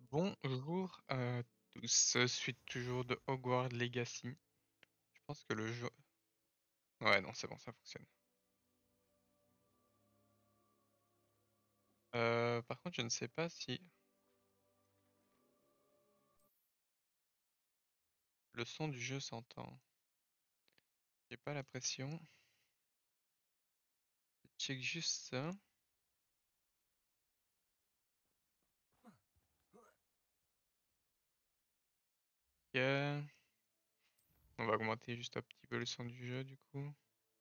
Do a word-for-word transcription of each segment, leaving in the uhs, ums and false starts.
Bonjour à tous, suite toujours de Hogwarts Legacy. Je pense que le jeu... Ouais, non, c'est bon, ça fonctionne. Euh, par contre, je ne sais pas si le son du jeu s'entend. J'ai pas l'impression. Je check juste ça. Ok. On va augmenter juste un petit peu le son du jeu du coup.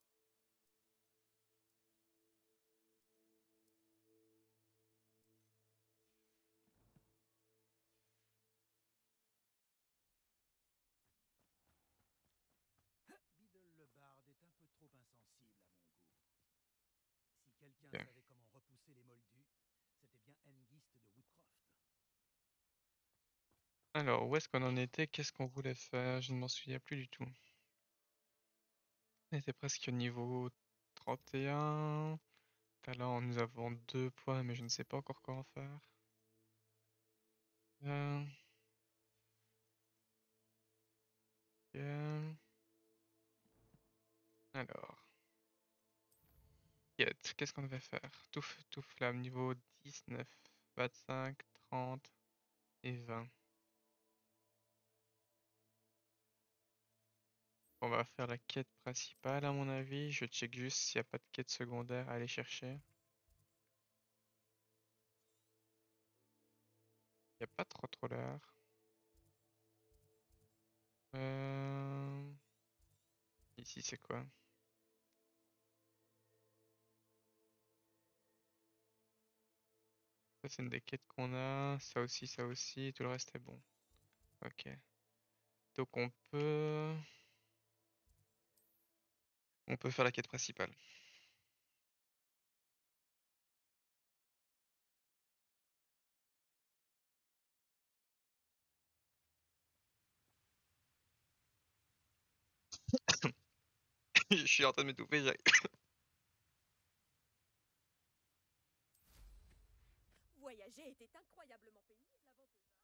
Biddle le barde est un peu trop insensible à mon goût. Si quelqu'un Ok. savait comment repousser les moldus, c'était bien Hengist de Woodcroft. Alors, où est-ce qu'on en était? Qu'est-ce qu'on voulait faire? Je ne m'en souviens plus du tout. On était presque au niveau trente et un. Talent, nous avons deux points, mais je ne sais pas encore quoi en faire. Euh, ok. Alors. Quête, qu'est-ce qu'on devait faire? Tout, f- tout flamme, niveau dix-neuf, vingt-cinq, trente et vingt. On va faire la quête principale à mon avis. Je check juste s'il n'y a pas de quête secondaire à aller chercher. Il n'y a pas trop trop l'air. Euh... Ici c'est quoi? Ça c'est une des quêtes qu'on a. Ça aussi, ça aussi. Tout le reste est bon. Ok. Donc on peut... On peut faire la quête principale. Je suis en train de m'étouffer, j'arrive. Voyager était incroyablement pénible avant que je...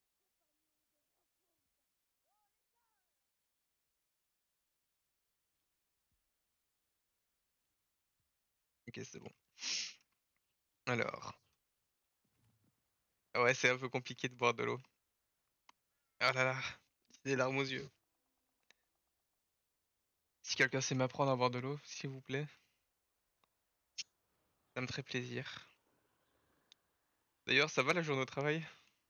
Ok, c'est bon. Alors. Ouais, c'est un peu compliqué de boire de l'eau. Ah là là, j'ai des larmes aux yeux. Si quelqu'un sait m'apprendre à boire de l'eau, s'il vous plaît, ça me ferait plaisir. D'ailleurs, ça va la journée au travail?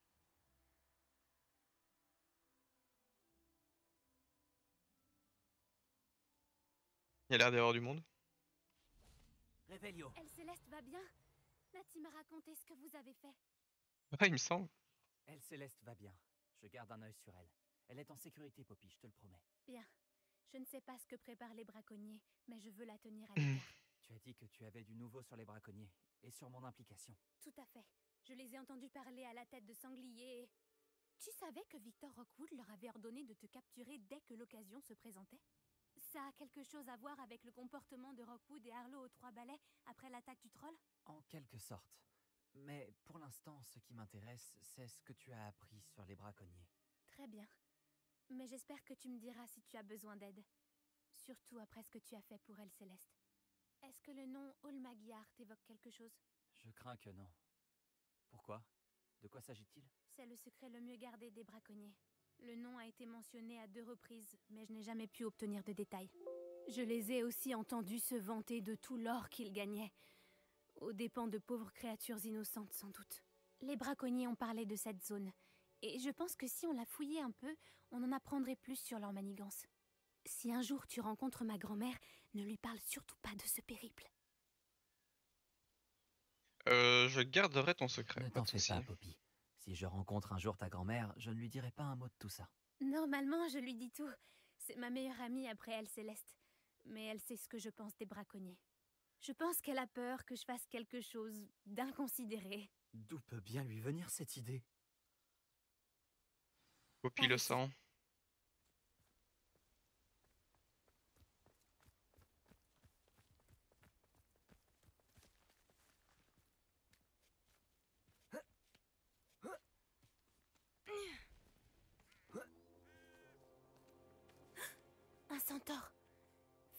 Il y a l'air d'y avoir du monde. Réveillon. Elle Céleste va bien? Nati m'a raconté ce que vous avez fait. Ah, il me semble. Elle Céleste va bien. Je garde un œil sur elle. Elle est en sécurité, Poppy, je te le promets. Bien. Je ne sais pas ce que préparent les braconniers, mais je veux la tenir à l'écart. Tu as dit que tu avais du nouveau sur les braconniers et sur mon implication. Tout à fait. Je les ai entendus parler à la tête de sanglier. et- Tu savais que Victor Rockwood leur avait ordonné de te capturer dès que l'occasion se présentait? Ça a quelque chose à voir avec le comportement de Rockwood et Harlow aux trois balais après l'attaque du troll? En quelque sorte. Mais pour l'instant, ce qui m'intéresse, c'est ce que tu as appris sur les braconniers. Très bien. Mais j'espère que tu me diras si tu as besoin d'aide. Surtout après ce que tu as fait pour elle, Céleste. Est-ce que le nom Olmagyar t'évoque quelque chose? Je crains que non. Pourquoi? De quoi s'agit-il? C'est le secret le mieux gardé des braconniers. Le nom a été mentionné à deux reprises, mais je n'ai jamais pu obtenir de détails. Je les ai aussi entendus se vanter de tout l'or qu'ils gagnaient, aux dépens de pauvres créatures innocentes sans doute. Les braconniers ont parlé de cette zone, et je pense que si on la fouillait un peu, on en apprendrait plus sur leur manigance. Si un jour tu rencontres ma grand-mère, ne lui parle surtout pas de ce périple. Euh, je garderai ton secret, Ne pas t'en de fais souci. pas, Poppy. Si je rencontre un jour ta grand-mère, je ne lui dirai pas un mot de tout ça. Normalement, je lui dis tout. C'est ma meilleure amie après elle, Céleste. Mais elle sait ce que je pense des braconniers. Je pense qu'elle a peur que je fasse quelque chose d'inconsidéré. D'où peut bien lui venir cette idée? Copie Par le ici. sang.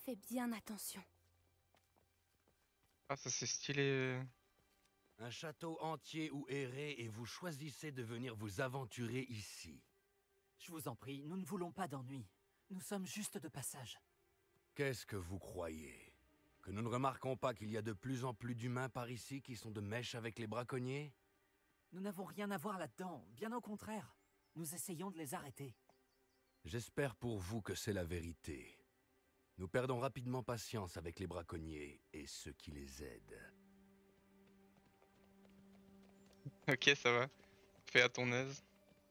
Fais bien attention. Ah, ça c'est stylé. Un château entier où errer et vous choisissez de venir vous aventurer ici. Je vous en prie, nous ne voulons pas d'ennui. Nous sommes juste de passage. Qu'est-ce que vous croyez? Que nous ne remarquons pas qu'il y a de plus en plus d'humains par ici qui sont de mèche avec les braconniers? Nous n'avons rien à voir là-dedans, bien au contraire. Nous essayons de les arrêter. J'espère pour vous que c'est la vérité. Nous perdons rapidement patience avec les braconniers et ceux qui les aident. Ok, ça va. Fais à ton aise.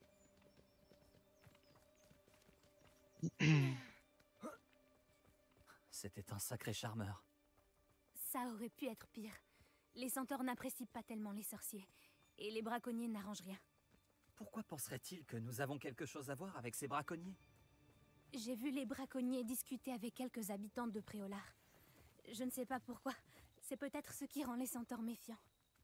C'était un sacré charmeur. Ça aurait pu être pire. Les centaures n'apprécient pas tellement les sorciers. Et les braconniers n'arrangent rien. Pourquoi penserait-il que nous avons quelque chose à voir avec ces braconniers? J'ai vu les braconniers discuter avec quelques habitants de Préolard. Je ne sais pas pourquoi. C'est peut-être ce qui rend les centaures méfiants.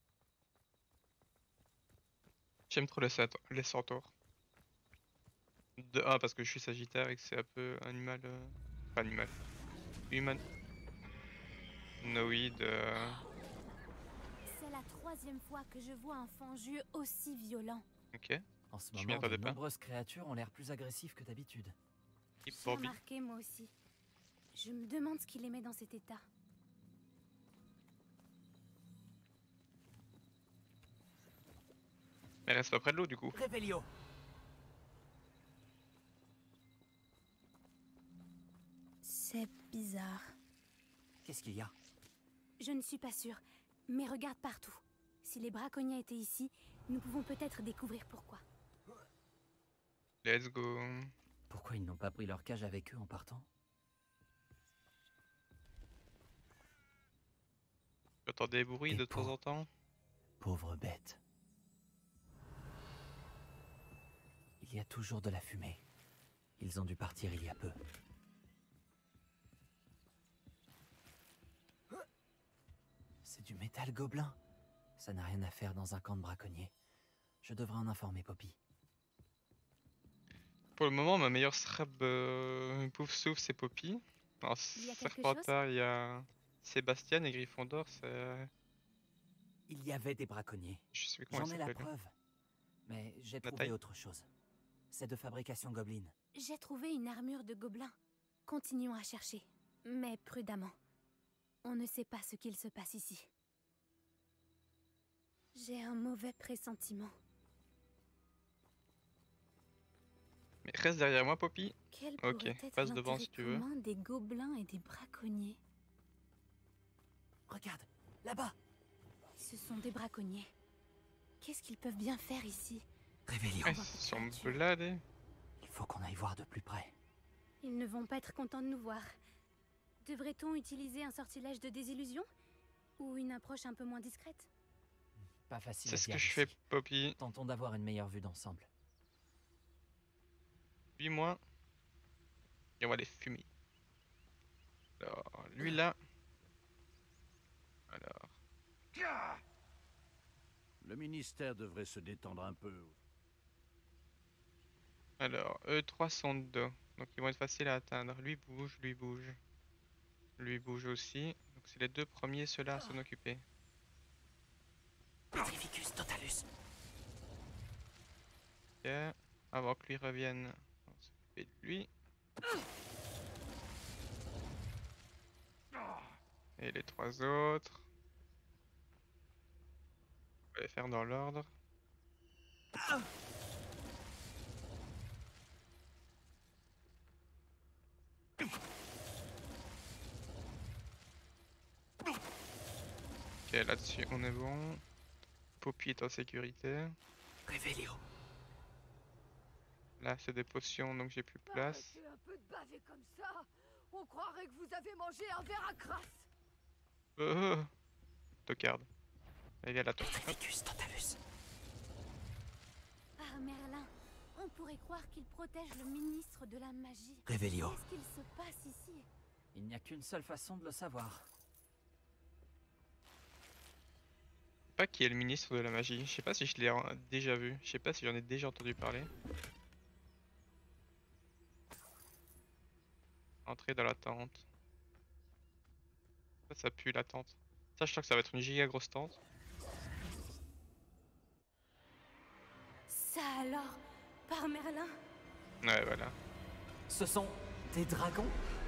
J'aime trop les, cent- les centaures. De un, parce que je suis sagittaire et que c'est un peu animal. Euh... Pas animal. Human. Noïde. Euh... C'est la troisième fois que je vois un fangieux aussi violent. Ok. En ce Je m'y moment, de attendais pas. nombreuses créatures ont l'air plus agressives que d'habitude. Hip J'ai Bobby. remarqué moi aussi. Je me demande ce qui les met dans cet état. Mais reste pas près de l'eau du coup. Révélio! C'est bizarre. Qu'est-ce qu'il y a? Je ne suis pas sûre, mais regarde partout. Si les braconniers étaient ici, nous pouvons peut-être découvrir pourquoi. Let's go. Pourquoi ils n'ont pas pris leur cage avec eux en partant? J'entends des bruits Des de temps pots. en temps. Pauvres bêtes. Il y a toujours de la fumée. Ils ont dû partir il y a peu. C'est du métal gobelin. Ça n'a rien à faire dans un camp de braconniers. Je devrais en informer Poppy. Pour le moment, ma meilleure scrap euh, pouf souffle, c'est Poppy. En Il y a quelque Serpentard, il y a Sébastien et Gryffondor, c'est. Il y avait des braconniers. Je sais plus comment J'en il ai la s'appelle. preuve. Mais j'ai La trouvé taille. autre chose. C'est de fabrication gobeline. J'ai trouvé une armure de gobelin. Continuons à chercher, mais prudemment. On ne sait pas ce qu'il se passe ici. J'ai un mauvais pressentiment. Mais reste derrière moi, Poppy. Quel Ok, pourrait être passe devant l'intérêt si tu veux. commun des gobelins et des braconniers? Regarde, là-bas. Ce sont des braconniers. Qu'est-ce qu'ils peuvent bien faire ici? Révélio. Ah, ils voit se cette sont créature. bladés. Il faut qu'on aille voir de plus près. Ils ne vont pas être contents de nous voir. Devrait-on utiliser un sortilège de désillusion? Ou une approche un peu moins discrète? Pas facile C'est à ce dire que je fais, d'ici. Poppy. Tentons d'avoir une meilleure vue d'ensemble. Suis-moi. Et on va les fumer. Alors, lui là. Alors. Le ministère devrait se détendre un peu. Alors, eux trois sont dedans. Donc ils vont être faciles à atteindre. Lui bouge, lui bouge. Lui bouge aussi. Donc c'est les deux premiers, ceux-là, à s'en occuper. Petrificus totalus. Ok. Avant que lui revienne, on va s'occuper de lui. Et les trois autres. On va les faire dans l'ordre. Ok, là-dessus on est bon. Poppy est en sécurité. Révélio. Là c'est des potions donc j'ai plus de place. Arrêtez un peu de baver comme ça. On croirait que vous avez mangé un verre à crasse. Oh, oh. Tocarde. Allez, viens là toi. Hop. Petrificus totalus. Ah, Merlin, on pourrait croire qu'il protège le ministre de la magie. Révélio. Qu'est-ce qu'il se passe ici? Il n'y a qu'une seule façon de le savoir. Je sais pas qui est le ministre de la magie. Je sais pas si je l'ai en- déjà vu. Je sais pas si j'en ai déjà entendu parler. Entrer dans la tente. ça pue la tente. Ça, je sens que ça va être une giga grosse tente. Ça alors, par Merlin? Ouais, voilà. Ce sont des dragons?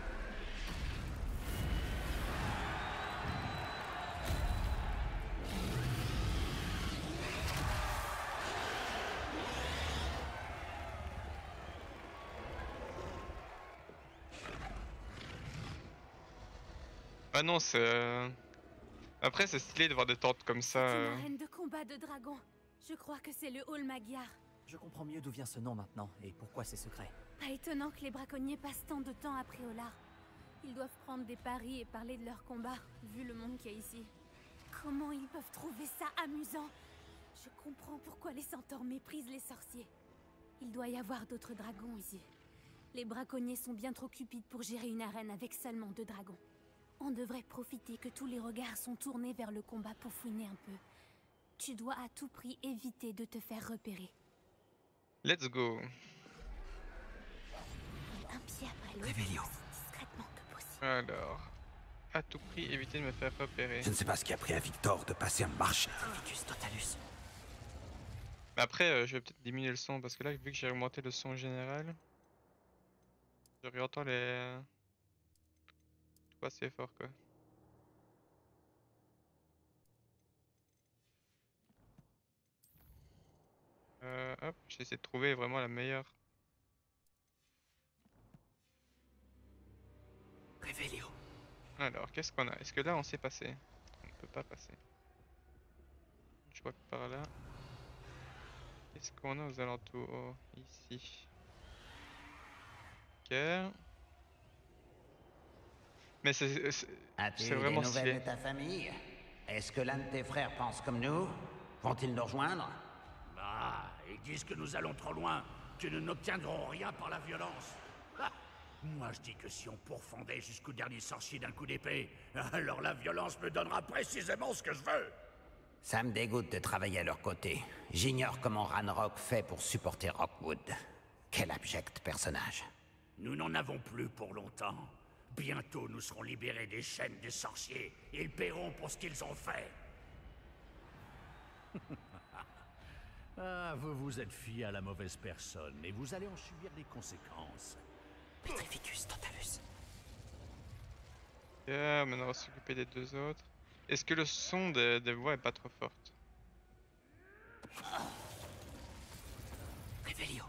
Ah non, c'est... euh, Après, c'est stylé de voir des tentes comme ça. C'est une euh. arène de combat de dragons. Je crois que c'est le hall Magyar. Je comprends mieux d'où vient ce nom maintenant et pourquoi c'est secret. Pas étonnant que les braconniers passent tant de temps à Préolard. Ils doivent prendre des paris et parler de leurs combats, vu le monde qu'il y a ici. Comment ils peuvent trouver ça amusant? Je comprends pourquoi les centaures méprisent les sorciers. Il doit y avoir d'autres dragons ici. Les braconniers sont bien trop cupides pour gérer une arène avec seulement deux dragons. On devrait profiter que tous les regards sont tournés vers le combat pour fouiner un peu. Tu dois à tout prix éviter de te faire repérer. Let's go. Un pied après l'autre, Réveillon. aussi discrètement que possible. Alors, à tout prix, éviter de me faire repérer. Je ne sais pas ce qui a pris à Victor de passer en marche. Vicus Totalus. Mais après, euh, je vais peut-être diminuer le son parce que là, vu que j'ai augmenté le son général, je réentends les. Pas assez fort quoi. Euh, hop, j'essaie de trouver vraiment la meilleure. Réveillon. Alors, qu'est-ce qu'on a? Est-ce que là on s'est passé? On ne peut pas passer. Je vois que par là. Qu'est-ce qu'on a aux alentours? Ici. Ok. Mais c'est c'est- As-tu c'est eu des vraiment nouvelles stylé. de ta famille? Est-ce que l'un de tes frères pense comme nous? Vont-ils nous rejoindre? Ah, ils disent que nous allons trop loin, que nous n'obtiendrons rien par la violence. Ah, moi je dis que si on pourfendait jusqu'au dernier sorcier d'un coup d'épée, alors la violence me donnera précisément ce que je veux. Ça me dégoûte de travailler à leur côté. J'ignore comment Ranrock fait pour supporter Rockwood. Quel abject personnage. Nous n'en avons plus pour longtemps. Bientôt nous serons libérés des chaînes des sorciers. Ils paieront pour ce qu'ils ont fait. Ah, vous vous êtes fié à la mauvaise personne, et vous allez en subir les conséquences. Petrificus Totalus. Ok, maintenant on va s'occuper des deux autres. Est-ce que le son des, des voix est pas trop forte? Réveillon.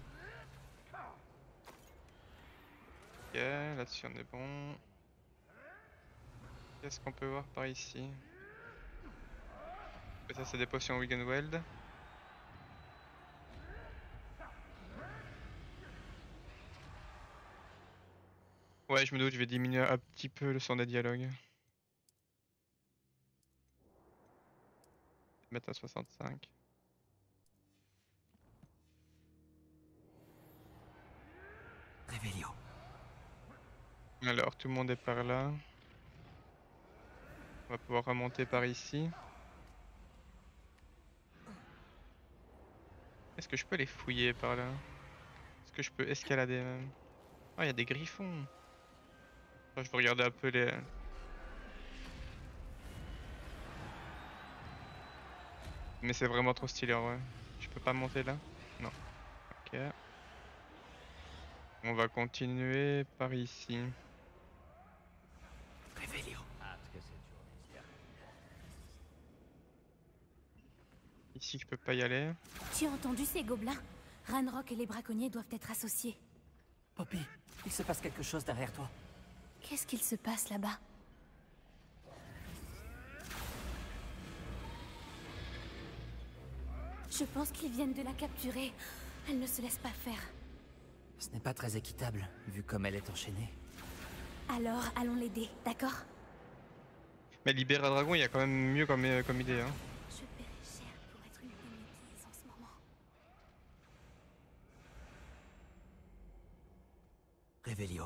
Ok, là-dessus on est bon. Qu'est-ce qu'on peut voir par ici? Et ça c'est des potions Wiggenweld. Ouais, je me doute, je vais diminuer un petit peu le son des dialogues. Mettre à soixante-cinq. Réveillon. Alors, tout le monde est par là. On va pouvoir remonter par ici. Est-ce que je peux les fouiller par là? Est-ce que je peux escalader même? Ah, il y a des griffons. Enfin, je vais regarder un peu les... Mais c'est vraiment trop stylé en vrai. Je peux pas monter là? Non. Ok. On va continuer par ici. Réveillon. Ici, je peux pas y aller. Tu as entendu ces gobelins? Ranrock et les braconniers doivent être associés. Poppy, il se passe quelque chose derrière toi. Qu'est-ce qu'il se passe là-bas? Je pense qu'ils viennent de la capturer. Elle ne se laisse pas faire. Ce n'est pas très équitable, vu comme elle est enchaînée. Alors, allons l'aider, d'accord? Mais libérer un dragon, il y a quand même mieux comme, euh, comme idée. Hein. Je paierai cher pour être une bénéfice en ce moment. Réveillon.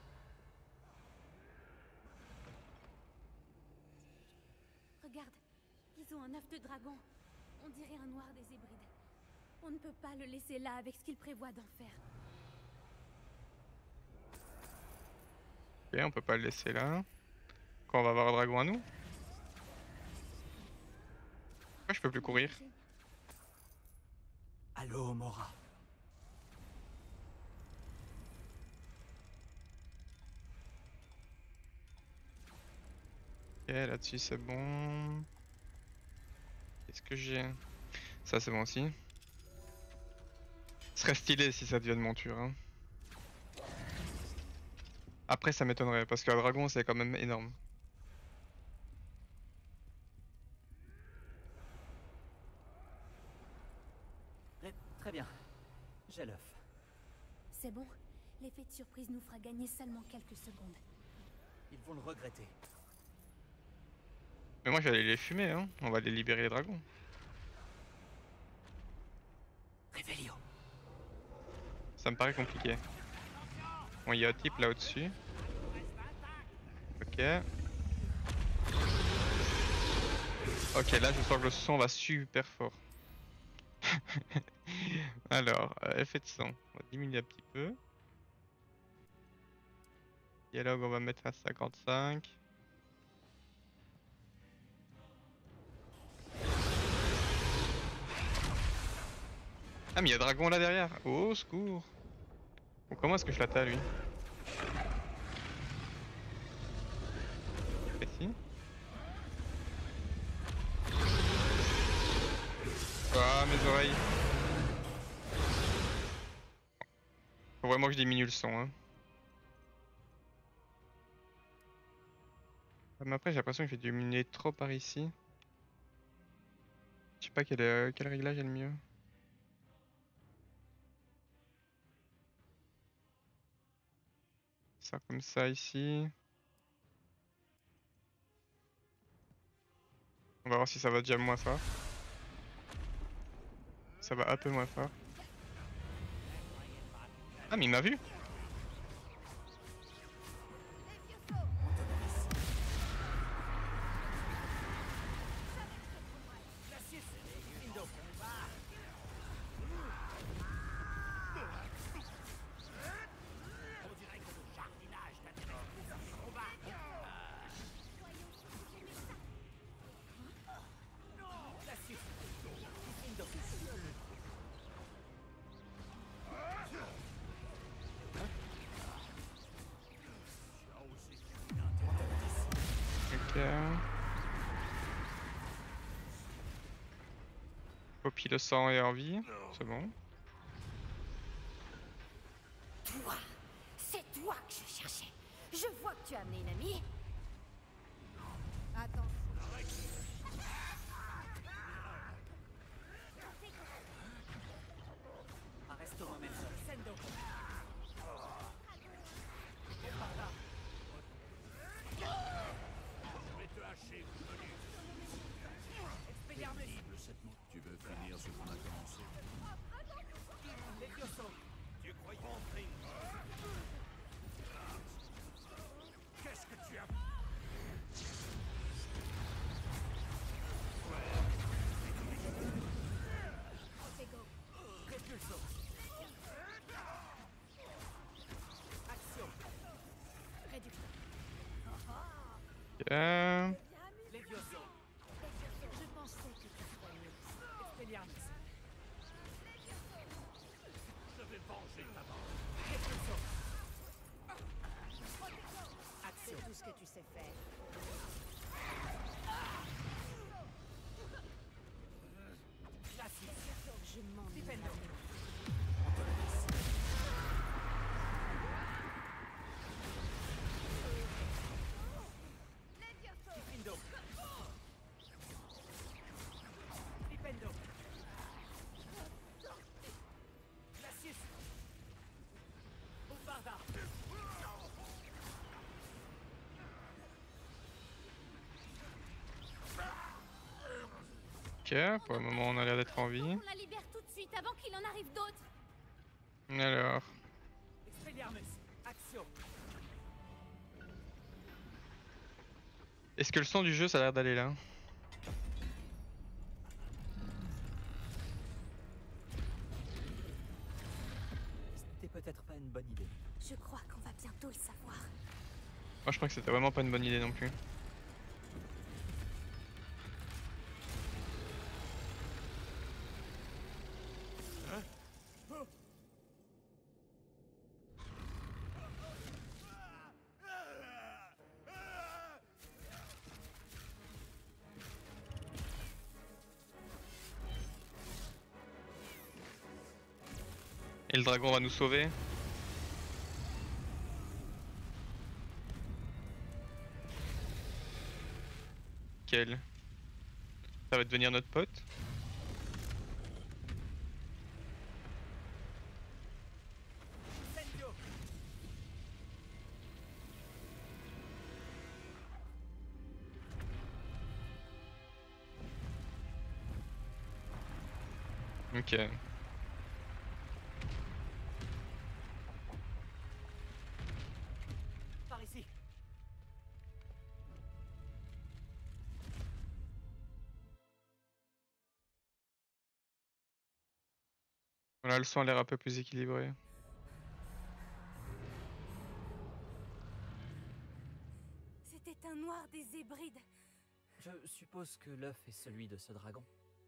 Regarde, ils ont un œuf de dragon. On dirait un noir des hybrides. On ne peut pas le laisser là avec ce qu'il prévoit d'en faire. Ok, on peut pas le laisser là. Quand on va avoir un dragon à nous? Pourquoi je peux plus courir? Allô, Mora. Ok, là-dessus c'est bon. Qu'est-ce que j'ai? Ça c'est bon aussi. Ce serait stylé si ça devient une monture. Hein. Après ça m'étonnerait parce qu'un dragon c'est quand même énorme. Très bien. J'ai l'œuf. C'est bon. L'effet de surprise nous fera gagner seulement quelques secondes. Ils vont le regretter. Mais moi j'allais les fumer, hein. On va les libérer les dragons. Réveillon. Ça me paraît compliqué. Bon, il y a un type là au-dessus. Ok. Ok, là je sens que le son va super fort. Alors, euh, effet de son. On va diminuer un petit peu. Dialogue, on va mettre à cinquante-cinq. Ah mais il y a dragon là derrière. Oh secours. Bon, comment est-ce que je l'attaque lui? Ici. Ah mes oreilles. Faut vraiment que je diminue le son hein. Mais après j'ai l'impression qu'il fait diminuer trop par ici. Je sais pas quel, euh, quel réglage est le mieux. Ça comme ça ici. On va voir si ça va déjà moins fort. Ça va un peu moins fort. Ah mais il m'a vu. Copie de sang et en vie, c'est bon. Toi, c'est toi que je cherchais. Je vois que tu as amené une amie. Attends. Restons même. Sendo. Je vais te hacher, Velu. Pénible cette mort. Tu veux finir ce qu'on a commencé? Tu croyais rentrer? Qu'est-ce que tu as? Action. Réduction. Ok. Lévioso. Je pensais que tu ferais mieux. Expelliarmus. Je vais venger ta mort. Réduction. Action. C'est tout ce que tu sais faire. Classique. Je m'en Dipendo. Dipendo. Dipendo. Glacius. Bombarda. Ok, pour le moment on a l'air d'être en vie. On la libère tout de suite avant qu'il en arrive d'autres. Alors, Expelliarmus. Action. est-ce que le son du jeu ça a l'air d'aller là? C'était peut-être pas une bonne idée. Je crois qu'on va bientôt le savoir. Moi je crois que c'était vraiment pas une bonne idée non plus. Et le dragon va nous sauver. Quel? Ça va devenir notre pote? Incendio. Ok. Par ici. Voilà, le son a l'air un peu plus équilibré. C'était un noir des Hébrides. Je suppose que l'œuf est celui de ce dragon.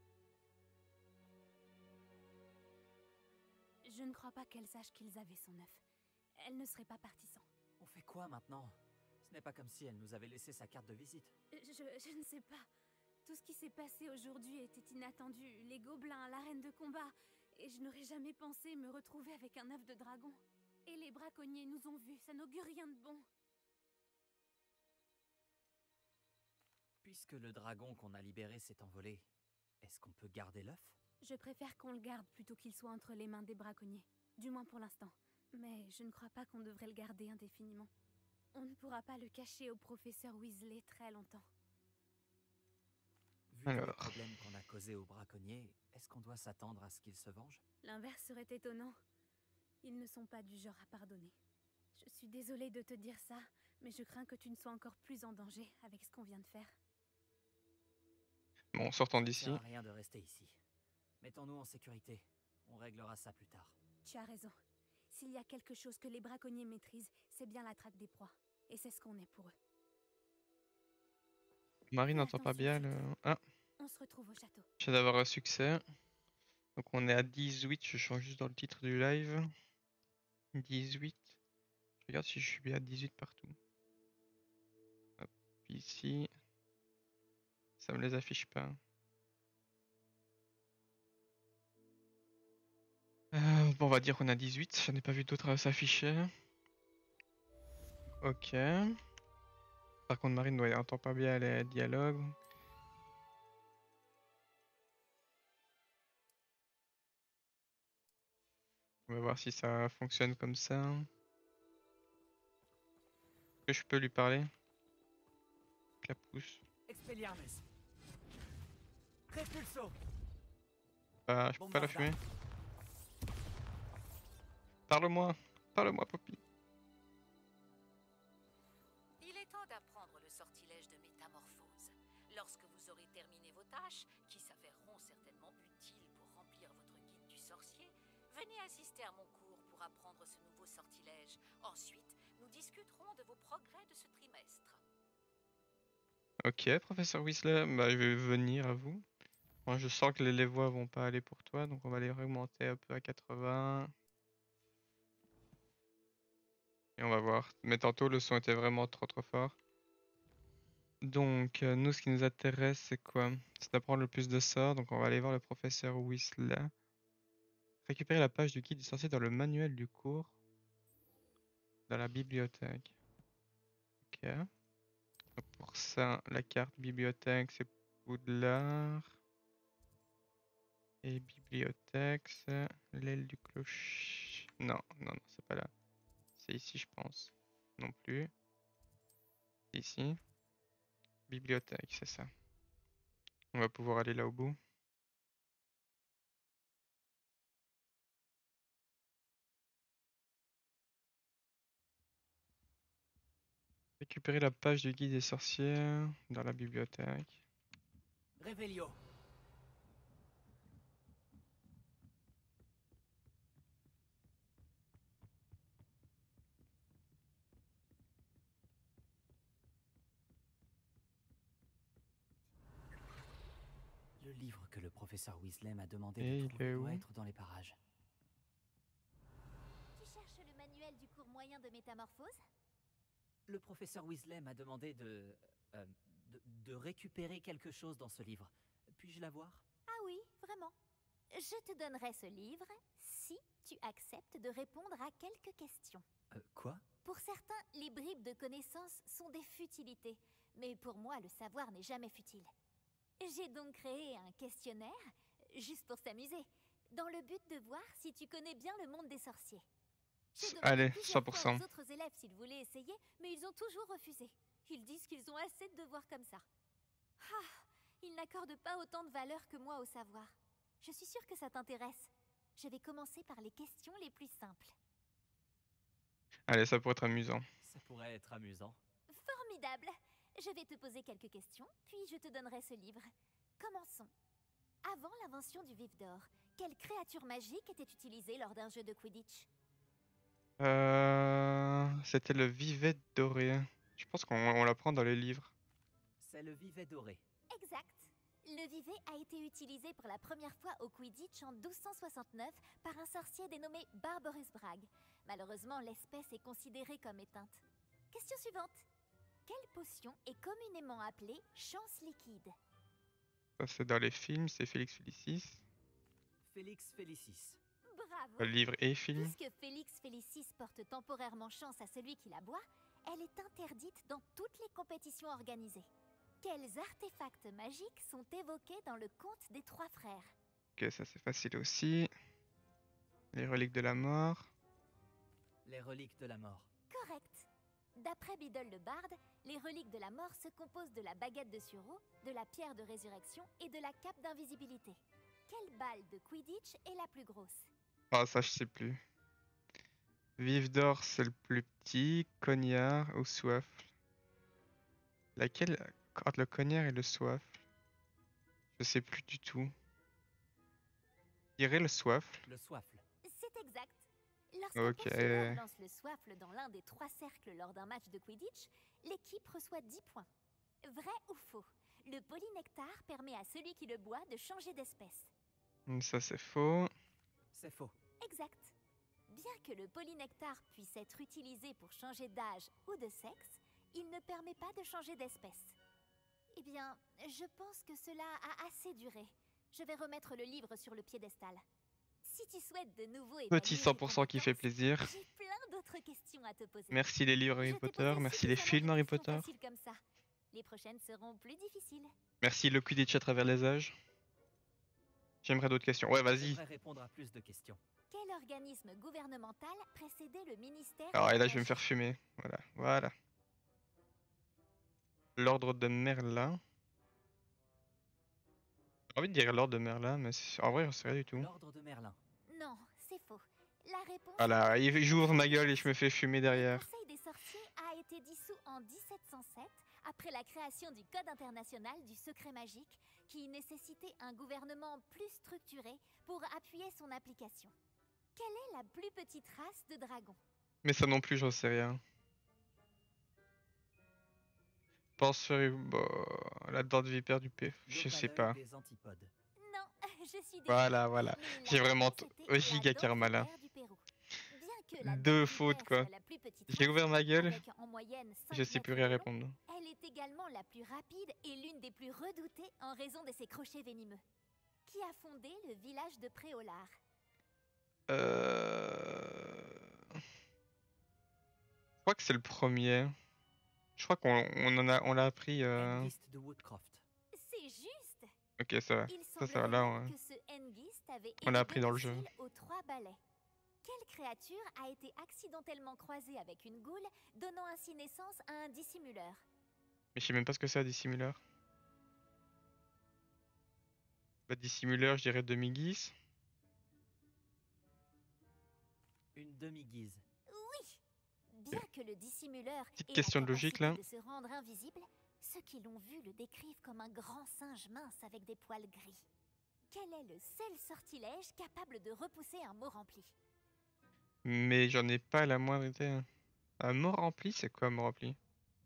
Je ne crois pas qu'elle sache qu'ils avaient son œuf. Elle ne serait pas partie sans. On fait quoi maintenant? Ce n'est pas comme si elle nous avait laissé sa carte de visite. Je, je ne sais pas. Tout ce qui s'est passé aujourd'hui était inattendu. Les gobelins, l'arène de combat. Et je n'aurais jamais pensé me retrouver avec un œuf de dragon. Et les braconniers nous ont vus. Ça n'augure rien de bon. Puisque le dragon qu'on a libéré s'est envolé, est-ce qu'on peut garder l'œuf? Je préfère qu'on le garde plutôt qu'il soit entre les mains des braconniers. Du moins pour l'instant. Mais je ne crois pas qu'on devrait le garder indéfiniment. On ne pourra pas le cacher au professeur Weasley très longtemps. Vu Alors. les problèmes qu'on a causés aux braconniers, est-ce qu'on doit s'attendre à ce qu'ils se vengent? L'inverse serait étonnant. Ils ne sont pas du genre à pardonner. Je suis désolée de te dire ça, mais je crains que tu ne sois encore plus en danger avec ce qu'on vient de faire. Bon, sortons Ça d'ici. sert à rien de rester ici. Mettons-nous en sécurité. On réglera ça plus tard. Tu as raison. S'il y a quelque chose que les braconniers maîtrisent, c'est bien la traque des proies. Et c'est ce qu'on est pour eux. Marie Fais n'entend pas attention, bien s'il te le... plaît. Ah, On se retrouve au château. je viens d'avoir un succès. Donc on est à dix-huit, je change juste dans le titre du live. dix-huit. Je regarde si je suis bien à dix-huit partout. Hop, ici. Ça me les affiche pas. Euh, bon, on va dire qu'on a dix-huit, j'en ai pas vu d'autres s'afficher. Ok. Par contre, Marine ne entend pas bien les dialogues. On va voir si ça fonctionne comme ça. Est-ce que je peux lui parler? Capouche. Expelliarmus. Repulso. Bah, je peux pas la Bombarda. fumer. Parle-moi, parle-moi, Poppy. Il est temps d'apprendre le sortilège de métamorphose. Lorsque vous aurez terminé vos tâches, qui s'avéreront certainement utiles pour remplir votre guide du sorcier, venez assister à mon cours pour apprendre ce nouveau sortilège. Ensuite, nous discuterons de vos progrès de ce trimestre. Ok, professeur Weasley, bah, je vais venir à vous. Moi, je sens que les, les voix vont pas aller pour toi, donc on va les augmenter un peu à quatre-vingts. Et on va voir. Mais tantôt, le son était vraiment trop trop fort. Donc, euh, nous, ce qui nous intéresse, c'est quoi? C'est d'apprendre le plus de sorts. Donc, on va aller voir le professeur Weasley. Récupérer la page du guide du sorcier dans le manuel du cours. Dans la bibliothèque. Ok. Donc, pour ça, la carte bibliothèque, c'est Poudlard. Et bibliothèque, c'est l'aile du clocher. Non, non, non, c'est pas là. C'est ici, je pense. Non plus. C'est ici. Bibliothèque, c'est ça. On va pouvoir aller là au bout. Récupérer la page du guide des sorciers dans la bibliothèque. Revelio. Le livre que le professeur Weasley m'a demandé Et de il trouver est doit où? être dans les parages. Tu cherches le manuel du cours moyen de métamorphose? Le professeur Weasley m'a demandé de, euh, de... de récupérer quelque chose dans ce livre. Puis-je l'avoir? Ah oui, vraiment. Je te donnerai ce livre si tu acceptes de répondre à quelques questions. Euh, quoi? Pour certains, les bribes de connaissances sont des futilités, mais pour moi, le savoir n'est jamais futile. J'ai donc créé un questionnaire, juste pour s'amuser, dans le but de voir si tu connais bien le monde des sorciers. J'ai demandé Allez, plusieurs cent pour fois cent. aux autres élèves s'ils voulaient essayer, mais ils ont toujours refusé. Ils disent qu'ils ont assez de devoirs comme ça. Ah, ils n'accordent pas autant de valeur que moi au savoir. Je suis sûre que ça t'intéresse. Je vais commencer par les questions les plus simples. Allez, ça pourrait être amusant. Ça pourrait être amusant. Formidable! Je vais te poser quelques questions, puis je te donnerai ce livre. Commençons. Avant l'invention du vif d'or, quelle créature magique était utilisée lors d'un jeu de Quidditch? Euh... C'était le Vivet doré. Je pense qu'on on l'apprend dans les livres. C'est le Vivet doré. Exact. Le vivet a été utilisé pour la première fois au Quidditch en douze cent soixante-neuf par un sorcier dénommé Barbarus Bragg. Malheureusement, l'espèce est considérée comme éteinte. Question suivante. Quelle potion est communément appelée chance liquide? Ça, c'est dans les films, c'est Félix Félicis. Félix Félicis. Bravo! Le livre et film. Puisque Félix Félicis porte temporairement chance à celui qui la boit, elle est interdite dans toutes les compétitions organisées. Quels artefacts magiques sont évoqués dans le conte des trois frères? Ok, ça c'est facile aussi. Les reliques de la mort. Les reliques de la mort. Correct. D'après Biddle le barde, les reliques de la mort se composent de la baguette de sureau, de la pierre de résurrection et de la cape d'invisibilité. Quelle balle de Quidditch est la plus grosse? Ah, ça je sais plus. Vif d'or, c'est le plus petit. Cognard ou soif. Laquelle entre le cognard et le soif? Je sais plus du tout. Je dirais le soif. Le soifle. C'est exact. Lorsqu'un Ok. poursuiveur lance le soifle dans l'un des trois cercles lors d'un match de Quidditch, l'équipe reçoit dix points. Vrai ou faux? Le polynectar permet à celui qui le boit de changer d'espèce. Hmm, Ça c'est faux. C'est faux. Exact. Bien que le polynectar puisse être utilisé pour changer d'âge ou de sexe, il ne permet pas de changer d'espèce. Eh bien, je pense que cela a assez duré. Je vais remettre le livre sur le piédestal. Si tu souhaites de nouveau évaluer Petit tes cent pour cent qui fait compétences, plaisir. j'ai plein d'autres questions à te poser. Merci les livres Harry Je t'ai Potter, posé merci les suffisamment films de Harry questions Potter. faciles comme ça. Les prochaines seront plus difficiles. Merci le Quidditch à travers les âges. J'aimerais d'autres questions. Ouais, vas-y. J'aimerais répondre à plus de questions. Quel organisme gouvernemental précédait le ministère Alors, de et la là, je vais me magie? faire fumer. Voilà, voilà. L'ordre de Merlin. J'ai envie de dire l'ordre de Merlin, mais c'est- en vrai, j'en sais rien du tout. L'ordre de Merlin. Non, c'est faux. La réponse Voilà, est il j'ouvre ma gueule et je me fais fumer Le derrière. Conseil des sorciers a été dissous en dix-sept cent sept après la création du Code international du secret magique qui nécessitait un gouvernement plus structuré pour appuyer son application. Quelle est la plus petite race de dragon? Mais ça non plus, j'en sais rien. Pense faire bah, la dent de vipère du P. Je sais pas. Des antipodes. Non, je suis désolée. Voilà, voilà. mais la J'ai vraiment réponse t- était la giga dent Karmala. vipère du Pérou. Bien que la Deux dent fautes, vipère quoi. soit la plus petite J'ai race, ouvert ma gueule, avec en moyenne cinq je sais plus mètres rien de long, répondre. elle est également la plus rapide et l'une des plus redoutées en raison de ses crochets venimeux. Qui a fondé le village de Préolard? Euh... Je crois que c'est le premier. Je crois qu'on on en a, on l'a appris. Euh... Hengist de Woodcroft. C'est juste! Ok, ça va. Il Ça, ça va là. semblerait on- que ce Hengist avait On l'a été appris dans le jeu. domicile aux trois balais. Quelle créature a été accidentellement croisée avec une goule, donnant ainsi naissance à un dissimuleur? Mais je sais même pas ce que c'est un dissimuleur. Bah, dissimuleur, je dirais demi-guise. Une demi-guise. Oui! Bien que le dissimuleur Petite ait question la de logique, capacité là. de se rendre invisible, ceux qui l'ont vu le décrivent comme un grand singe mince avec des poils gris. Quel est le seul sortilège capable de repousser un mot rempli? Mais j'en ai pas la moindre idée. hein. Un mot rempli, c'est quoi un mot rempli?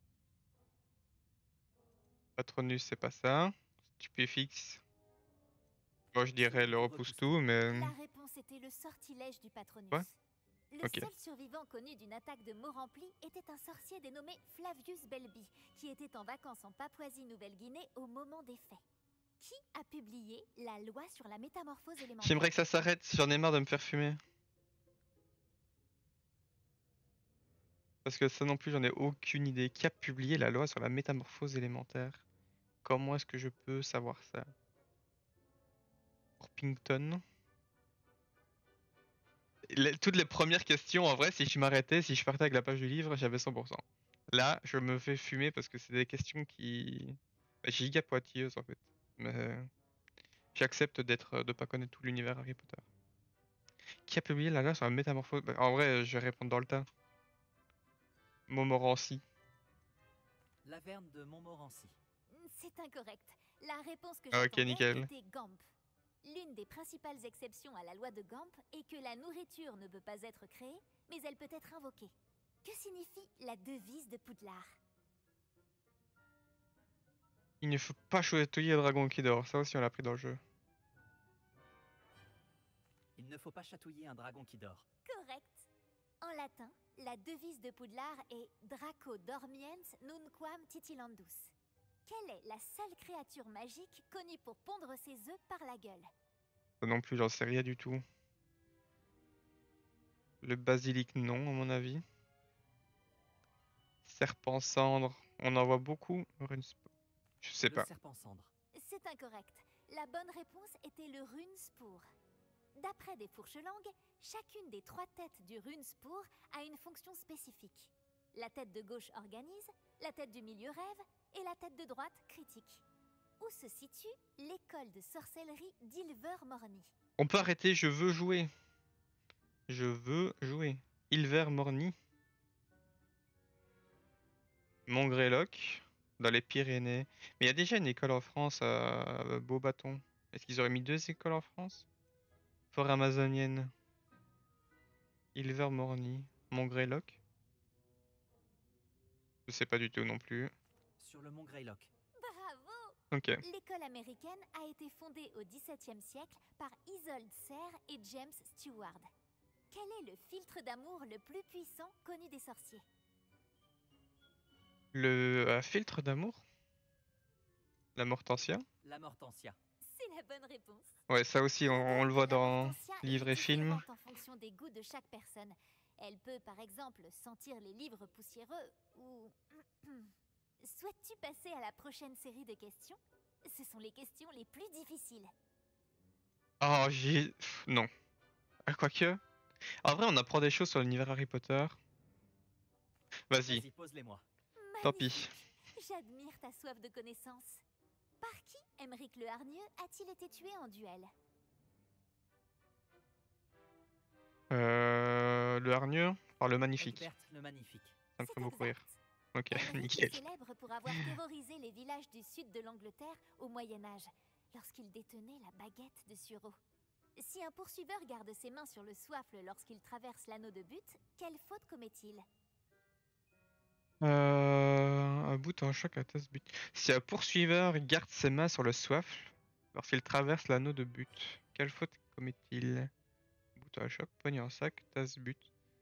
Patronus, c'est pas ça. Stupéfixe. Moi, je dirais le repousse tout, mais. La réponse était le sortilège du Patronus. Quoi? Le Ok. seul survivant connu d'une attaque de mots remplis était un sorcier dénommé Flavius Belby, qui était en vacances en Papouasie-Nouvelle-Guinée au moment des faits. Qui a publié la loi sur la métamorphose élémentaire? J'aimerais que ça s'arrête, j'en ai marre de me faire fumer. Parce que ça non plus, j'en ai aucune idée. Qui a publié la loi sur la métamorphose élémentaire? Comment est-ce que je peux savoir ça? Orpington. Les- toutes les premières questions, en vrai, si je m'arrêtais, si je partais avec la page du livre, j'avais cent pour cent. Là, je me fais fumer parce que c'est des questions qui... Bah, giga pointilleuses en fait. Mais j'accepte d'être, de pas connaître tout l'univers Harry Potter. Qui a publié la loi sur la métamorphose? Bah, en vrai, je vais répondre dans le tas. Montmorency. Laverne de Montmorency. C'est incorrect. La réponse que Ah, ok, j'attendais nickel. était Gamp. L'une des principales exceptions à la loi de Gamp est que la nourriture ne peut pas être créée, mais elle peut être invoquée. Que signifie la devise de Poudlard? Il ne faut pas chatouiller le dragon qui dort. Ça aussi, on l'a pris dans le jeu. Il ne faut pas chatouiller un dragon qui dort. Correct. En latin, la devise de Poudlard est Draco dormiens nunquam titilandus. Quelle est la seule créature magique connue pour pondre ses œufs par la gueule? Ça non plus, j'en sais rien du tout. Le basilic, non, à mon avis. Serpent cendre, on en voit beaucoup. Runesp- Je sais Le pas. serpent cendre. C'est incorrect. La bonne réponse était le runespoor. D'après des fourches-langues, chacune des trois têtes du runespoor a une fonction spécifique. La tête de gauche organise, la tête du milieu rêve et la tête de droite critique. Où se situe l'école de sorcellerie d'Ilvermorny? On peut arrêter, je veux jouer. Je veux jouer. Ilvermorny. Montgréloc, dans les Pyrénées. Mais il y a déjà une école en France à Beaubaton. Est-ce qu'ils auraient mis deux écoles en France? Forêt amazonienne. Ilvermorny. Montgréloc. Je sais pas du tout non plus. Sur le mont Greylock. Bravo! Ok. L'école américaine a été fondée au dix-septième siècle par Isolde Serre et James Stewart. Quel est le filtre d'amour le plus puissant connu des sorciers? Le euh, filtre d'amour? La Mortensia? La Mortensia. C'est la bonne réponse. Ouais, ça aussi, on, on le voit La dans Mortensia est livres et films. différente en fonction des goûts de chaque personne. Elle peut par exemple sentir les livres poussiéreux ou... Souhaites-tu passer à la prochaine série de questions? Ce sont les questions les plus difficiles. Oh, j'ai... Pff, non. Ah, quoique... En vrai, on apprend des choses sur l'univers Harry Potter. Vas-y, Vas-y, pose-les-moi. tant pis. Magnifique. J'admire ta soif de connaissance. Par qui Aymeric le Hargneux a-t-il été tué en duel? Euh... Le hargneux par le magnifique. Egbert le Magnifique. Ça me C'est fait beaucoup exact. rire. Ok, Aymeric est nickel. célèbre pour avoir terrorisé les villages du sud de l'Angleterre au Moyen-Âge, lorsqu'il détenait la baguette de Sureau. Si un poursuiveur garde ses mains sur le soifle lorsqu'il traverse l'anneau de but, quelle faute commet-il? Euh... Un bout en choc à tasse but. Si un poursuiveur garde ses mains sur le soifle lorsqu'il traverse l'anneau de but, quelle faute commet-il? Bout en choc, poignée en sac, tasse but.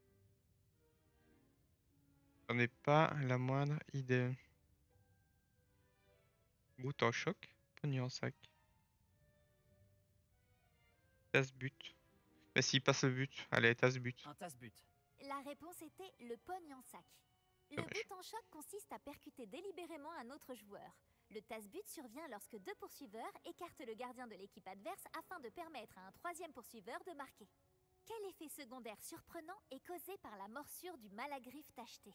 J'en ai pas la moindre idée. Bout en choc, poignée en sac. Tasse but. Mais s'il passe le but, allez, tasse but. Un tasse-but. La réponse était le pogne en sac. Le Dommage. but en choc consiste à percuter délibérément un autre joueur. Le tasse-but survient lorsque deux poursuiveurs écartent le gardien de l'équipe adverse afin de permettre à un troisième poursuiveur de marquer. Quel effet secondaire surprenant est causé par la morsure du malagriffe tacheté?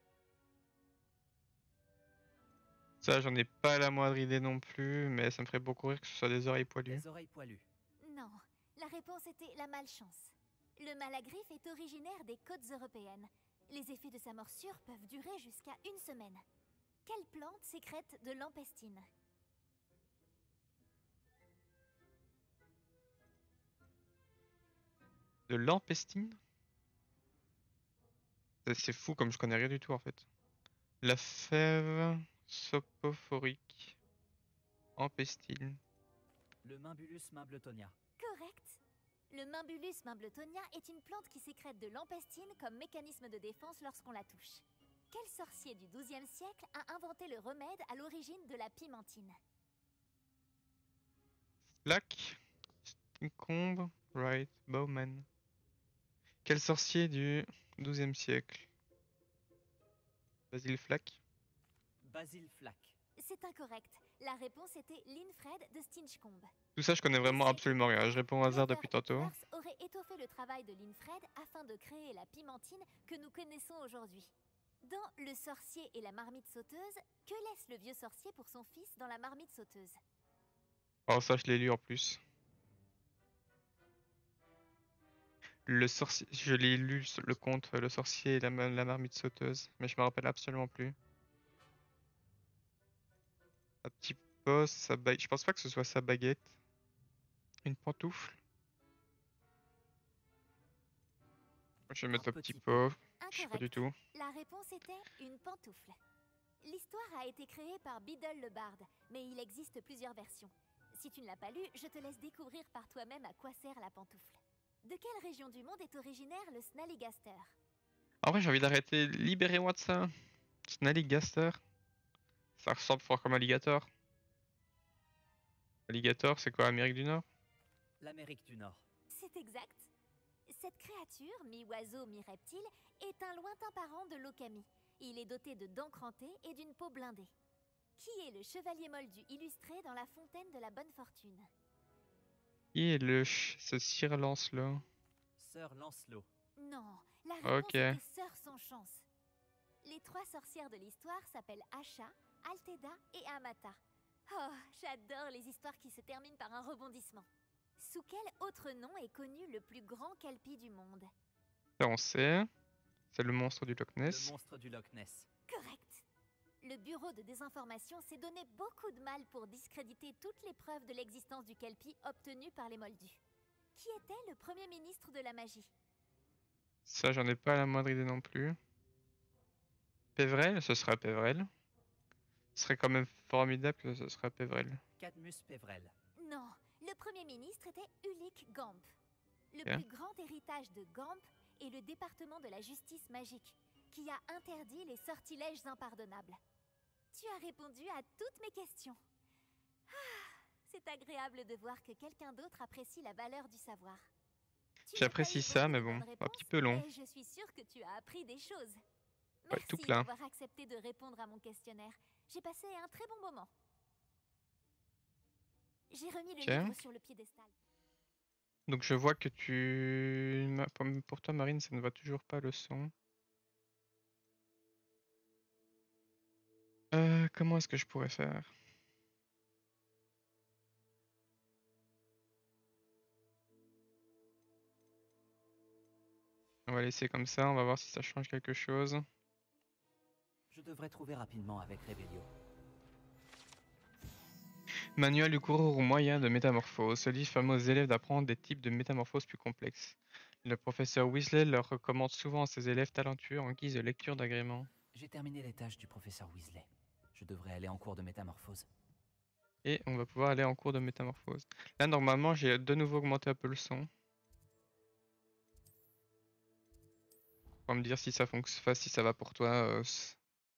Ça, j'en ai pas la moindre idée non plus, mais ça me ferait beaucoup rire que ce soit des oreilles poilues. Des oreilles poilues. Non, la réponse était la malchance. Le malagriffe est originaire des côtes européennes. Les effets de sa morsure peuvent durer jusqu'à une semaine. Quelle plante sécrète de l'empestine? De l'empestine? C'est- C'est fou comme je connais rien du tout en fait. La fève sopophorique. Empestine. Le Mimbulus Mimbletonia. Correct. Le Mimbulus Mimbletonia est une plante qui sécrète de l'empestine comme mécanisme de défense lorsqu'on la touche. Quel sorcier du douzième siècle a inventé le remède à l'origine de la pimentine? Black, Stinkombe, Wright, Bowman. Quel sorcier du douzième siècle? Basil Flack. Basil Flack. C'est incorrect. La réponse était Linfred de Stinchcombe. Tout ça, je connais vraiment absolument rien. Je réponds au hasard depuis tantôt. Epworth aurait étoffé le travail de Linfred afin de créer la pimentine que nous connaissons aujourd'hui. Dans Le sorcier et la marmite sauteuse, que laisse le vieux sorcier pour son fils dans la marmite sauteuse? Oh, ça, je l'ai lu en plus. Le sorcier, je l'ai lu le conte Le sorcier et la, la marmite sauteuse, mais je me rappelle absolument plus. Un petit poste, sa baguette. Je pense pas que ce soit sa baguette. Une pantoufle. Je vais mettre un petit pot. Je sais pas du tout. La réponse était une pantoufle. L'histoire a été créée par Biddle le barde, mais il existe plusieurs versions. Si tu ne l'as pas lu, je te laisse découvrir par toi-même à quoi sert la pantoufle. De quelle région du monde est originaire le Snallygaster? En vrai, j'ai envie d'arrêter. Libérez-moi de ça. Snallygaster. Ça ressemble fort comme alligator. Alligator, c'est quoi, Amérique du Nord? L'Amérique du Nord. C'est exact. Cette créature, mi-oiseau, mi-reptile, est un lointain parent de l'Okami. Il est doté de dents crantées et d'une peau blindée. Qui est le chevalier moldu illustré dans la fontaine de la bonne fortune? Qui est le ch... ce Sir Lancelot? Sir Lancelot. Non, la réponse Ok. était Sœur sans chance. Les trois sorcières de l'histoire s'appellent Asha, Altheda et Amata. Oh, j'adore les histoires qui se terminent par un rebondissement. Sous quel autre nom est connu le plus grand kelpie du monde? Ça, on sait. C'est le monstre du Loch Le Ness. monstre du Loch Ness. Correct. Le bureau de désinformation s'est donné beaucoup de mal pour discréditer toutes les preuves de l'existence du kelpie obtenues par les Moldus. Qui était le premier ministre de la magie? Ça, j'en ai pas la moindre idée non plus. Pévrel, ce sera Pévrel. Ce serait quand même formidable que ce serait Pévrel. Cadmus Pévrel. Non, le premier ministre était Ulick Gamp. Le Ok. plus grand héritage de Gamp est le département de la justice magique, qui a interdit les sortilèges impardonnables. Tu as répondu à toutes mes questions. Ah, c'est agréable de voir que quelqu'un d'autre apprécie la valeur du savoir. Tu n'as pas J'apprécie eu ça, beaucoup mais de bon, bonnes un réponses, petit peu long. mais je suis sûre que tu as appris des choses. Ouais, Merci tout plein. d'avoir accepté de répondre à mon questionnaire. J'ai passé un très bon moment. J'ai remis le Ok. livre sur le piédestal. Donc je vois que tu... ma- Pour pour toi, Marine, ça ne va toujours pas le son. Euh, comment est-ce que je pourrais faire? On va laisser comme ça, on va voir si ça change quelque chose. Je devrais trouver rapidement avec Revelio. Manuel du cours moyen de métamorphose. Ce livre permet aux élèves d'apprendre des types de métamorphoses plus complexes. Le professeur Weasley leur recommande souvent à ses élèves talentueux en guise de lecture d'agrément. J'ai terminé les tâches du professeur Weasley. Je devrais aller en cours de métamorphose. Et on va pouvoir aller en cours de métamorphose. Là, normalement, j'ai de nouveau augmenté un peu le son. On va me dire si ça fonctionne, enfin, si ça va pour toi. euh, c-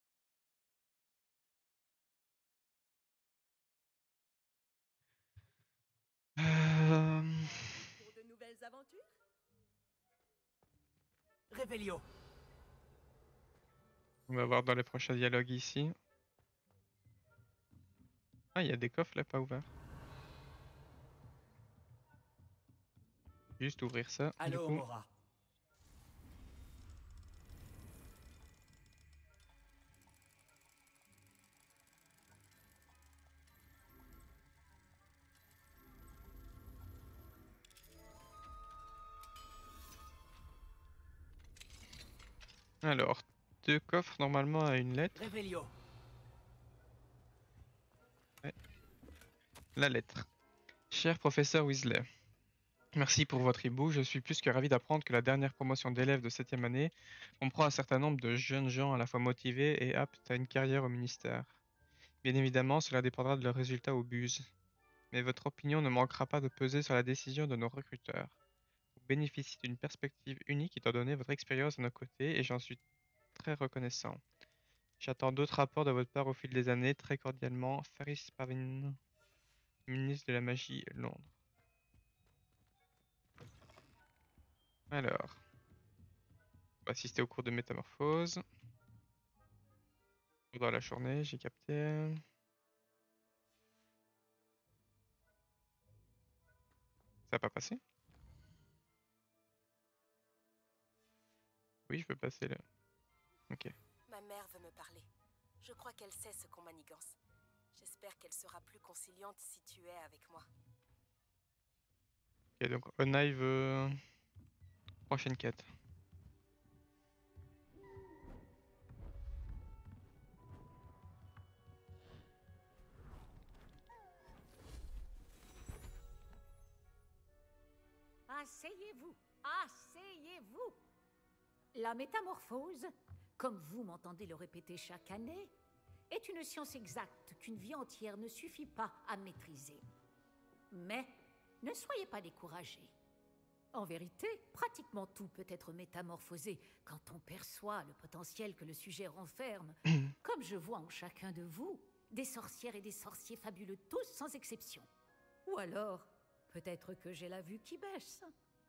Euh, Pour de nouvelles aventures? Revelio. On va voir dans les prochains dialogues ici. Ah, il y a des coffres là, pas ouverts. Juste ouvrir ça. Du Allô, coup. Mora. Alors, deux coffres normalement à une lettre. Revelio. Ouais. La lettre. Cher professeur Weasley, merci pour votre hibou. Je suis plus que ravi d'apprendre que la dernière promotion d'élèves de septième année comprend un certain nombre de jeunes gens à la fois motivés et aptes à une carrière au ministère. Bien évidemment, cela dépendra de leurs résultats au buse. Mais votre opinion ne manquera pas de peser sur la décision de nos recruteurs. Vous bénéficiez d'une perspective unique étant donné votre expérience de nos côtés et j'en suis très reconnaissant. J'attends d'autres rapports de votre part au fil des années. Très cordialement, Faris Pavin. Ministre de la magie, Londres. Alors, on va assister au cours de métamorphose. Dans la journée, j'ai capté. Ça n'a pas passé? Oui, je peux passer là. Ok. Ma mère veut me parler. Je crois qu'elle sait ce qu'on manigance. J'espère qu'elle sera plus conciliante si tu es avec moi. Ok, donc Onai veut... Prochaine quête. Asseyez-vous, asseyez-vous. La métamorphose, comme vous m'entendez le répéter chaque année, est une science exacte qu'une vie entière ne suffit pas à maîtriser. Mais ne soyez pas découragés. En vérité, pratiquement tout peut être métamorphosé quand on perçoit le potentiel que le sujet renferme, comme je vois en chacun de vous, des sorcières et des sorciers fabuleux, tous sans exception. Ou alors, peut-être que j'ai la vue qui baisse.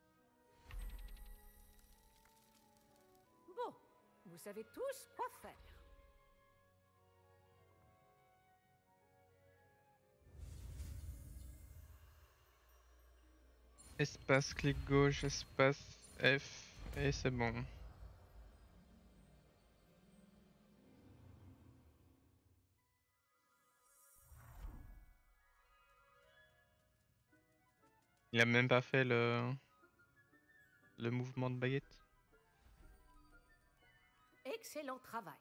Bon, vous savez tous quoi faire. Espace, clic gauche, espace F, et c'est bon. Il a même pas fait le... le mouvement de baguette. Excellent travail.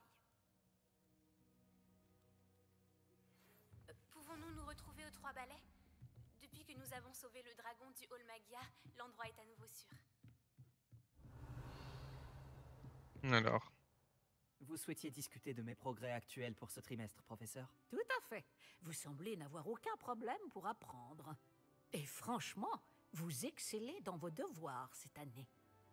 Euh, Pouvons-nous nous retrouver aux Trois Balais? Depuis que nous avons sauvé le dragon du Hall Magia, l'endroit est à nouveau sûr. Alors. Vous souhaitiez discuter de mes progrès actuels pour ce trimestre, professeur? Tout à fait. Vous semblez n'avoir aucun problème pour apprendre. Et franchement, vous excellez dans vos devoirs cette année.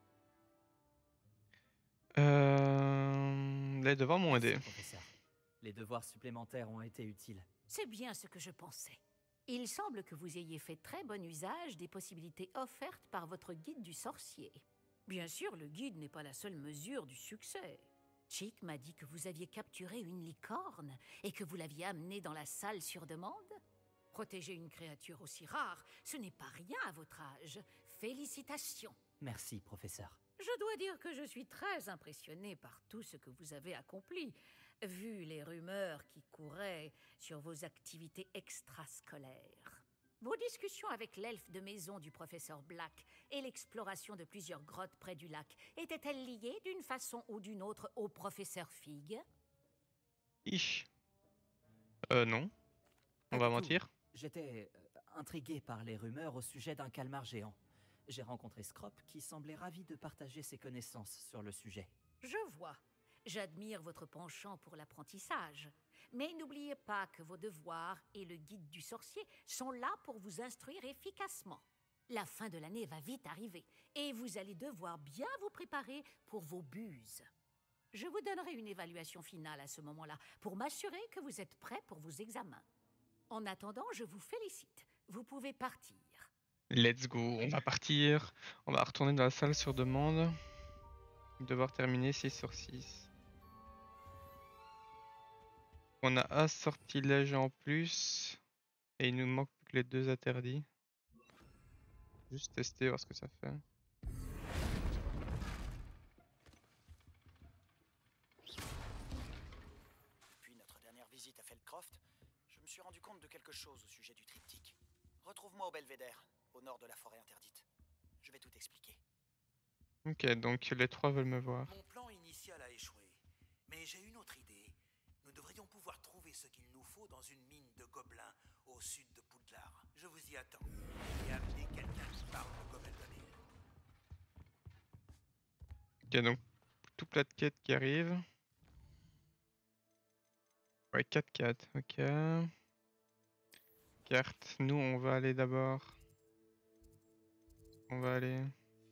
Euh... Les devoirs m'ont aidé. Professeur, les devoirs supplémentaires ont été utiles. C'est bien ce que je pensais. Il semble que vous ayez fait très bon usage des possibilités offertes par votre guide du sorcier. Bien sûr, le guide n'est pas la seule mesure du succès. Chick m'a dit que vous aviez capturé une licorne et que vous l'aviez amenée dans la salle sur demande. Protéger une créature aussi rare, ce n'est pas rien à votre âge. Félicitations. Merci, professeur. Je dois dire que je suis très impressionnée par tout ce que vous avez accompli, vu les rumeurs qui couraient sur vos activités extrascolaires. Vos discussions avec l'elfe de maison du professeur Black et l'exploration de plusieurs grottes près du lac étaient-elles liées d'une façon ou d'une autre au professeur Fig? Ich. Euh, non. On va mentir. J'étais euh, intrigué par les rumeurs au sujet d'un calmar géant. J'ai rencontré Scrop qui semblait ravi de partager ses connaissances sur le sujet. Je vois. J'admire votre penchant pour l'apprentissage. Mais n'oubliez pas que vos devoirs et le guide du sorcier sont là pour vous instruire efficacement. La fin de l'année va vite arriver et vous allez devoir bien vous préparer pour vos buses. Je vous donnerai une évaluation finale à ce moment-là pour m'assurer que vous êtes prêts pour vos examens. En attendant, je vous félicite. Vous pouvez partir. Let's go, on va partir. On va retourner dans la salle sur demande. Devoir terminer six sur six. On a un sortilège en plus. Et il nous manque que les deux interdits. Juste tester, voir ce que ça fait. Depuis notre dernière visite à Feldcroft, je me suis rendu compte de quelque chose au sujet du triptyque. Retrouve-moi au Belvédère, au nord de la forêt interdite. Je vais tout expliquer. Ok, donc les trois veulent me voir. Mon plan initial a échoué, mais j'ai une autre idée. Nous devrions pouvoir trouver ce qu'il nous faut dans une mine de gobelins au sud de Poudlard. Je vous y attends. Et amenez quelqu'un qui parle au Gobeldonil. Ok, donc tout plat de quête qui arrive. Ouais, quatre quatre, ok. Carte, nous on va aller d'abord. On va aller.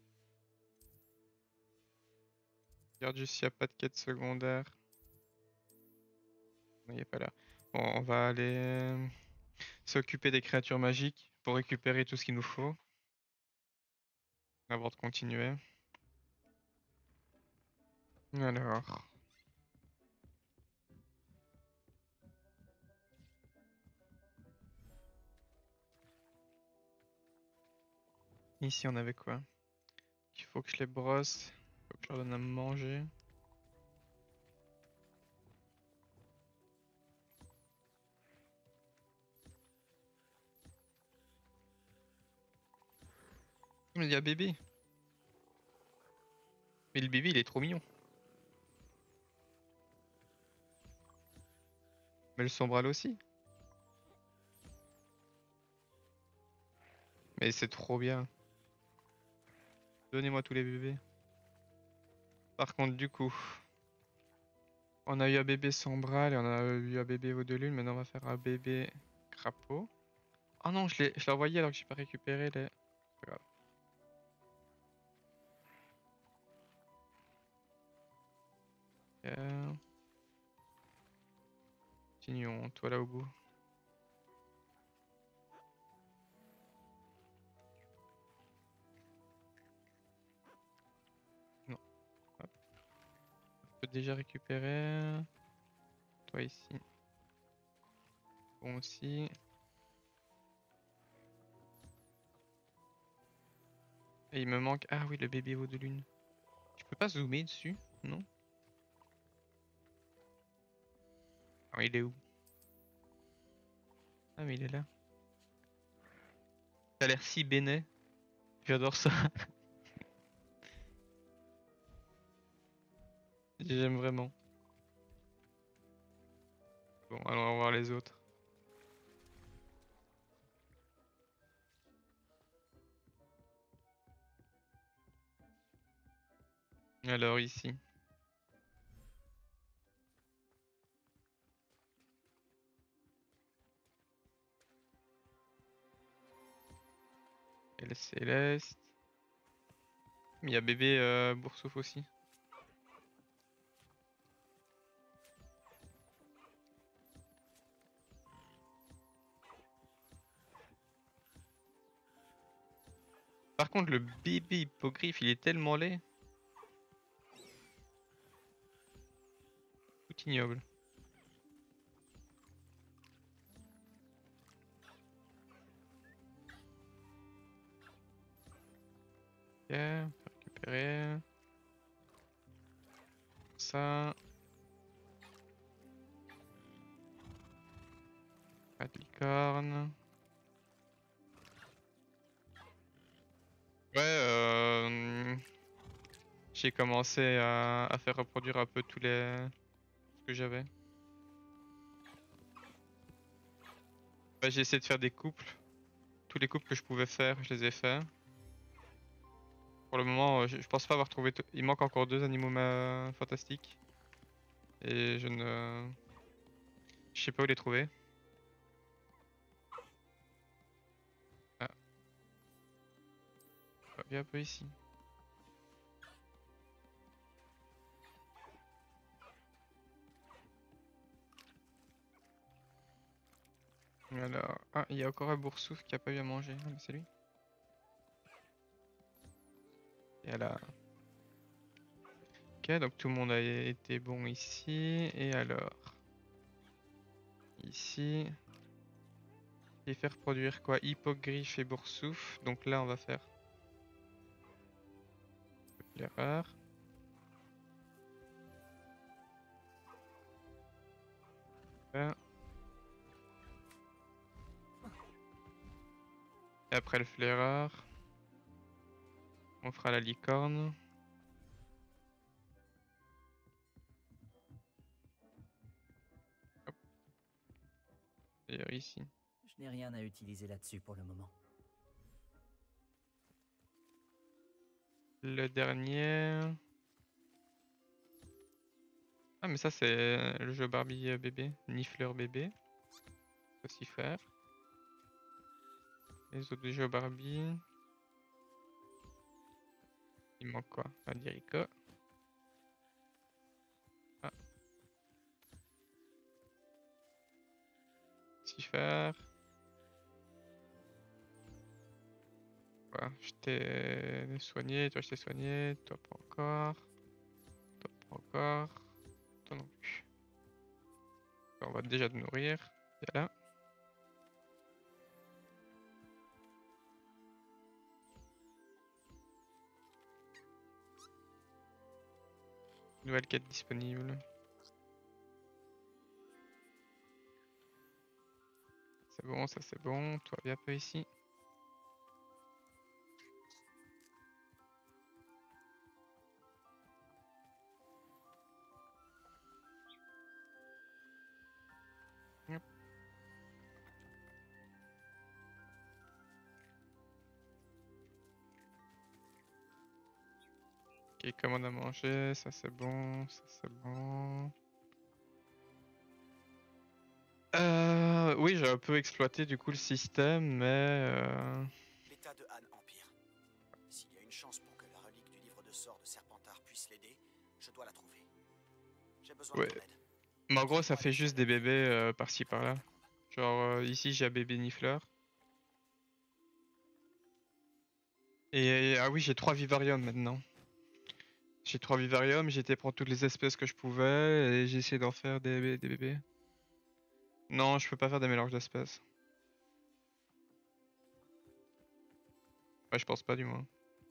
Regarde juste s'il n'y a pas de quête secondaire. Non, il n'est pas là. Bon, on va aller s'occuper des créatures magiques pour récupérer tout ce qu'il nous faut. Avant de continuer. Alors. Ici on avait quoi? Il faut que je les brosse. Il faut que je leur donne à manger. Mais il y a bébé. Mais le bébé il est trop mignon. Mais le sombral aussi. Mais c'est trop bien. Donnez-moi tous les bébés. Par contre du coup, on a eu un bébé sombral et on a eu un bébé veau de lune. Maintenant on va faire un bébé crapaud. Oh non, je l'ai je l'ai envoyé alors que j'ai pas récupéré les... C'est pas grave. Euh... Continuons, toi là au bout. Non. Hop. On peut déjà récupérer. Toi ici. Bon aussi. Et il me manque... Ah oui, le bébé veau de lune. Je peux pas zoomer dessus? Non? Ah, il est où? Ah mais il est là. Ça a l'air si béné. J'adore ça. J'aime vraiment. Bon, alors on va voir les autres. Alors ici. Elle est céleste. Mais il y a bébé euh, Boursouf aussi. Par contre le bébé hippogriffe il est tellement laid. Tout ignoble. Ok, on peut récupérer. Ça. Pas de licorne. Ouais, euh... j'ai commencé à, à faire reproduire un peu tous les... ce que j'avais. Ouais, j'ai essayé de faire des couples. Tous les couples que je pouvais faire, je les ai faits. Pour le moment, je, je pense pas avoir trouvé tout. Il manque encore deux animaux ma... fantastiques. Et je ne... Je sais pas où les trouver. Ah. Ah, viens un peu ici. Alors, ah, il y a encore un boursouf qui a pas eu à manger. Ah, mais c'est lui. Et là. Ok, donc tout le monde a été bon ici. Et alors, ici, et faire produire quoi? Hippogriffe et boursouf. Donc là, on va faire l'erreur. Voilà. Et après le flaireur, on fera la licorne. Hop. D'ailleurs ici. Je n'ai rien à utiliser là-dessus pour le moment. Le dernier. Ah mais ça c'est le jeu Barbie bébé, Nifleur bébé. Faut aussi faire. Les autres jeux Barbie. Il manque quoi? Adirico. Ah. Si faire. Ah, je t'ai soigné, toi je t'ai soigné, toi pas encore. Toi pas encore. Toi non plus. On va déjà te nourrir. Viens là. Nouvelle quête disponible. C'est bon, ça c'est bon. Toi viens un peu ici. Hop. Ok, commande à manger, ça c'est bon, ça c'est bon. Euh, oui, j'ai un peu exploité du coup le système, mais... Euh... L'état de Han empire. S'il y a une chance pour que la relique du livre de sorts de Serpentard puisse l'aider, je dois la trouver. J'ai besoin Ouais. de ton aide. Mais en gros, ça fait juste des bébés euh, par-ci par-là. Genre euh, ici, j'ai un bébé Nifleur. Et ah oui, j'ai trois vivariums maintenant. J'ai trois vivariums, j'ai été prendre toutes les espèces que je pouvais et j'ai essayé d'en faire des, bé- des bébés. Non, je peux pas faire des mélanges d'espèces. Ouais, je pense pas du moins.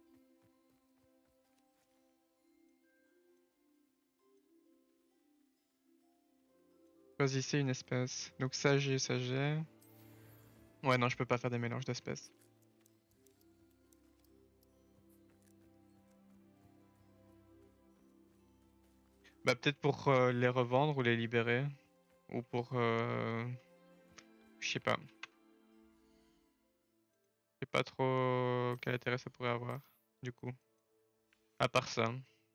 Choisissez une espèce. Donc ça j'ai, ça j'ai. Ouais, non, je peux pas faire des mélanges d'espèces. Bah peut-être pour euh, les revendre ou les libérer. Ou pour... Euh... Je sais pas. Je sais pas trop quel intérêt ça pourrait avoir, du coup. À part ça.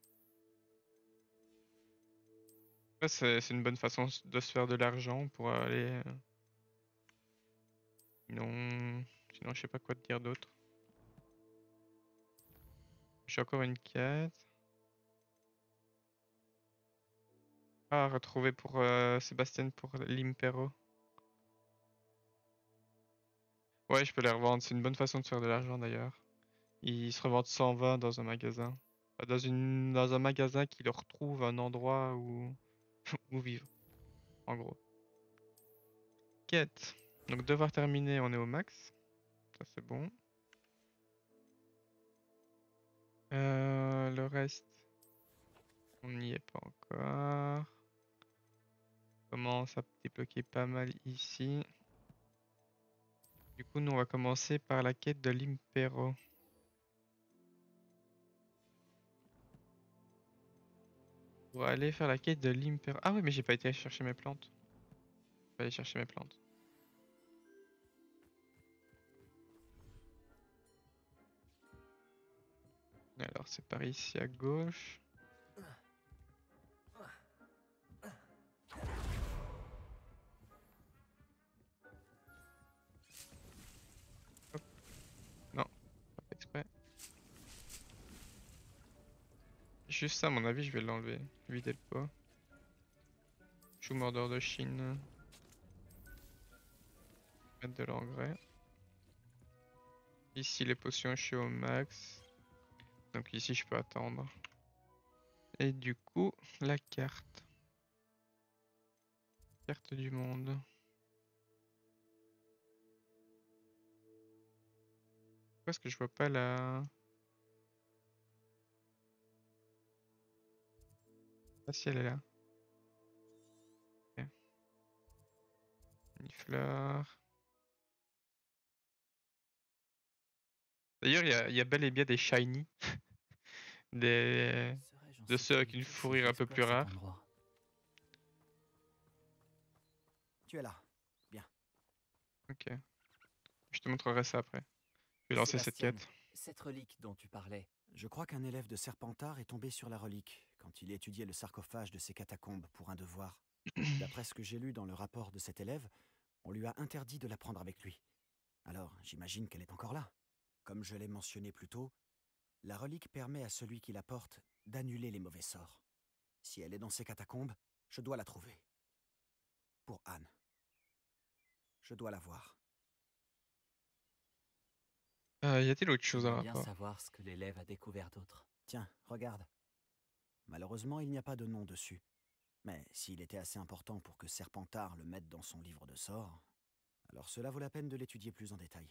Ouais, c'est c'est une bonne façon s- de se faire de l'argent pour aller... euh, Sinon... Sinon, je sais pas quoi te dire d'autre. J'ai encore une quête. Ah, retrouver pour euh, Sébastien pour l'Impero. Ouais, je peux les revendre. C'est une bonne façon de se faire de l'argent d'ailleurs. Ils se revendent cent vingt dans un magasin. Enfin, Dans une, dans un magasin qui leur trouve un endroit où, où vivre. En gros. Quête. Donc devoir terminer, on est au max. Ça c'est bon. Euh, le reste, on n'y est pas encore. Commence à débloquer pas mal ici. Du coup, nous on va commencer par la quête de l'Impero. Pour aller faire la quête de l'Impero. Ah oui, mais j'ai pas été chercher mes plantes. Je vais aller chercher mes plantes. Alors c'est par ici à gauche. Hop. Non, pas fait exprès. Juste ça, à mon avis, je vais l'enlever. Vider le pot. Chou mordeur de Chine. Mettre de l'engrais. Ici, les potions, je suis au max. Donc ici, je peux attendre. Et du coup, la carte. Carte du monde. Pourquoi est-ce que je vois pas la... Ah si, elle est là. Ok. Une fleur. D'ailleurs, il y a, il y a bel et bien des shiny. Des... De ceux avec une fourrure un peu plus rare. Tu es là. Bien. Ok. Je te montrerai ça après. Je vais lancer cette Sébastien, quête. cette relique dont tu parlais. Je crois qu'un élève de Serpentard est tombé sur la relique quand il étudiait le sarcophage de ces catacombes pour un devoir. D'après ce que j'ai lu dans le rapport de cet élève, on lui a interdit de la prendre avec lui. Alors, j'imagine qu'elle est encore là. Comme je l'ai mentionné plus tôt, la relique permet à celui qui la porte d'annuler les mauvais sorts. Si elle est dans ces catacombes, je dois la trouver. Pour Anne. Je dois la voir. Euh, y a-t-il autre chose dans le J'aimerais bien rapport? savoir ce que l'élève a découvert d'autre. Tiens, regarde. Malheureusement, il n'y a pas de nom dessus. Mais s'il était assez important pour que Serpentard le mette dans son livre de sorts, alors cela vaut la peine de l'étudier plus en détail.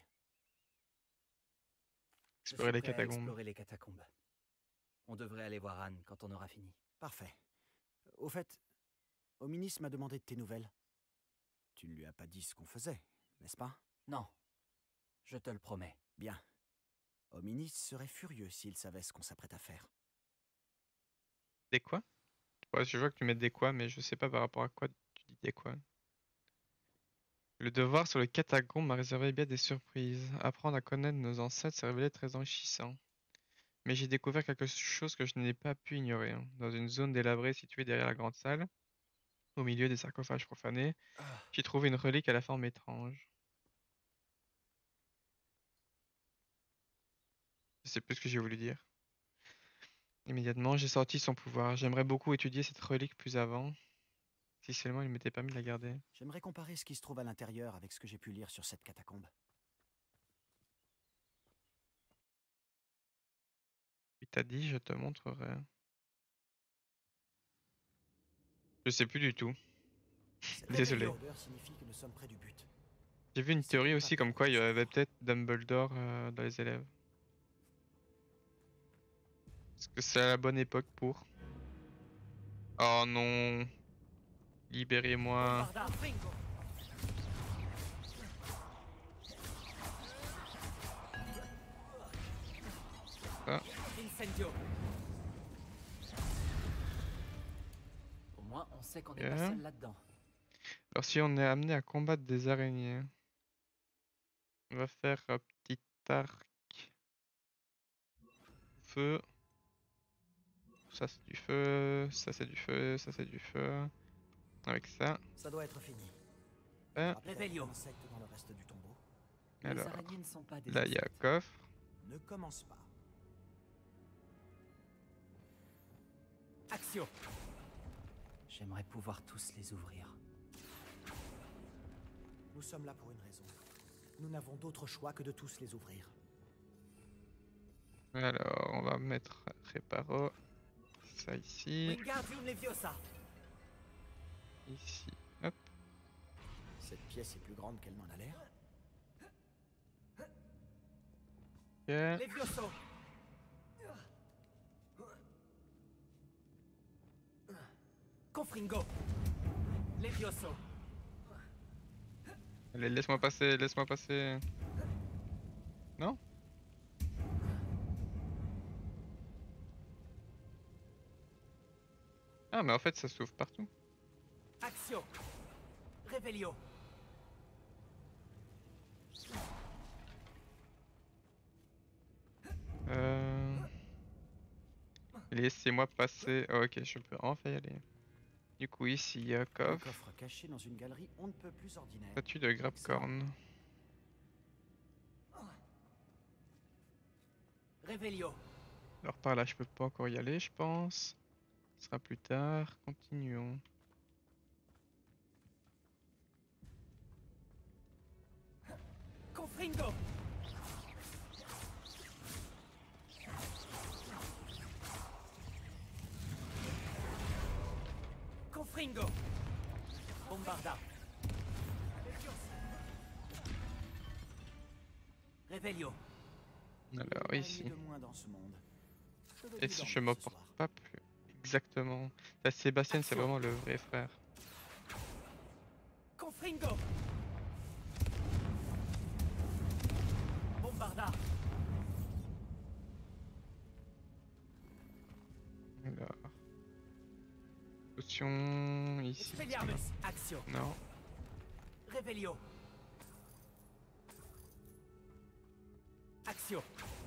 Je Explorer suis les prêt à catacombes. explorer les catacombes. On devrait aller voir Anne quand on aura fini. Parfait. Au fait, Hominis m'a demandé de tes nouvelles. Tu ne lui as pas dit ce qu'on faisait, n'est-ce pas? Non, je te le promets. Bien. Hominis serait furieux s'il savait ce qu'on s'apprête à faire. Des quoi? Ouais, je vois que tu mets des quoi, mais je sais pas par rapport à quoi tu dis des quoi. Le devoir sur le catacombe m'a réservé bien des surprises. Apprendre à connaître nos ancêtres s'est révélé très enrichissant. Mais j'ai découvert quelque chose que je n'ai pas pu ignorer. hein. Dans une zone délabrée située derrière la grande salle, au milieu des sarcophages profanés, j'ai trouvé une relique à la forme étrange. Je sais plus ce que j'ai voulu dire. Immédiatement, j'ai sorti son pouvoir. J'aimerais beaucoup étudier cette relique plus avant, si seulement il m'était permis de la garder. J'aimerais comparer ce qui se trouve à l'intérieur avec ce que j'ai pu lire sur cette catacombe. Il t'a dit, je te montrerai. Je sais plus du tout. Désolé. L'odeur signifie que nous sommes près du but. J'ai vu une théorie aussi comme quoi il y avait peut-être Dumbledore euh, dans les élèves. Est-ce que c'est la bonne époque pour? Oh non. Libérez-moi. Ah. Incendio. Au moins, on sait qu'on n'est Bien. pas seul là-dedans. Alors si on est amené à combattre des araignées, on va faire un petit arc. Feu. Ça c'est du feu, ça c'est du feu, ça c'est du feu. Avec ça. Ça doit être fini. Ah. Réveillons. Insectes dans le reste du tombeau. Alors, Les araignées ne sont pas des là il y a un insectes. coffre. Ne commence pas. Action. J'aimerais pouvoir tous les ouvrir. Nous sommes là pour une raison. Nous n'avons d'autre choix que de tous les ouvrir. Alors, on va mettre Réparo. Ça ici. Wingardium Leviosa. Ici. Hop. Cette pièce est plus grande qu'elle n'en a l'air. Ok. Levioso. Confringo. Levioso. Allez, laisse-moi passer, laisse-moi passer. Non? Ah, mais en fait, ça s'ouvre partout. Action. Revelio. Euh... Laissez-moi passer. Oh, ok, je peux enfin y aller. Du coup, ici, il y a un Un coffre. coffre caché dans une galerie on ne peut plus ordinaire. Statue de Grabcorn. Revelio. Alors par là, je peux pas encore y aller, je pense. Ce sera plus tard. Continuons. Confringo. Confringo. Bombarda. Revelio. Alors ici. De moins dans ce monde. Je veux Et mieux si je dormir m'en ce porte soir. pas plus exactement. La Sébastien, c'est vraiment le vrai frère. Confringo. Bombarda. Alors. Potion ici. Expelliarmus. Action. Non. Revelio. Action.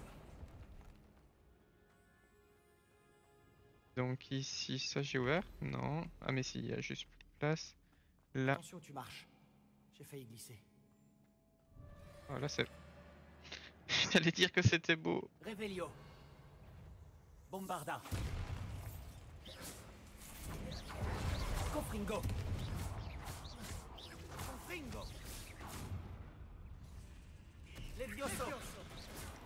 Donc ici, ça j'ai ouvert? Non. Ah mais si, il y a juste plus de place. Là. Attention, tu marches. J'ai failli glisser. Oh là c'est... J'allais dire que c'était beau. Revelio. Bombarda. Confringo. Confringo. Levioso.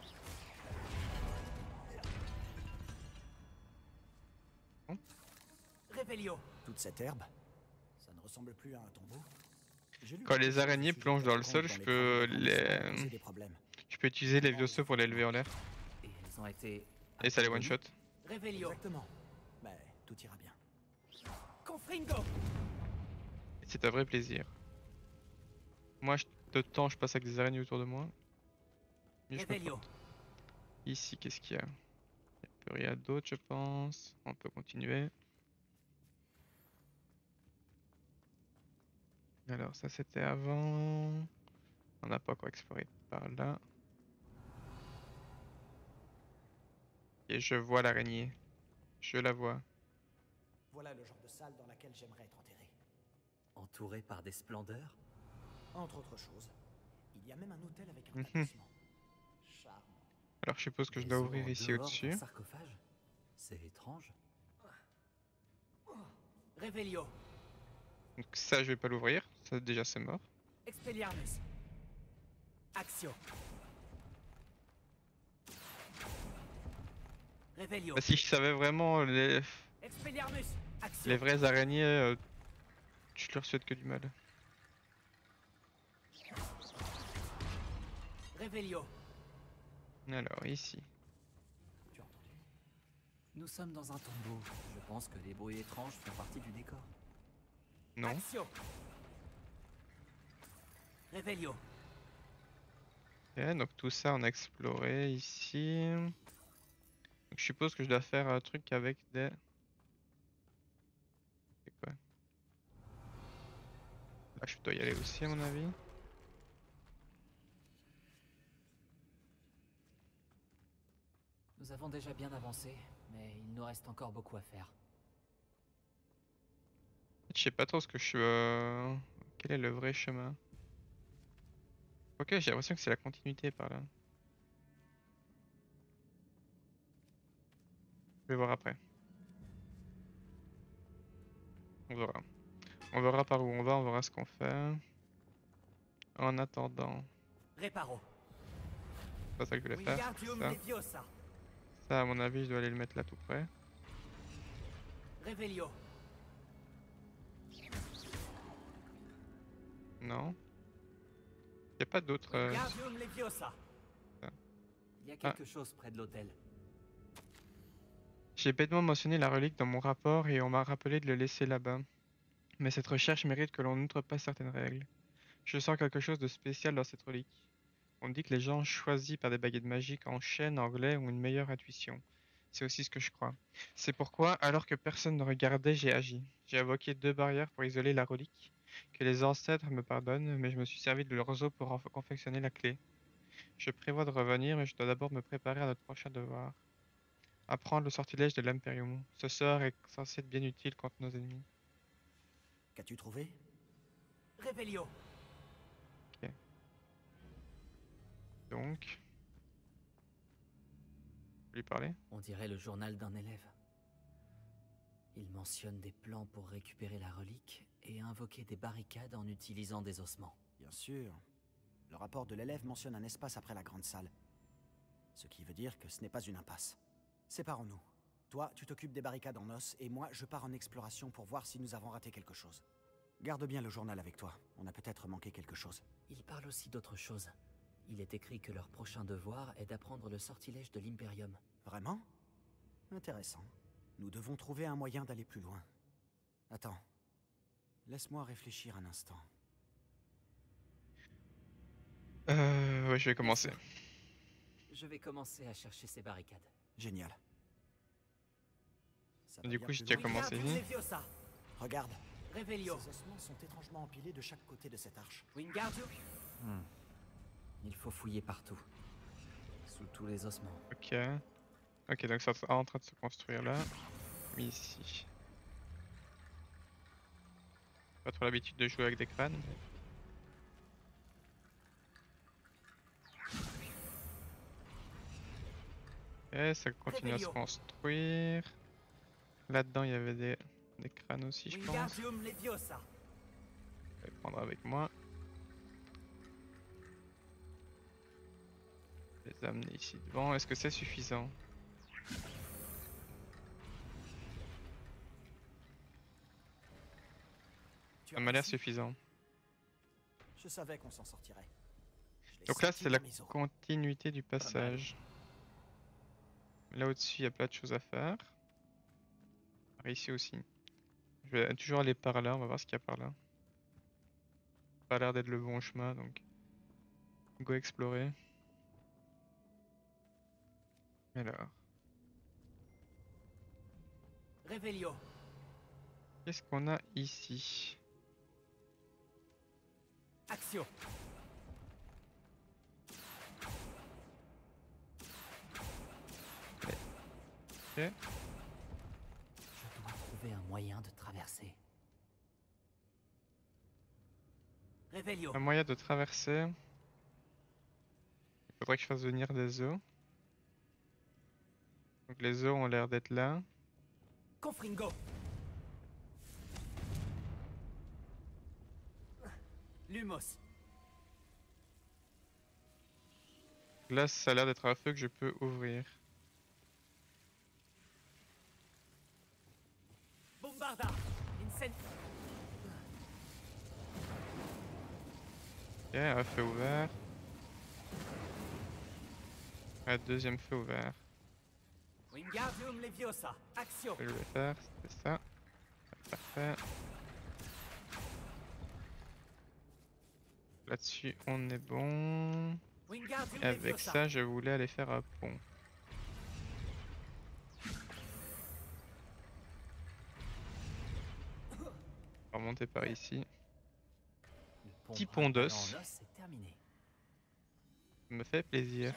Revelio. Toute cette herbe, ça ne ressemble plus à un tombeau. J'ai lu Quand quelque les chose au araignées sujet plongent des dans le catacombes sol, je dans peux les travaux de grandissement ont les... posé des problèmes. Je peux utiliser les Vioso pour les lever en l'air. Et elles ont été... Et ça les one shot. Revelio. Exactement. Mais tout ira bien. Confringo. Et c'est un vrai plaisir. Moi, je- de temps, je passe avec des araignées autour de moi. Mais je me Revelio. flotte. Ici, qu'est-ce qu'il y a? Il n'y a plus rien d'autre, je pense. On peut continuer. Alors, ça c'était avant. On n'a pas encore exploré par là. Et je vois l'araignée. Je la vois. Voilà le genre de salle dans laquelle j'aimerais être enterré. Entouré par des splendeurs? Entre autres choses, il y a même un hôtel avec un Mhm. tabassement. Charmant. Alors, je suppose que je Des dois os ouvrir en ici dehors au-dessus. d'un sarcophage? C'est étrange. Revelio. Donc ça, je vais pas l'ouvrir. Ça, déjà, c'est mort. Expelliarmus. Axio. Revelio. Bah, si je savais vraiment les, Expelliarmus. Axio. les vraies araignées, euh, je leur souhaite que du mal. Revelio. Alors, ici. Nous sommes dans un tombeau. Je pense que les bruits étranges font partie du décor. Non. Axio. Revelio. Ok, donc tout ça on a exploré ici. Donc je suppose que je dois faire un truc avec des... C'est quoi? Là je dois y aller aussi à mon avis. Nous avons déjà bien avancé, mais il nous reste encore beaucoup à faire. Je sais pas trop ce que je suis... euh, Quel est le vrai chemin? Ok, j'ai l'impression que c'est la continuité par là. Je vais voir après. On verra. On verra par où on va, on verra ce qu'on fait. En attendant, Reparo. c'est pas ça que je voulais faire. Wingardium Ça. Leviosa. Ça, à mon avis, je dois aller le mettre là tout près. Revelio. Non. Y a pas d'autres. euh, Wingardium Leviosa. Il y a quelque chose près de l'hôtel. J'ai bêtement mentionné la relique dans mon rapport et on m'a rappelé de le laisser là-bas. Mais cette recherche mérite que l'on n'outrepasse certaines règles. Je sens quelque chose de spécial dans cette relique. On dit que les gens choisis par des baguettes magiques en chêne anglais ont une meilleure intuition. C'est aussi ce que je crois. C'est pourquoi, alors que personne ne regardait, j'ai agi. J'ai invoqué deux barrières pour isoler la relique. Que les ancêtres me pardonnent, mais je me suis servi de leur roseau pour en confectionner la clé. Je prévois de revenir, mais je dois d'abord me préparer à notre prochain devoir. Apprendre le sortilège de l'Imperium. Ce sort est censé être bien utile contre nos ennemis. Qu'as-tu trouvé? Revelio. Ok. Donc... Je vais lui parler. On dirait le journal d'un élève. Il mentionne des plans pour récupérer la relique et invoquer des barricades en utilisant des ossements. Bien sûr. Le rapport de l'élève mentionne un espace après la grande salle. Ce qui veut dire que ce n'est pas une impasse. Séparons-nous. Toi, tu t'occupes des barricades en os, et moi, je pars en exploration pour voir si nous avons raté quelque chose. Garde bien le journal avec toi. On a peut-être manqué quelque chose. Il parle aussi d'autre chose. Il est écrit que leur prochain devoir est d'apprendre le sortilège de l'Imperium. Vraiment? Intéressant. Nous devons trouver un moyen d'aller plus loin. Attends. Laisse-moi réfléchir un instant. Euh... Ouais, je vais commencer. Je vais commencer à chercher ces barricades. Génial. Ça va Du bien coup, plus j'ai déjà loin. commencé Wingardium ici. Leviosa. Regarde. Revelio. Ces ossements sont étrangement empilés de chaque côté de cette arche. Wingardium. Hmm. Il faut fouiller partout. Sous tous les ossements. Ok. Ok, donc ça est en train de se construire là. Mais ici. Pas trop l'habitude de jouer avec des crânes. Ok, ça continue à se construire. Là-dedans, il y avait des, des crânes aussi, je pense. Wingardium Leviosa. Je vais les prendre avec moi. Les amener ici devant. Est-ce que c'est suffisant? Ça m'a l'air suffisant. Je savais qu'on s'en sortirait. Je l'ai Donc là, senti c'est la dans mes os. continuité du passage. Là au-dessus, il y a plein de choses à faire. Par ici aussi. Je vais toujours aller par là, on va voir ce qu'il y a par là. Pas l'air d'être le bon chemin, donc go explorer. Alors, Revelio. qu'est-ce qu'on a ici? Axio. Ok. Je dois trouver un moyen de traverser. Revelio. Un moyen de traverser. Il faudrait que je fasse venir des œufs. Donc les œufs ont l'air d'être là. Confringo. Lumos. Là, ça a l'air d'être un feu que je peux ouvrir. Bombarda. Incen... Ok, un feu ouvert. Un deuxième feu ouvert. Wingardium Leviosa. Axio. Ce que je vais faire, c'était ça. Parfait. Là-dessus, on est bon. Wingardium Et avec Leviosa. ça, je voulais aller faire un pont. On va remonter par ici. Petit pont d'os. C'est terminé. Ça me fait plaisir.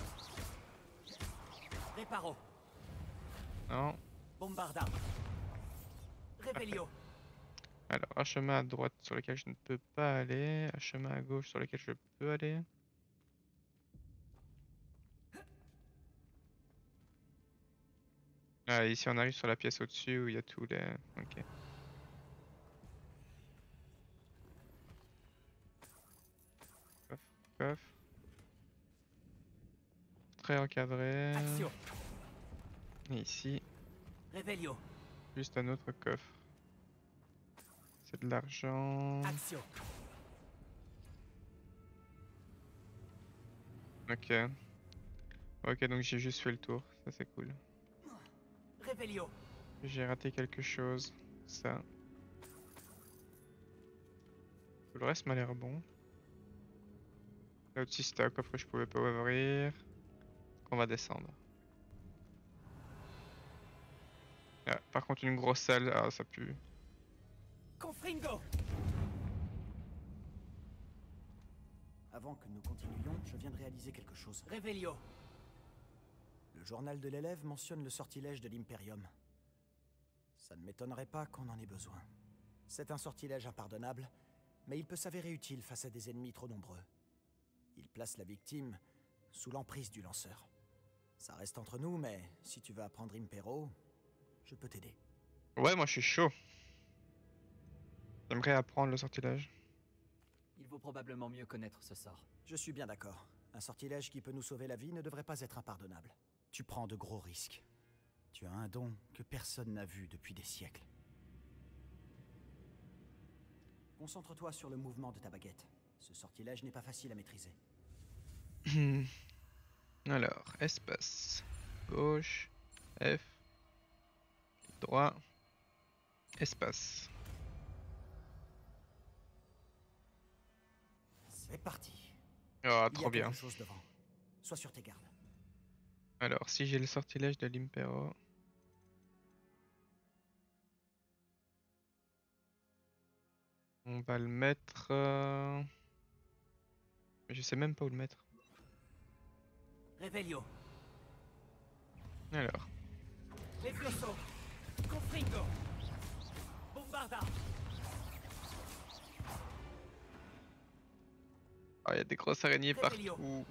Reparo. Non. Bombarda. Revelio. Alors, un chemin à droite sur lequel je ne peux pas aller. Un chemin à gauche sur lequel je peux aller. Ah, ici on arrive sur la pièce au-dessus où il y a tous les... Ok. Coffre, coffre. Très encadré. Axio. Et ici, Revelio. juste un autre coffre. C'est de l'argent. Axio. Ok. Ok, donc j'ai juste fait le tour. Ça c'est cool. Revelio. J'ai raté quelque chose. Ça. Le reste m'a l'air bon. Là au-dessus c'était un coffre que je pouvais pas ouvrir. On va descendre. Ah, par contre une grosse salle, ah ça pue. Confringo. Avant que nous continuions, je viens de réaliser quelque chose. Revelio. Le journal de l'élève mentionne le sortilège de l'Imperium. Ça ne m'étonnerait pas qu'on en ait besoin. C'est un sortilège impardonnable, mais il peut s'avérer utile face à des ennemis trop nombreux. Il place la victime sous l'emprise du lanceur. Ça reste entre nous, mais si tu veux apprendre Impero, je peux t'aider. Ouais, moi je suis chaud. J'aimerais apprendre le sortilège. Il vaut probablement mieux connaître ce sort. Je suis bien d'accord. Un sortilège qui peut nous sauver la vie ne devrait pas être impardonnable. Tu prends de gros risques. Tu as un don que personne n'a vu depuis des siècles. Concentre-toi sur le mouvement de ta baguette. Ce sortilège n'est pas facile à maîtriser. Alors, espace. Gauche. F. Droit. Espace. C'est parti. Ah, Il y trop a bien. quelque chose devant. Sois sur tes gardes. Alors, si j'ai le sortilège de l'Impero. On va le mettre... euh, Je sais même pas où le mettre. Revelio. Alors. Levioso. Confringo. Bombarda. Ah, il y a des grosses araignées Revelio. partout.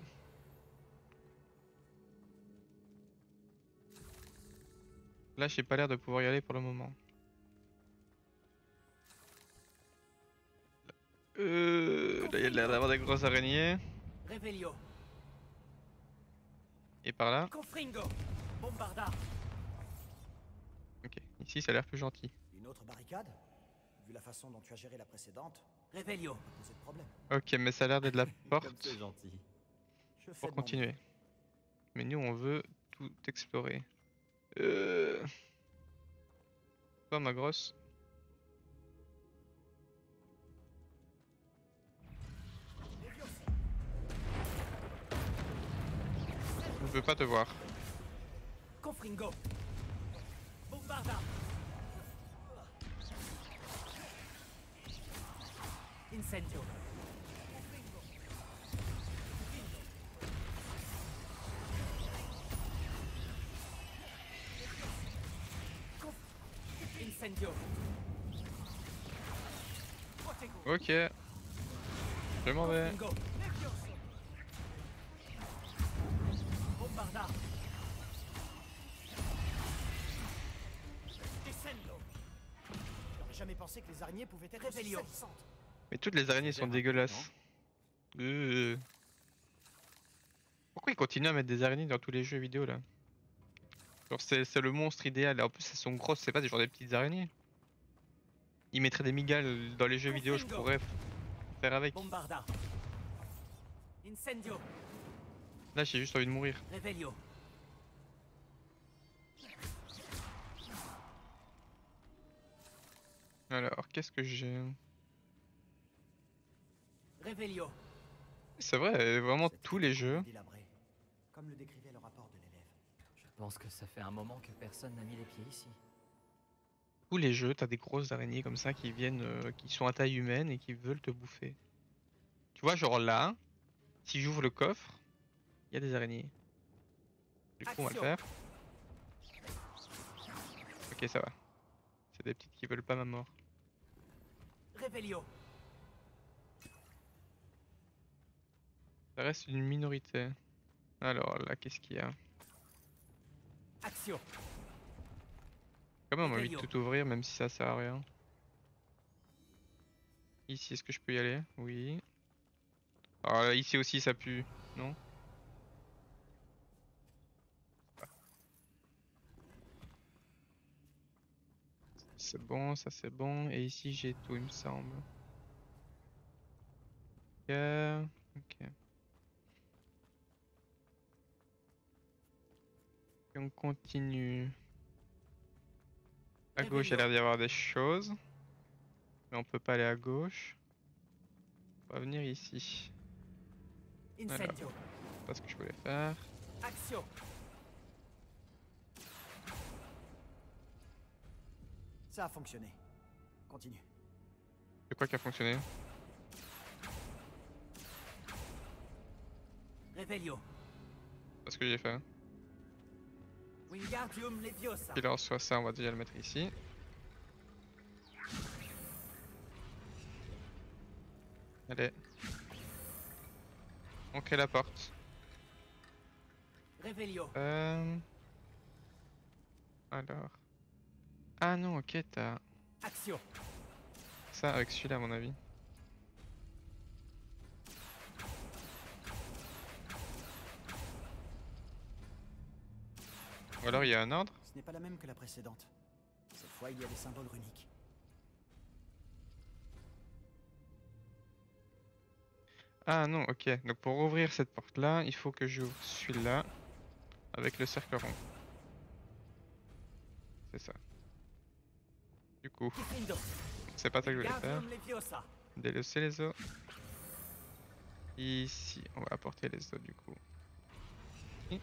Là, j'ai pas l'air de pouvoir y aller pour le moment. Euh, là, il y a l'air d'avoir des grosses araignées. Revelio. Et par là. Confringo. Bombarda. Ok, ici ça a l'air plus gentil. Une autre barricade? vu la façon dont tu as géré la précédente, Revelio. pas poser de problème. Ok, mais ça a l'air d'être la Comme porte c'est gentil. Je fais pour de mon continuer. Mais nous, on veut tout explorer. Euh... Toi, ma grosse. Je veux pas te voir. Confringo. Bombarda. Incendio. Incendio. Ok. Je m'en vais. Confringo. Bombarda. Descendo. J'aurais jamais pensé que les araignées pouvaient être aussi Revelio. satissantes. Mais toutes les araignées sont dégueulasses. Euh... Pourquoi ils continuent à mettre des araignées dans tous les jeux vidéo là? Genre c'est c'est le monstre idéal. En plus elles sont grosses, c'est pas des genre des petites araignées. Ils mettraient des migales dans les jeux vidéo, je pourrais faire avec. Bombarda. Incendio. Là j'ai juste envie de mourir. Revelio. Alors qu'est-ce que j'ai? Revelio. C'est vrai, vraiment tous les jeux. Délabré, comme le décrivait le rapport de l'élève. Je pense que ça fait un moment que personne n'a mis les pieds ici. Tous les jeux, t'as des grosses araignées comme ça qui viennent, euh, qui sont à taille humaine et qui veulent te bouffer. Tu vois, genre là, si j'ouvre le coffre, il y a des araignées. Du coup, on va le faire. Ok, ça va. C'est des petites qui veulent pas ma mort. Revelio. Ça reste une minorité. Alors là, qu'est-ce qu'il y a? Axio. Quand même, on a envie de tout ouvrir, même si ça sert à rien. Ici, est-ce que je peux y aller? Oui. Alors là, ici aussi, ça pue, non? C'est bon, ça c'est bon. Et ici, j'ai tout, il me semble. Ok. Ok. Et on continue. À gauche, il y a l'air d'y avoir des choses. Mais on peut pas aller à gauche. On va venir ici. Voilà. Incendio. C'est pas ce que je voulais faire. Axio. Ça a fonctionné. Continue. C'est quoi qui a fonctionné? Revelio. C'est ce que j'ai fait. Wingardium Leviosa. Puis là, on reçoit ça, on va déjà le mettre ici. Allez. On crée la porte. Revelio. Euh... Alors. Ah non, ok, t'as Axio. ça avec celui-là à mon avis. Ou alors il y a un ordre? Ce n'est pas la même que la précédente. Cette fois, il y a des symboles runiques. Ah non, ok. Donc pour ouvrir cette porte-là, il faut que j'ouvre celui-là avec le cercle rond. C'est ça. Du coup, c'est pas ça que je voulais faire. Wingardium Leviosa. Délaisser les os. Ici, on va apporter les os du coup. Ici.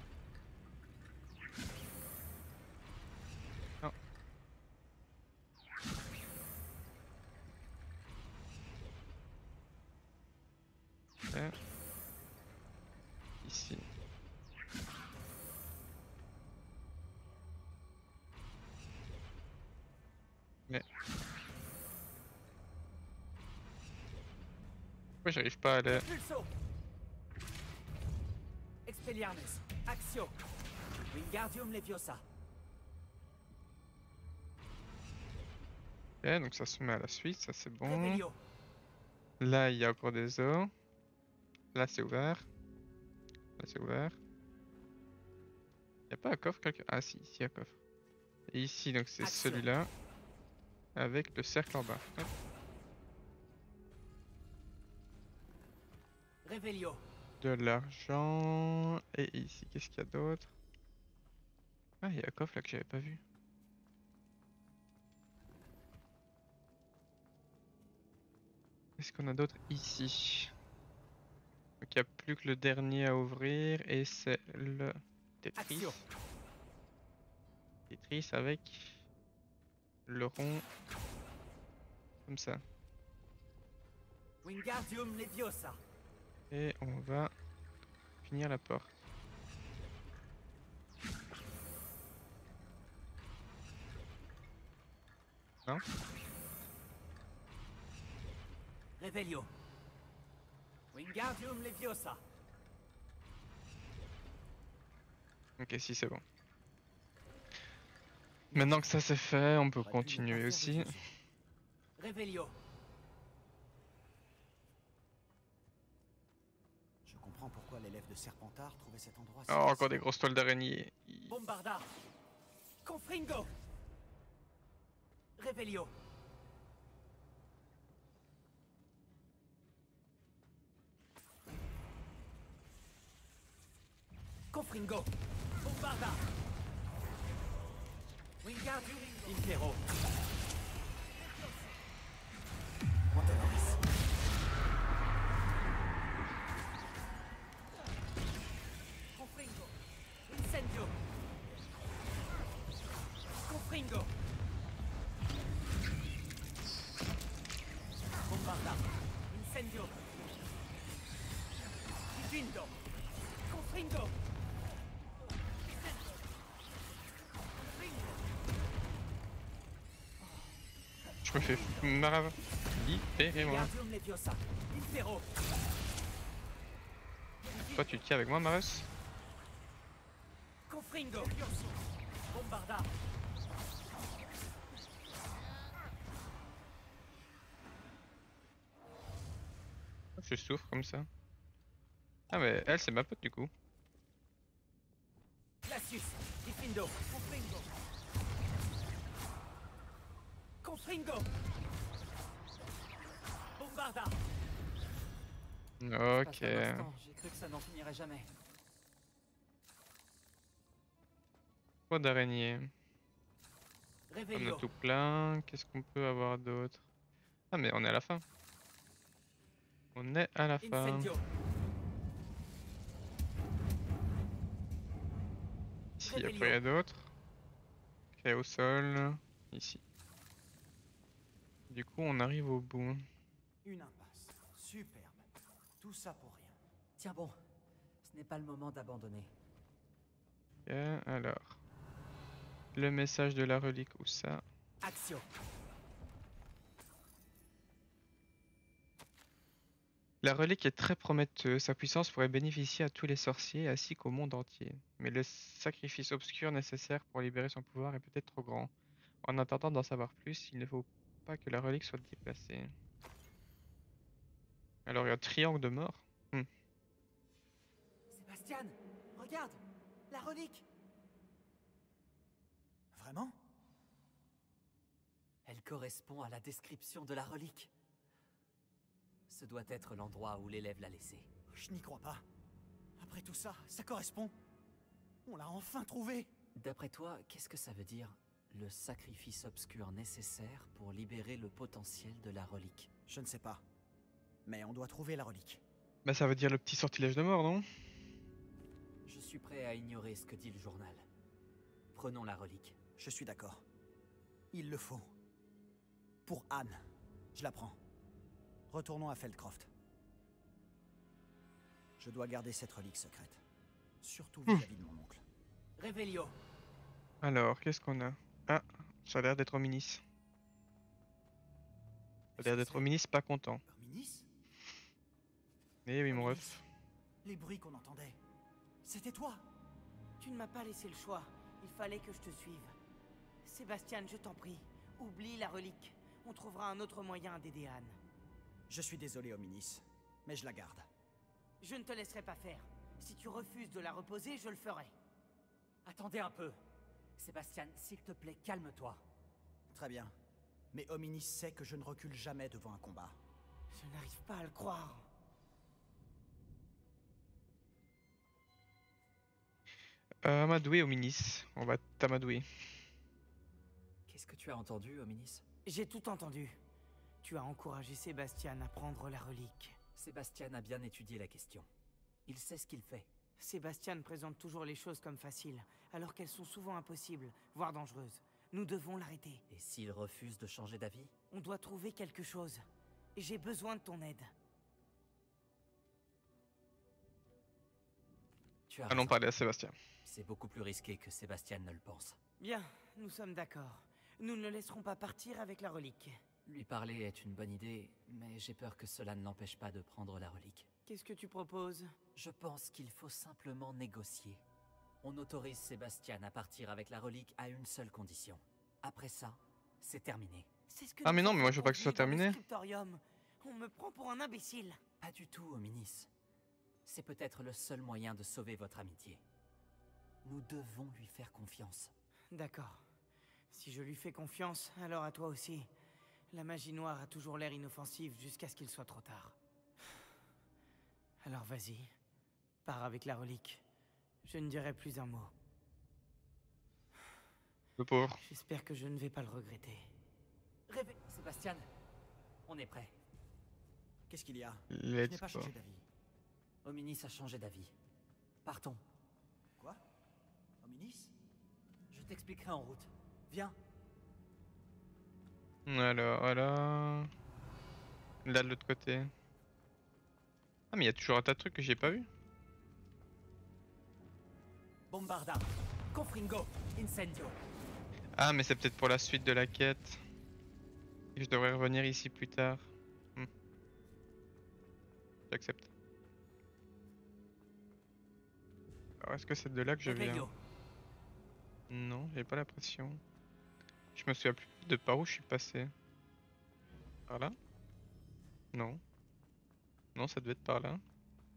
Non. Ok. Ici. Mais pourquoi j'arrive pas à aller? Expulso. Expelliarmus. Axio. Wingardium Leviosa. Ok, donc ça se met à la suite, ça c'est bon. Revelio. Là il y a encore des os. Là c'est ouvert. Là c'est ouvert. Y a pas un coffre quelque... Ah si, ici y a un coffre. Et ici donc c'est Action. celui-là. avec le cercle en bas. Hop. Revelio. De l'argent. Et ici, qu'est-ce qu'il y a d'autre? Ah, il y a un coffre là que j'avais pas vu. Qu'est-ce qu'on a d'autre ici? Donc il n'y a plus que le dernier à ouvrir et c'est le Tetris. Action. Tetris avec le rond comme ça. Wingardium Leviosa. Et on va finir la porte. Non? Revelio. Wingardium Leviosa. Ok, si c'est bon. Maintenant que ça c'est fait, on peut continuer aussi. Revelio. Je comprends pourquoi l'élève de Serpentard trouvait cet endroit si Oh, encore fascinant. des grosses toiles d'araignée. Bombarda. Confringo. Revelio. Confringo. Bombarda. Wingardium Impero. Montonoris. Confringo. Incendio. Confringo. Bombarda. Incendio. Divindo. Confringo. Je me fais marave. Libérez-moi. Wingardium Leviosa. Impero. Toi tu te tiens avec moi, Marus? Confringo. Bombarda. Je souffre comme ça. Ah mais elle c'est ma pote du coup. Glacius. Difindo. Confringo. Confringo. Bombarda. Ok. J'ai cru que ça n'en finirait jamais. Trop d'araignées. On a Revelio. tout plein. Qu'est-ce qu'on peut avoir d'autre? Ah mais on est à la fin. On est à la fin. Incendio. Ici il n'y a pas rien d'autre. Ok, au sol. Ici. Du coup on arrive au bout. Une impasse. Superbe. Tout ça pour rien. Tiens bon, ce n'est pas le moment d'abandonner. Ok, alors. Le message de la relique, où ça? Action. La relique est très prometteuse, sa puissance pourrait bénéficier à tous les sorciers ainsi qu'au monde entier. Mais le sacrifice obscur nécessaire pour libérer son pouvoir est peut-être trop grand. En attendant d'en savoir plus, il ne faut pas que la relique soit déplacée. Alors il y a un triangle de mort. Hmm. Sébastien, regarde, la relique. Vraiment? Elle correspond à la description de la relique. Ce doit être l'endroit où l'élève l'a laissée. Je n'y crois pas. Après tout ça, ça correspond. On l'a enfin trouvé. D'après toi, qu'est-ce que ça veut dire? Le sacrifice obscur nécessaire pour libérer le potentiel de la relique. Je ne sais pas. Mais on doit trouver la relique. Bah ça veut dire le petit sortilège de mort, non? Je suis prêt à ignorer ce que dit le journal. Prenons la relique. Je suis d'accord. Il le faut. Pour Anne. Je la prends. Retournons à Feldcroft. Je dois garder cette relique secrète. Surtout vis-à-vis de mon oncle. Revelio. Alors, qu'est-ce qu'on a? Ah, ça a l'air d'être Hominis. Ça a l'air d'être Hominis pas content. Hominis? Eh oui, mon ref. Les bruits qu'on entendait. C'était toi. Tu ne m'as pas laissé le choix. Il fallait que je te suive. Sébastien, je t'en prie, oublie la relique. On trouvera un autre moyen d'aider Anne. Je suis désolé, Hominis, mais je la garde. Je ne te laisserai pas faire. Si tu refuses de la reposer, je le ferai. Attendez un peu. Sébastien, s'il te plaît, calme-toi. Très bien. Mais Hominis sait que je ne recule jamais devant un combat. Je n'arrive pas à le croire. Euh, amadouer Hominis. On va t'amadouer. Qu'est-ce que tu as entendu, Hominis? J'ai tout entendu. Tu as encouragé Sébastien à prendre la relique. Sébastien a bien étudié la question. Il sait ce qu'il fait. Sébastien présente toujours les choses comme faciles, alors qu'elles sont souvent impossibles, voire dangereuses. Nous devons l'arrêter. Et s'il refuse de changer d'avis? On doit trouver quelque chose. J'ai besoin de ton aide. Tu as Allons raison. parler à Sébastien. C'est beaucoup plus risqué que Sébastien ne le pense. Bien, nous sommes d'accord. Nous ne le laisserons pas partir avec la relique. Lui parler est une bonne idée, mais j'ai peur que cela ne l'empêche pas de prendre la relique. Qu'est-ce que tu proposes? Je pense qu'il faut simplement négocier. On autorise Sébastien à partir avec la relique à une seule condition. Après ça, c'est terminé. C'est ce que Ah nous mais non, avons mais moi je veux pas que ce soit conduit dans le terminé. scriptorium. On me prend pour un imbécile. Pas du tout, Hominis. C'est peut-être le seul moyen de sauver votre amitié. Nous devons lui faire confiance. D'accord. Si je lui fais confiance, alors à toi aussi. La magie noire a toujours l'air inoffensive jusqu'à ce qu'il soit trop tard. Alors vas-y, pars avec la relique. Je ne dirai plus un mot. Le pauvre. J'espère que je ne vais pas le regretter. Rêvez, Sébastien. On est prêt. Qu'est-ce qu'il y a? Je Let's n'ai pas go. changé d'avis. Hominis a changé d'avis. Partons. Quoi? Hominis? Je t'expliquerai en route. Viens. Alors, voilà. Là de l'autre côté. Ah mais il y a toujours un tas de trucs que j'ai pas vu. Bombarda. Confringo. Incendio. Ah mais c'est peut-être pour la suite de la quête. Et je devrais revenir ici plus tard. Hmm. J'accepte. Alors est-ce que c'est de là que je viens? Revelio. Non, j'ai pas l'impression. Je me souviens plus de par où je suis passé. Par là? Non. Non, ça devait être par là.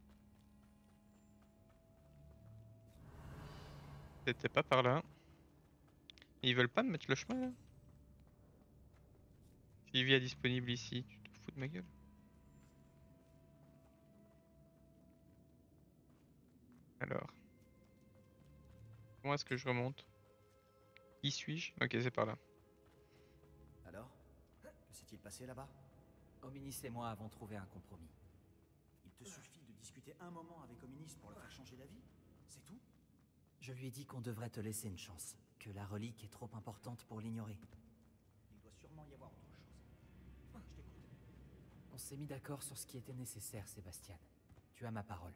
C'était pas par là. Ils veulent pas me mettre le chemin là? Suivi est disponible ici. Tu te fous de ma gueule? Alors. Comment est-ce que je remonte? Qui suis-je? Ok, c'est par là. Alors? Que s'est-il passé là-bas? Hominis et moi avons trouvé un compromis. Il te suffit de discuter un moment avec Hominis pour le faire changer d'avis? C'est tout? Je lui ai dit qu'on devrait te laisser une chance, que la relique est trop importante pour l'ignorer. Il doit sûrement y avoir autre chose. Je t'écoute. On s'est mis d'accord sur ce qui était nécessaire, Sébastien. Tu as ma parole.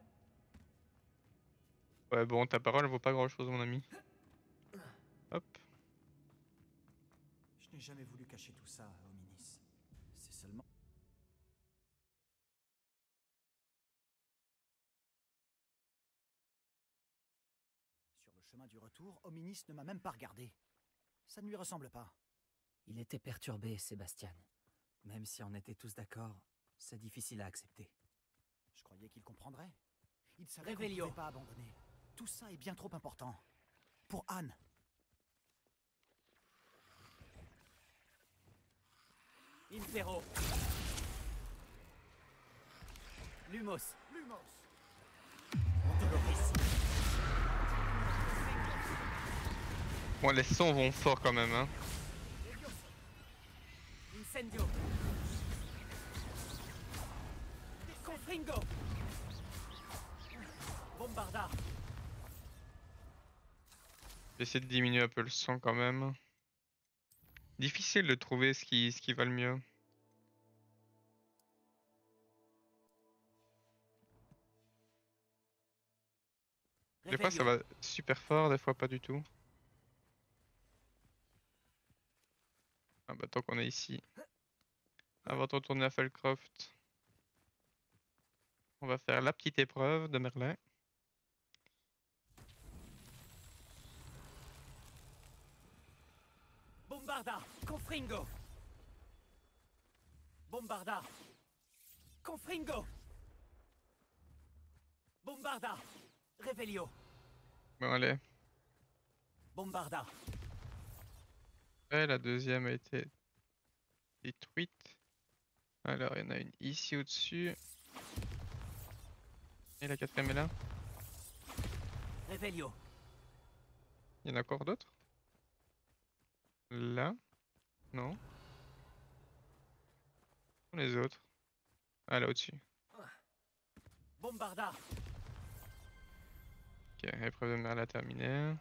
Ouais, bon, ta parole vaut pas grand-chose, mon ami. Hop. Je n'ai jamais voulu cacher tout ça à Hominis. C'est seulement... Sur le chemin du retour, Hominis ne m'a même pas regardé. Ça ne lui ressemble pas. Il était perturbé, Sébastien. Même si on était tous d'accord, c'est difficile à accepter. Je croyais qu'il comprendrait. Il savait qu'on ne Revelio. pouvait pas abandonner. Tout ça est bien trop important. Pour Anne. Impero. Lumos. Lumos. Bon, les sons vont fort quand même, hein. Incendio. Confringo. Bombarda. J'essaie de diminuer un peu le son quand même. Difficile de trouver ce qui, ce qui va le mieux. Des fois ça va super fort, des fois pas du tout. Ah bah tant qu'on est ici. Avant de retourner à Falcroft, on va faire la petite épreuve de Merlin. Bombarda. Confringo. Bombarda. Confringo. Bombarda. Revelio. Bon allez. Bombarda. Ouais, la deuxième a été détruite. Alors, il y en a une ici au-dessus. Et la quatrième est là. Revelio. Il y en a encore d'autres? Là? Non. Où les autres? Ah, là au-dessus. Bombarda. Ok, épreuve de mer à terminée.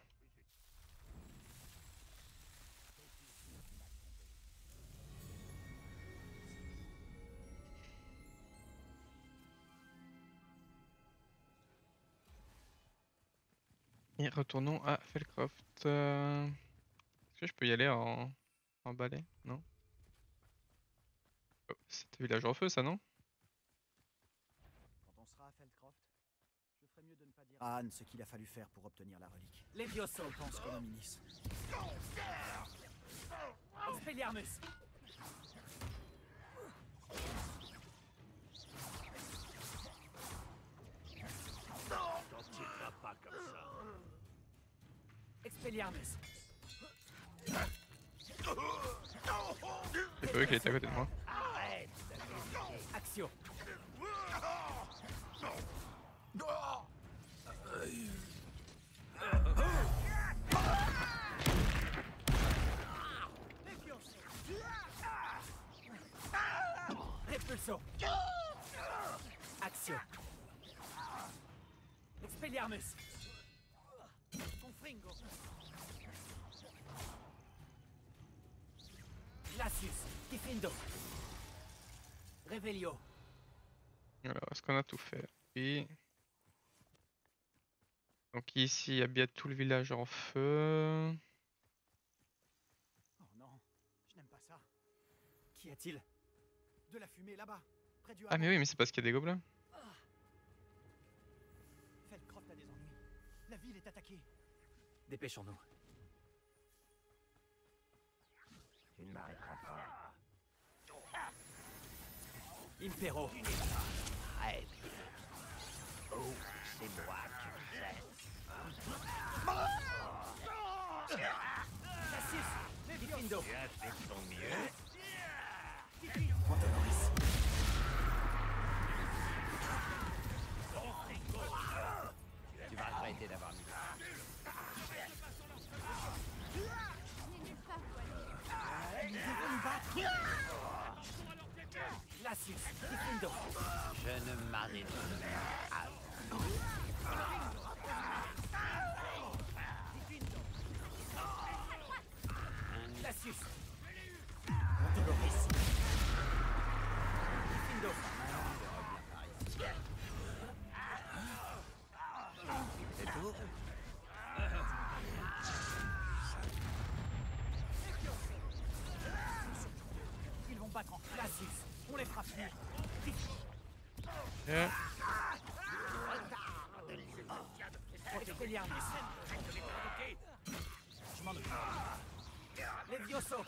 Et retournons à Felcroft. Euh... Est-ce que je peux y aller en, en balai? Non? Oh, c'est un village en feu, ça, non? Quand on sera à Feldcroft, je ferai mieux de ne pas dire à Anne ce qu'il a fallu faire pour obtenir la relique. Levioso. Je pense qu'on Minis. Expelliarmus. T'en tireras pas comme ça. Expelliarmus. J'ai pas vu qu'il était à côté de moi. Arrête. Axio. Repulso. Axio. Expelliarmus. Confringo. Glacius. Diffindo. Revelio. Alors, est-ce qu'on a tout fait? Oui. Donc ici, il y a bien tout le village en feu. Oh non, je n'aime pas ça. Qu'y a-t-il? De la fumée là-bas, près du Ah mais oui, mais c'est parce qu'il y a des gobelins. Feldcroft a des ennuis. La ville est attaquée. Dépêchons-nous. Tu ne m'arrêteras pas. Impero. Très bien. Oh, c'est moi qui vous aide. Cassius. Diffindo. Tu as fait ton mieux. Tu vas regretter d'avoir mis Glacius. Diffindo. Je ne m'arrête pas. Glacius. Montegoris. Diffindo. C'est tout? Ils vont battre en Glacius. On les fera fuir. Yeah. Expelliarmus. Je m'en occupe. Levioso.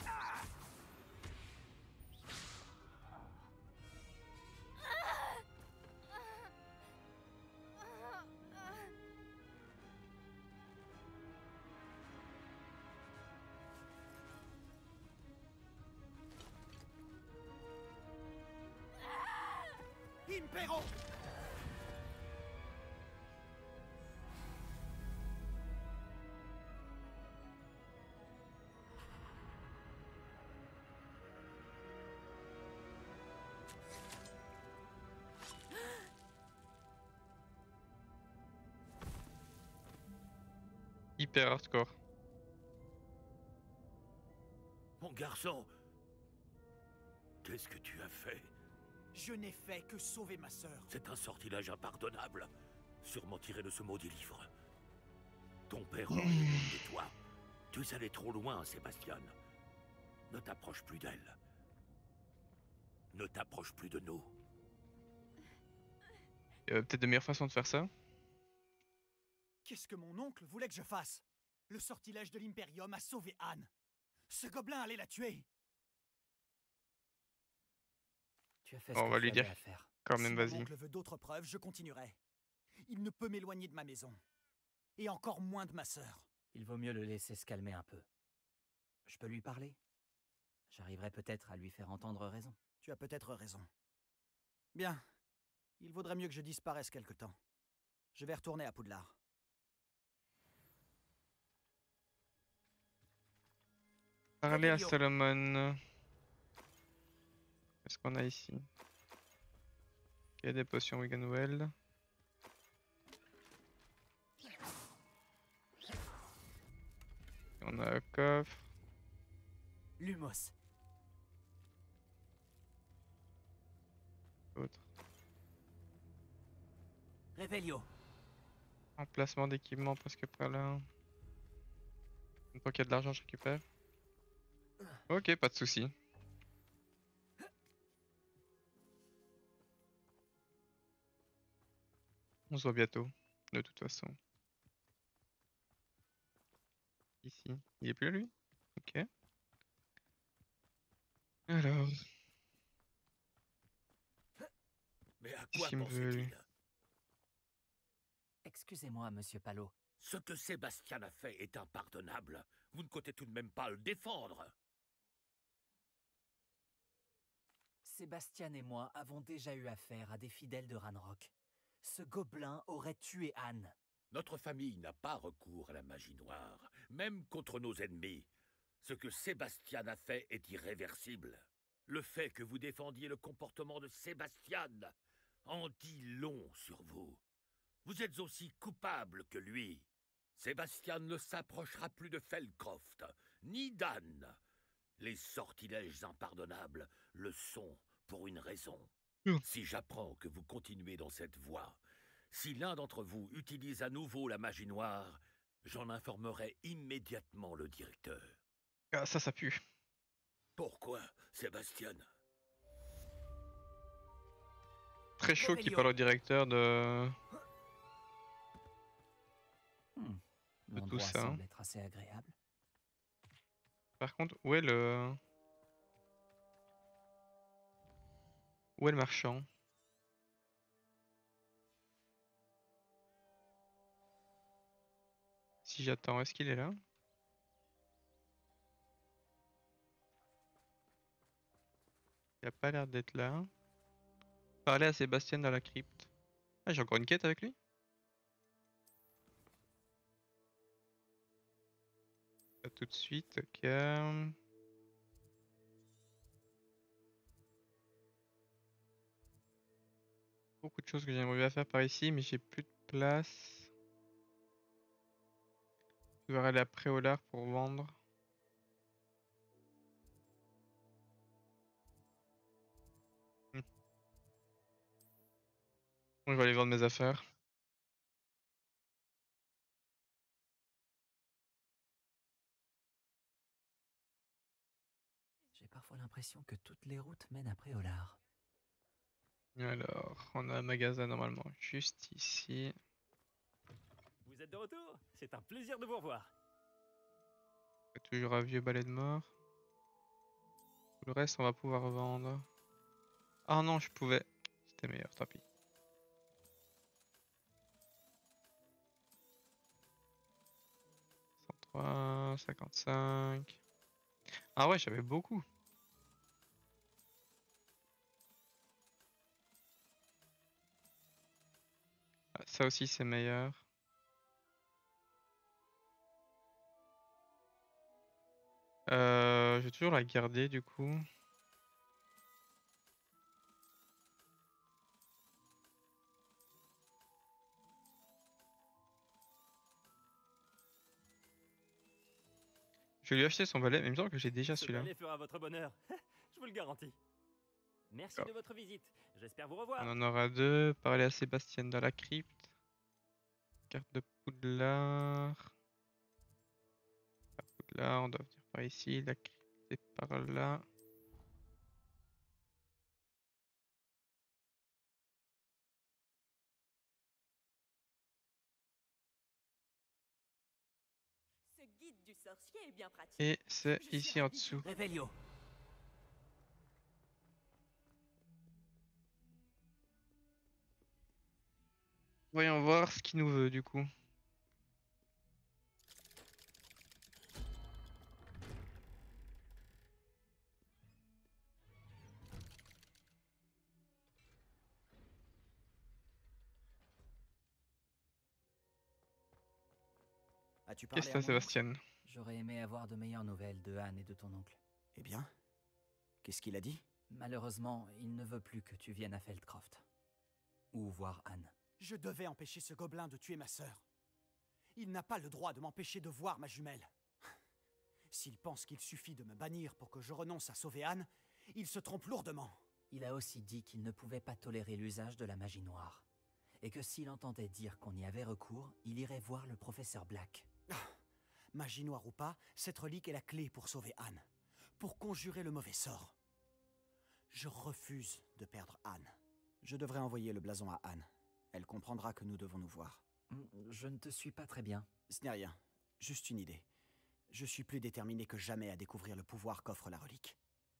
Impero. Hyper hardcore. Mon garçon, qu'est-ce que tu as fait? Je n'ai fait que sauver ma sœur. C'est un sortilège impardonnable. Sûrement tiré de ce maudit livre. Ton père aurait de toi. Tu es allé trop loin, Sébastien. Ne t'approche plus d'elle. Ne t'approche plus de nous. Il y a peut-être de meilleures façons de faire ça. Qu'est-ce que mon oncle voulait que je fasse? Le sortilège de l'Imperium a sauvé Anne. Ce gobelin allait la tuer. Tu as fait Oh, ce on que va tu lui avais dire à faire. quand même, Si vas-y. mon oncle veut d'autres preuves, je continuerai. Il ne peut m'éloigner de ma maison. Et encore moins de ma sœur. Il vaut mieux le laisser se calmer un peu. Je peux lui parler? J'arriverai peut-être à lui faire entendre raison. Tu as peut-être raison. Bien. Il vaudrait mieux que je disparaisse quelque temps. Je vais retourner à Poudlard. Parler à Revelio. Solomon. Qu'est-ce qu'on a ici? Il y a des potions Wiganwell. On a un coffre. Lumos. Autre. Revelio. Emplacement d'équipement presque près là. Une fois qu'il y a de l'argent, je récupère. Ok, pas de souci. On se voit bientôt, de toute façon. Ici. Il est plus lui? Ok. Alors. Mais à Qu'est-ce quoi qu'il me veut, lui? pensait-il? Excusez-moi, monsieur Palot. Ce que Sébastien a fait est impardonnable. Vous ne comptez tout de même pas le défendre. Sébastien et moi avons déjà eu affaire à des fidèles de Ranrock. Ce gobelin aurait tué Anne. Notre famille n'a pas recours à la magie noire, même contre nos ennemis. Ce que Sébastien a fait est irréversible. Le fait que vous défendiez le comportement de Sébastien en dit long sur vous. Vous êtes aussi coupable que lui. Sébastien ne s'approchera plus de Feldcroft, ni d'Anne. Les sortilèges impardonnables le sont pour une raison. Mm. Si j'apprends que vous continuez dans cette voie, si l'un d'entre vous utilise à nouveau la magie noire, j'en informerai immédiatement le directeur. Ah, ça, ça pue. Pourquoi, Sébastien? Très chaud qu'il parle au directeur de... Hmm. de tout L'endroit ça. semble être assez agréable. Par contre, où est le... Où est le marchand? Si j'attends, est-ce qu'il est là? Il a pas l'air d'être là. Parler à Sébastien dans la crypte. Ah, j'ai encore une quête avec lui? Pas tout de suite, ok. Beaucoup de choses que j'aimerais bien faire par ici, mais j'ai plus de place. Je vais aller à Préolard pour vendre. Hmm. Bon, je vais aller vendre mes affaires. J'ai parfois l'impression que toutes les routes mènent à Préolard. Alors, on a un magasin normalement juste ici. Vous êtes de retour? C'est un plaisir de vous revoir. Toujours un vieux balai de mort. Tout le reste, on va pouvoir vendre. Ah non, je pouvais. C'était meilleur, tant pis. cent trois, cinquante-cinq. Ah ouais, j'avais beaucoup. Ah, ça aussi, c'est meilleur. Euh, je vais toujours la garder du coup. Je vais lui acheter son balai, mais il me semble que j'ai déjà Ce celui-là. balai fera votre bonheur. Je vous le garantis. Merci Oh. de votre visite. J'espère vous revoir. On en aura deux. Parler à Sébastien dans la crypte. Carte de Poudlard. À Poudlard, on doit venir par ici. La crypte est par là. Ce guide du sorcier est bien pratique. Et c'est Je suis ici en ravie. dessous. Revelio. Voyons voir ce qu'il nous veut du coup. As-tu parlé Qu'est-ce que à t'as, mon oncle? Sébastien? J'aurais aimé avoir de meilleures nouvelles de Anne et de ton oncle. Eh bien, qu'est-ce qu'il a dit? Malheureusement, il ne veut plus que tu viennes à Feldcroft. Ou voir Anne. Je devais empêcher ce gobelin de tuer ma sœur. Il n'a pas le droit de m'empêcher de voir ma jumelle. S'il pense qu'il suffit de me bannir pour que je renonce à sauver Anne, il se trompe lourdement. Il a aussi dit qu'il ne pouvait pas tolérer l'usage de la magie noire. Et que s'il entendait dire qu'on y avait recours, il irait voir le professeur Black. Ah, magie noire ou pas, cette relique est la clé pour sauver Anne. Pour conjurer le mauvais sort. Je refuse de perdre Anne. Je devrais envoyer le blason à Anne. Elle comprendra que nous devons nous voir. Je ne te suis pas très bien. Ce n'est rien. Juste une idée. Je suis plus déterminé que jamais à découvrir le pouvoir qu'offre la relique.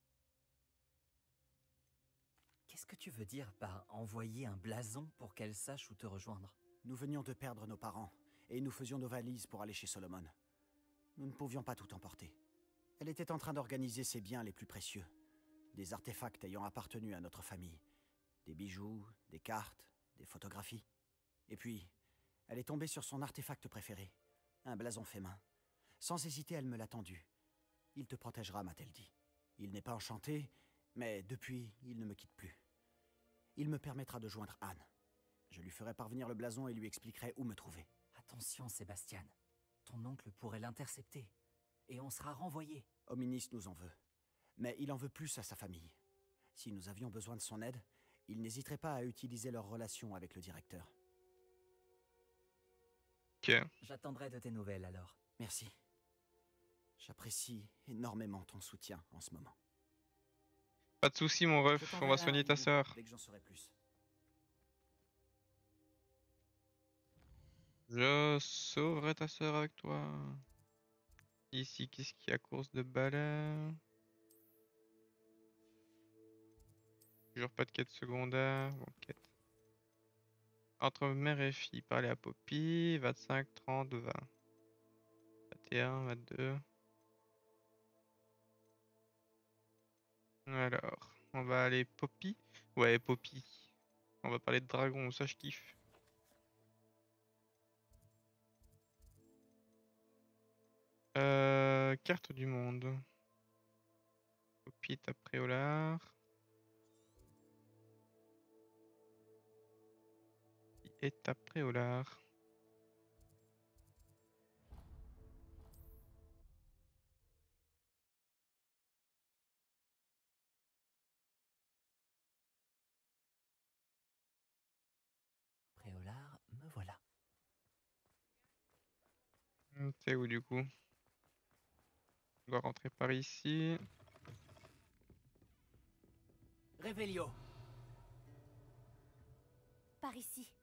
Qu'est-ce que tu veux dire par envoyer un blason pour qu'elle sache où te rejoindre? Nous venions de perdre nos parents, et nous faisions nos valises pour aller chez Solomon. Nous ne pouvions pas tout emporter. Elle était en train d'organiser ses biens les plus précieux. Des artefacts ayant appartenu à notre famille. Des bijoux, des cartes, des photographies. Et puis, elle est tombée sur son artefact préféré, un blason fait main. Sans hésiter, elle me l'a tendu. Il te protégera, m'a-t-elle dit. Il n'est pas enchanté, mais depuis, il ne me quitte plus. Il me permettra de joindre Anne. Je lui ferai parvenir le blason et lui expliquerai où me trouver. Attention, Sébastien. Ton oncle pourrait l'intercepter. Et on sera renvoyé. Hominis nous en veut. Mais il en veut plus à sa famille. Si nous avions besoin de son aide, il n'hésiterait pas à utiliser leur relation avec le directeur. Ok. J'attendrai de tes nouvelles alors. Merci. J'apprécie énormément ton soutien en ce moment. Pas de soucis, mon ref, on va soigner ta sœur. Dès que j'en saurai plus. Je sauverai ta sœur avec toi. Ici, qu'est-ce qu'il y a? Course de balai. Toujours pas de quête secondaire. Bon, quête. Entre mère et fille, parler à Poppy. vingt-cinq, trente, vingt. vingt et un, vingt-deux. Alors, on va aller Poppy. Ouais, Poppy. On va parler de dragon, ça je kiffe. Euh, carte du monde. Poppy est à Préolard. Poppy est à Préolard. Préolard, me voilà. T'es où du coup? On doit rentrer par ici. Révélio. Par ici.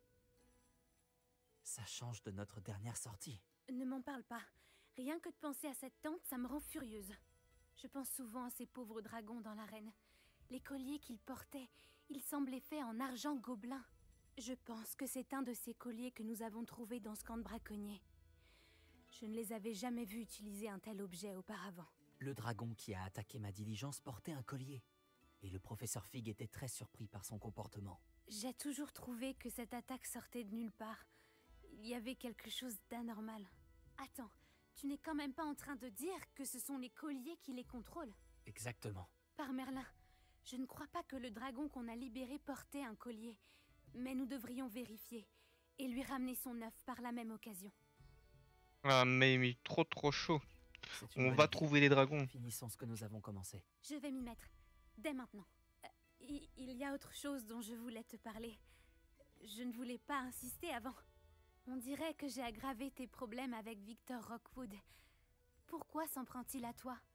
Ça change de notre dernière sortie. Ne m'en parle pas. Rien que de penser à cette tente, ça me rend furieuse. Je pense souvent à ces pauvres dragons dans l'arène. Les colliers qu'ils portaient, ils semblaient faits en argent gobelin. Je pense que c'est un de ces colliers que nous avons trouvé dans ce camp de braconniers. Je ne les avais jamais vus utiliser un tel objet auparavant. Le dragon qui a attaqué ma diligence portait un collier. Et le professeur Fig était très surpris par son comportement. J'ai toujours trouvé que cette attaque sortait de nulle part. Il y avait quelque chose d'anormal. Attends, tu n'es quand même pas en train de dire que ce sont les colliers qui les contrôlent? Exactement. Par Merlin, je ne crois pas que le dragon qu'on a libéré portait un collier. Mais nous devrions vérifier et lui ramener son œuf par la même occasion. Ah mais il est trop trop chaud. une On bonne va idée. trouver les dragons. Finissons ce que nous avons commencé. Je vais m'y mettre, dès maintenant. Euh, il, il y a autre chose dont je voulais te parler. Je ne voulais pas insister avant. On dirait que j'ai aggravé tes problèmes avec Victor Rockwood. Pourquoi s'en prend-il à toi?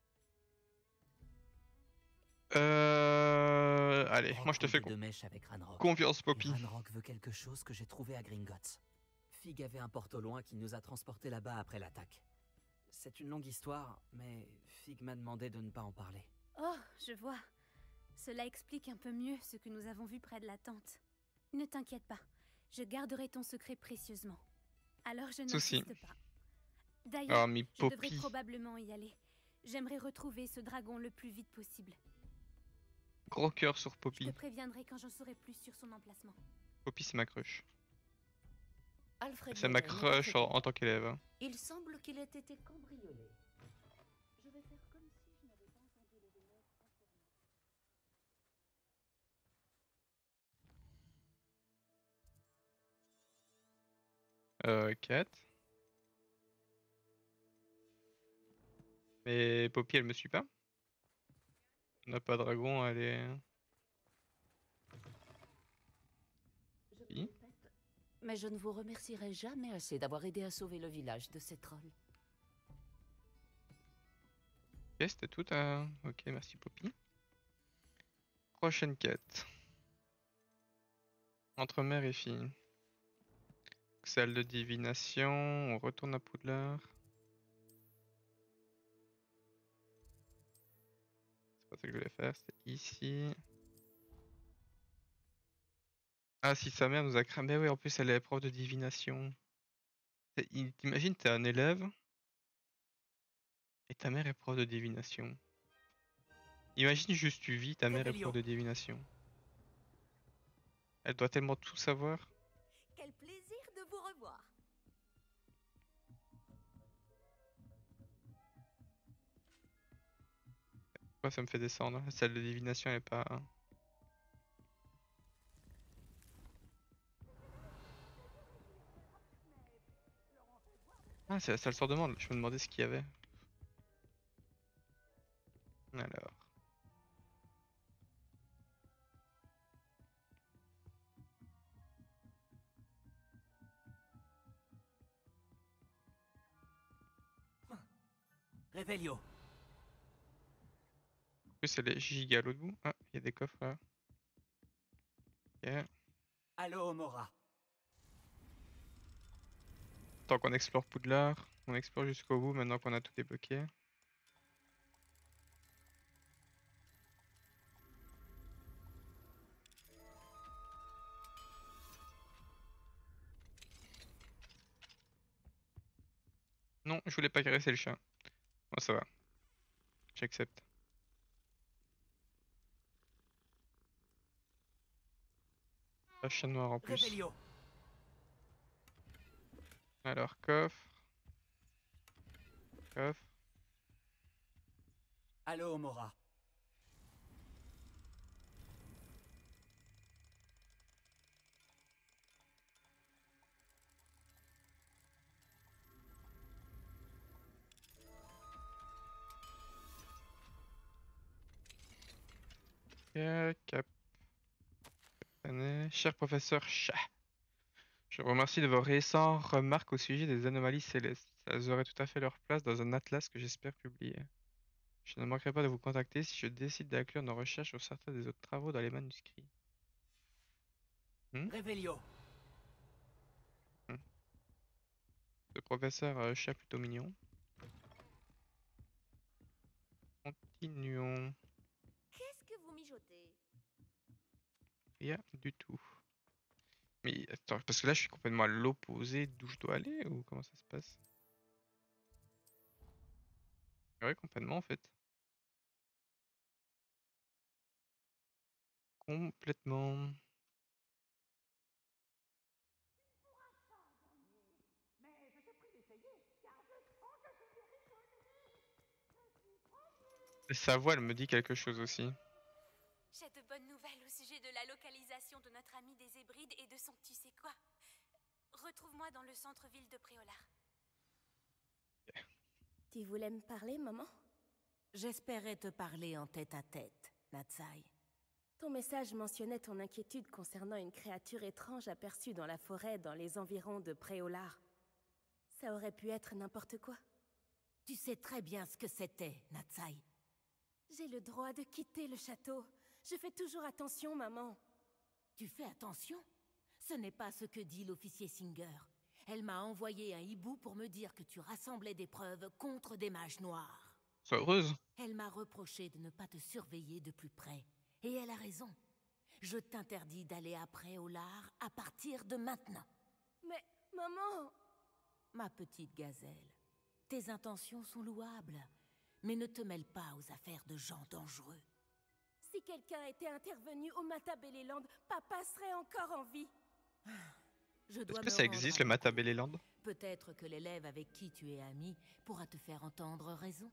Euh... Allez, moi je te Rockwood fais est de con- mèche avec Ranrock. confiance, Et Poppy. Ranrock veut quelque chose que j'ai trouvé à Gringotts. Fig avait un porte au loin qui nous a transportés là-bas après l'attaque. C'est une longue histoire, mais Fig m'a demandé de ne pas en parler. Oh, je vois. Cela explique un peu mieux ce que nous avons vu près de la tente. Ne t'inquiète pas, je garderai ton secret précieusement. Alors je Souci. n'insiste pas. D'ailleurs, Ah, mais je devrais Poppy. probablement y aller. J'aimerais retrouver ce dragon le plus vite possible. Gros cœur sur Je Poppy. te préviendrai quand j'en saurai plus sur son emplacement. Poppy c'est ma crush. Alfred C'est ma Loren est crush en, retraité. en tant qu'élève. Hein. Il semble qu'il ait été cambriolé. Je vais faire comme si je n'avais pas entendu les rumeurs Euh, quête. Mais Poppy, elle me suit pas. On n'a pas de dragon, elle est... Je vous le répète, mais je ne vous remercierai jamais assez d'avoir aidé à sauver le village de ces trolls. Ok, c'était tout. Hein. Ok, merci Poppy. Prochaine quête. Entre mère et fille. Celle de divination. On retourne à Poudlard. C'est pas ça que je voulais faire, c'est ici. Ah, si sa mère nous a cramé, oui, en plus elle est prof de divination. C'est- il- T'imagines, t'es un élève et ta mère est prof de divination. Imagine juste tu vis, ta mère est prof de divination. Elle doit tellement tout savoir. Quel plaisir de vous revoir. Pourquoi ça me fait descendre? Celle de divination elle est pas... Ah, c'est la salle sort demande, je me demandais ce qu'il y avait. Alors... Révélio. En plus elle est giga à l'autre bout. Ah, il y a des coffres là. Ok. Allô, Mora. Tant qu'on explore Poudlard, on explore jusqu'au bout maintenant qu'on a tout débloqué. Non, je voulais pas caresser le chat. Bon, ça va. J'accepte. La chat noir en plus. Révélio. Alors, coffre. Coffre. Allô, Mora. Ok, cap. Année. Cher professeur Chat. Je vous remercie de vos récentes remarques au sujet des anomalies célestes. Elles auraient tout à fait leur place dans un atlas que j'espère publier. Je ne manquerai pas de vous contacter si je décide d'inclure nos recherches sur certains des autres travaux dans les manuscrits. Hmm Révélio. Hmm. Le professeur euh, Chat plutôt mignon. Continuons. Qu'est-ce que vous mijotez? Rien du tout. Mais attends, parce que là je suis complètement à l'opposé d'où je dois aller ou comment ça se passe? Ouais, complètement en fait. Complètement. Et sa voix elle me dit quelque chose aussi. J'ai de bonnes nouvelles au sujet de la localisation de notre ami des Hébrides et de son tu sais quoi. Retrouve-moi dans le centre-ville de Préolard. Tu voulais me parler, maman? J'espérais te parler en tête-à-tête, Natsai. Ton message mentionnait ton inquiétude concernant une créature étrange aperçue dans la forêt dans les environs de Préolard. Ça aurait pu être n'importe quoi. Tu sais très bien ce que c'était, Natsai. J'ai le droit de quitter le château. Je fais toujours attention, maman. Tu fais attention? Ce n'est pas ce que dit l'officier Singer. Elle m'a envoyé un hibou pour me dire que tu rassemblais des preuves contre des mages noirs. Sois heureuse. Elle m'a reproché de ne pas te surveiller de plus près. Et elle a raison. Je t'interdis d'aller après au lard à partir de maintenant. Mais, maman... Ma petite gazelle, tes intentions sont louables, mais ne te mêle pas aux affaires de gens dangereux. Si quelqu'un était intervenu au Matabeleland, papa serait encore en vie. Je Est-ce dois que me ça rendre existe à le Matabeleland? Peut-être que l'élève avec qui tu es ami pourra te faire entendre raison.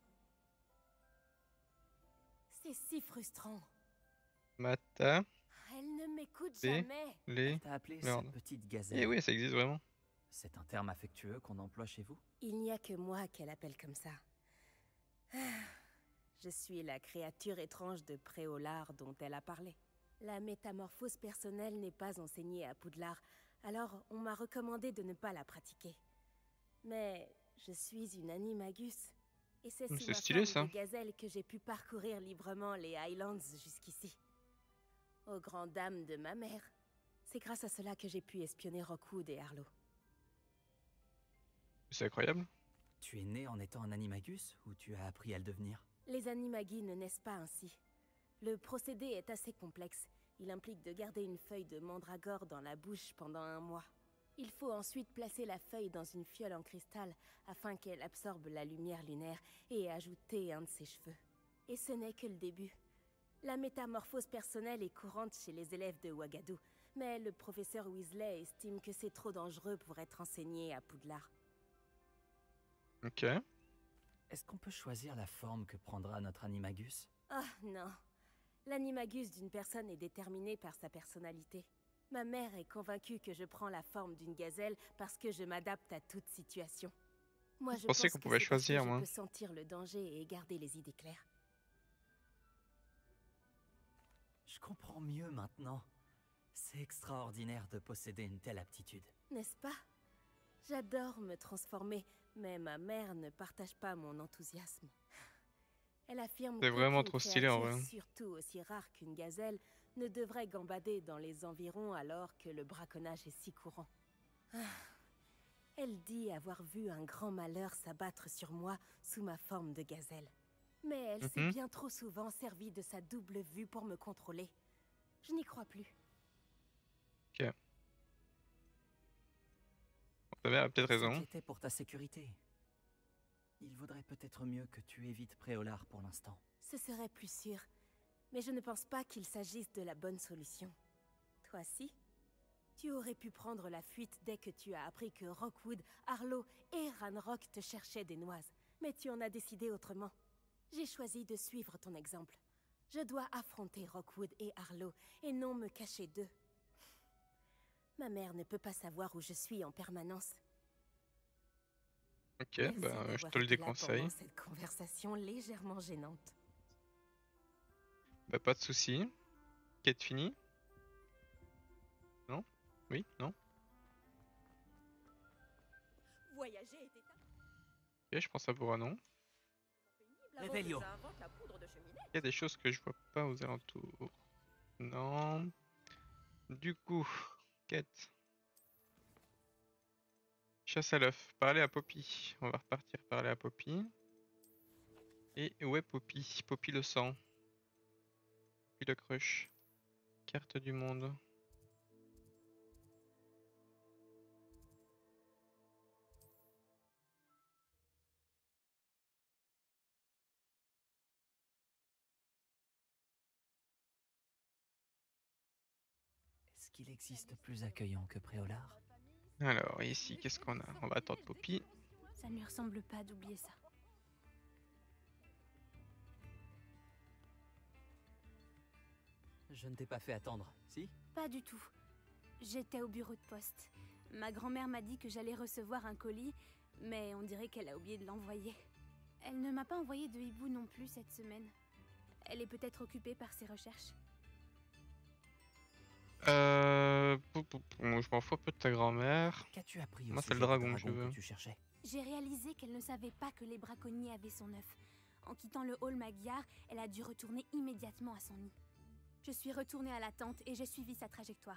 C'est si frustrant. Mata. Elle ne m'écoute B. jamais. Les. T'as appelé sa Lord. petite Eh gazelle. oui, ça existe vraiment. C'est un terme affectueux qu'on emploie chez vous? Il n'y a que moi qu'elle appelle comme ça. Ah, je suis la créature étrange de Préolard dont elle a parlé. La métamorphose personnelle n'est pas enseignée à Poudlard, alors on m'a recommandé de ne pas la pratiquer. Mais je suis une animagus. Et c'est Mm, sous c'est ma stylé, forme ça. de gazelle que j'ai pu parcourir librement les Highlands jusqu'ici. Aux grandes dames de ma mère. C'est grâce à cela que j'ai pu espionner Rockwood et Harlow. C'est incroyable. Tu es né en étant un animagus ou tu as appris à le devenir? Les animagi ne naissent pas ainsi. Le procédé est assez complexe. Il implique de garder une feuille de mandragore dans la bouche pendant un mois. Il faut ensuite placer la feuille dans une fiole en cristal afin qu'elle absorbe la lumière lunaire et ajouter un de ses cheveux. Et ce n'est que le début. La métamorphose personnelle est courante chez les élèves de Ouagadou, mais le professeur Weasley estime que c'est trop dangereux pour être enseigné à Poudlard. Ok. Est-ce qu'on peut choisir la forme que prendra notre animagus? Ah non. L'animagus d'une personne est déterminé par sa personnalité. Ma mère est convaincue que je prends la forme d'une gazelle parce que je m'adapte à toute situation. Moi, je pensais pense qu'on que pouvait c'est parce que choisir, je moi. peux sentir le danger et garder les idées claires. Je comprends mieux maintenant. C'est extraordinaire de posséder une telle aptitude. N'est-ce pas? J'adore me transformer, mais ma mère ne partage pas mon enthousiasme. Elle affirme C'est vraiment qu'aucune trop stylé, en créature, vrai. surtout aussi rare qu'une gazelle, ne devrait gambader dans les environs alors que le braconnage est si courant. Ah. Elle dit avoir vu un grand malheur s'abattre sur moi sous ma forme de gazelle. Mais elle s'est Mhm. bien trop souvent servie de sa double vue pour me contrôler. Je n'y crois plus. Ok. Ta mère a peut-être Je raison. s'inquiétais pour ta sécurité. Il vaudrait peut-être mieux que tu évites Préolard pour l'instant. Ce serait plus sûr. Mais je ne pense pas qu'il s'agisse de la bonne solution. Toi si? Tu aurais pu prendre la fuite dès que tu as appris que Rockwood, Harlow et Ranrock te cherchaient des noises. Mais tu en as décidé autrement. J'ai choisi de suivre ton exemple. Je dois affronter Rockwood et Harlow et non me cacher d'eux. Ma mère ne peut pas savoir où je suis en permanence. Ok, Merci bah je d'avoir te le été là déconseille. pendant cette conversation légèrement gênante. Bah pas de soucis. Quête finie. Non? Oui? Non? Voyager était Ok, je pense à vous, non. Réveillon. Il y a des choses que je vois pas aux alentours. Non. Du coup, quête. Chasse à l'œuf. Parler à Poppy. On va repartir parler à Poppy. Et où est Poppy? Poppy le sang. Poppy le crush. Carte du monde. Est-ce qu'il existe plus accueillant que Préolard? Alors, ici, qu'est-ce qu'on a? On va attendre Poppy. Ça ne lui ressemble pas d'oublier ça. Je ne t'ai pas fait attendre, si? Pas du tout. J'étais au bureau de poste. Ma grand-mère m'a dit que j'allais recevoir un colis, mais on dirait qu'elle a oublié de l'envoyer. Elle ne m'a pas envoyé de hibou non plus cette semaine. Elle est peut-être occupée par ses recherches. Euh... pou, pou, pou, Je m'en fous un peu de ta grand-mère. Qu'as-tu appris au Moi, c'est sujet le du dragon que je veux. que tu cherchais? J'ai réalisé qu'elle ne savait pas que les braconniers avaient son œuf. En quittant le hall Magyar, elle a dû retourner immédiatement à son nid. Je suis retournée à la tente et j'ai suivi sa trajectoire.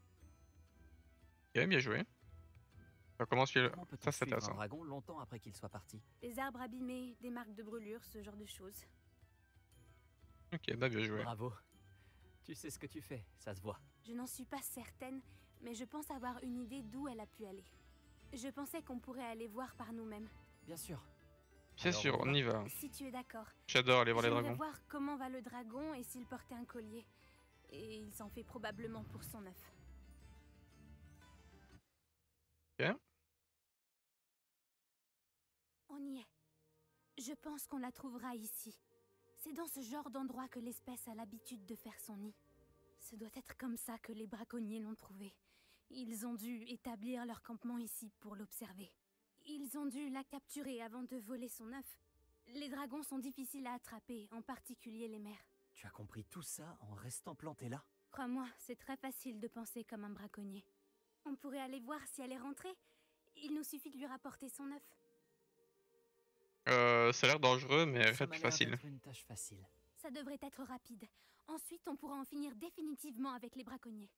Ok, bien joué. Ça commence bien. Comment peut-on Ça, c'est suivre un intéressant. dragon longtemps après qu'il soit parti? Des arbres abîmés, des marques de brûlure, ce genre de choses. Ok, bah bien joué. Bravo. Tu sais ce que tu fais, ça se voit. Je n'en suis pas certaine, mais je pense avoir une idée d'où elle a pu aller. Je pensais qu'on pourrait aller voir par nous-mêmes. Bien sûr. Bien sûr, on y va. Si tu es d'accord. J'adore aller voir les J'aimerais dragons. voir comment va le dragon et s'il portait un collier. Et il s'en fait probablement pour son œuf. Je pense qu'on la trouvera ici. C'est dans ce genre d'endroit que l'espèce a l'habitude de faire son nid. Ce doit être comme ça que les braconniers l'ont trouvée. Ils ont dû établir leur campement ici pour l'observer. Ils ont dû la capturer avant de voler son œuf. Les dragons sont difficiles à attraper, en particulier les mères. Tu as compris tout ça en restant planté là? Crois-moi, c'est très facile de penser comme un braconnier. On pourrait aller voir si elle est rentrée. Il nous suffit de lui rapporter son œuf. Euh, ça a l'air dangereux, mais Ça très m'a plus l'air facile. d'être une tâche facile. Ça devrait être rapide. Ensuite, on pourra en finir définitivement avec les braconniers.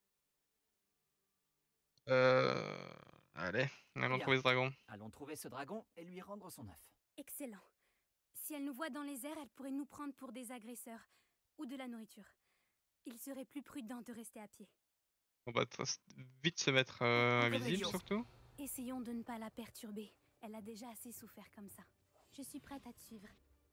Euh... Allez, allons Bien. trouver ce dragon. Allons trouver ce dragon et lui rendre son œuf. Excellent. Si elle nous voit dans les airs, elle pourrait nous prendre pour des agresseurs ou de la nourriture. Il serait plus prudent de rester à pied. On va tr- vite se mettre euh, invisible surtout. Essayons de ne pas la perturber. Elle a déjà assez souffert comme ça. Je suis prête à te suivre.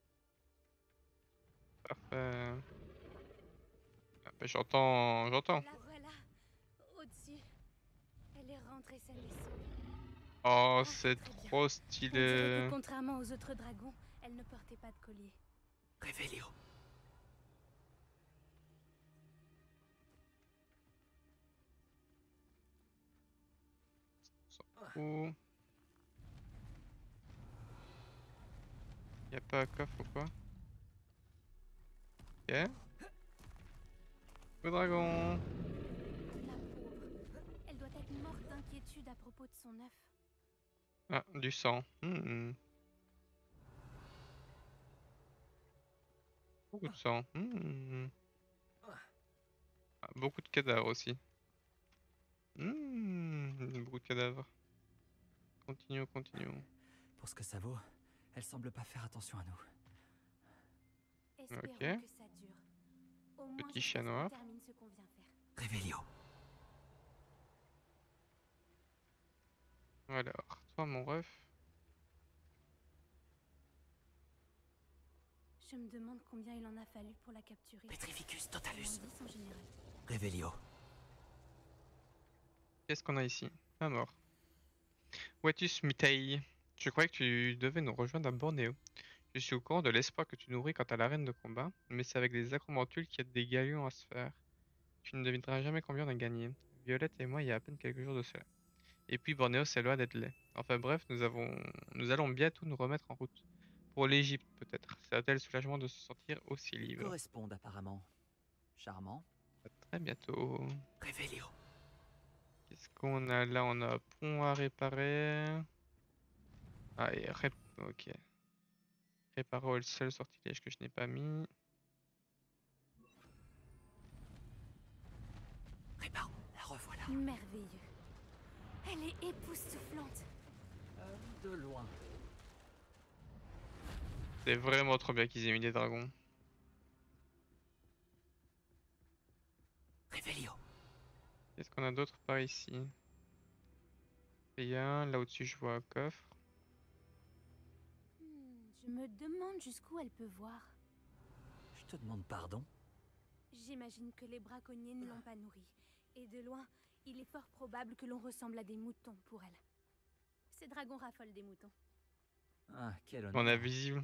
Parfait. Ah, bah, j'entends, j'entends. La voilà, au-dessus. Elle est rentrée saine et sauve. Oh, c'est trop On dirait stylé. que contrairement aux autres dragons, elle ne portait pas de collier. Révélio. Ou... Y'a pas un coffre ou quoi? Ok. Le dragon. La pauvre. Elle doit être morte d'inquiétude à propos de son œuf. Ah, du sang. Hmm. Beaucoup de sang. Hmm. Ah, beaucoup de cadavres aussi. Hmm. Beaucoup de cadavres. Continuons, continuons. Pour ce que ça vaut, elle semble pas faire attention à nous. Espérons Ok. que ça dure. Au moins Petit jusqu'à chat ce qu'on noir. termine ce qu'on vient faire. Révélio. Alors, toi mon ref. Je me demande combien il en a fallu pour la capturer. Petrificus totalus. Moins dix en général. Révélio. Qu'est-ce qu'on a ici? Un mort. Wetus Mitei. Je croyais que tu devais nous rejoindre à Bornéo. Je suis au courant de l'espoir que tu nourris quant à l'arène de combat, mais c'est avec des acromantules qu'il y a des galions à se faire. Tu ne devineras jamais combien on a gagné. Violette et moi il y a à peine quelques jours de cela. Et puis Bornéo c'est loin d'être laid. Enfin bref, nous avons nous allons bientôt nous remettre en route. Pour l'Égypte peut-être. C'est un tel soulagement de se sentir aussi Ils libre. correspondent apparemment. Charmant. À très bientôt. Révélio. Qu'est-ce qu'on a là? On a un pont à réparer. Ah, et rép... ok. Réparer le seul sortilège que je n'ai pas mis. Répare, la revoilà. Merveilleux. Elle est époustouflante. Euh, de loin. C'est vraiment trop bien qu'ils aient mis des dragons. Révélio. Qu'est-ce qu'on a d'autre par ici? Rien. Là au-dessus, je vois un coffre. Hmm, je me demande jusqu'où elle peut voir. Je te demande pardon. J'imagine que les braconniers ne l'ont pas nourrie. Et de loin, il est fort probable que l'on ressemble à des moutons pour elle. Ces dragons raffolent des moutons. Ah, quel honneur. On a visible.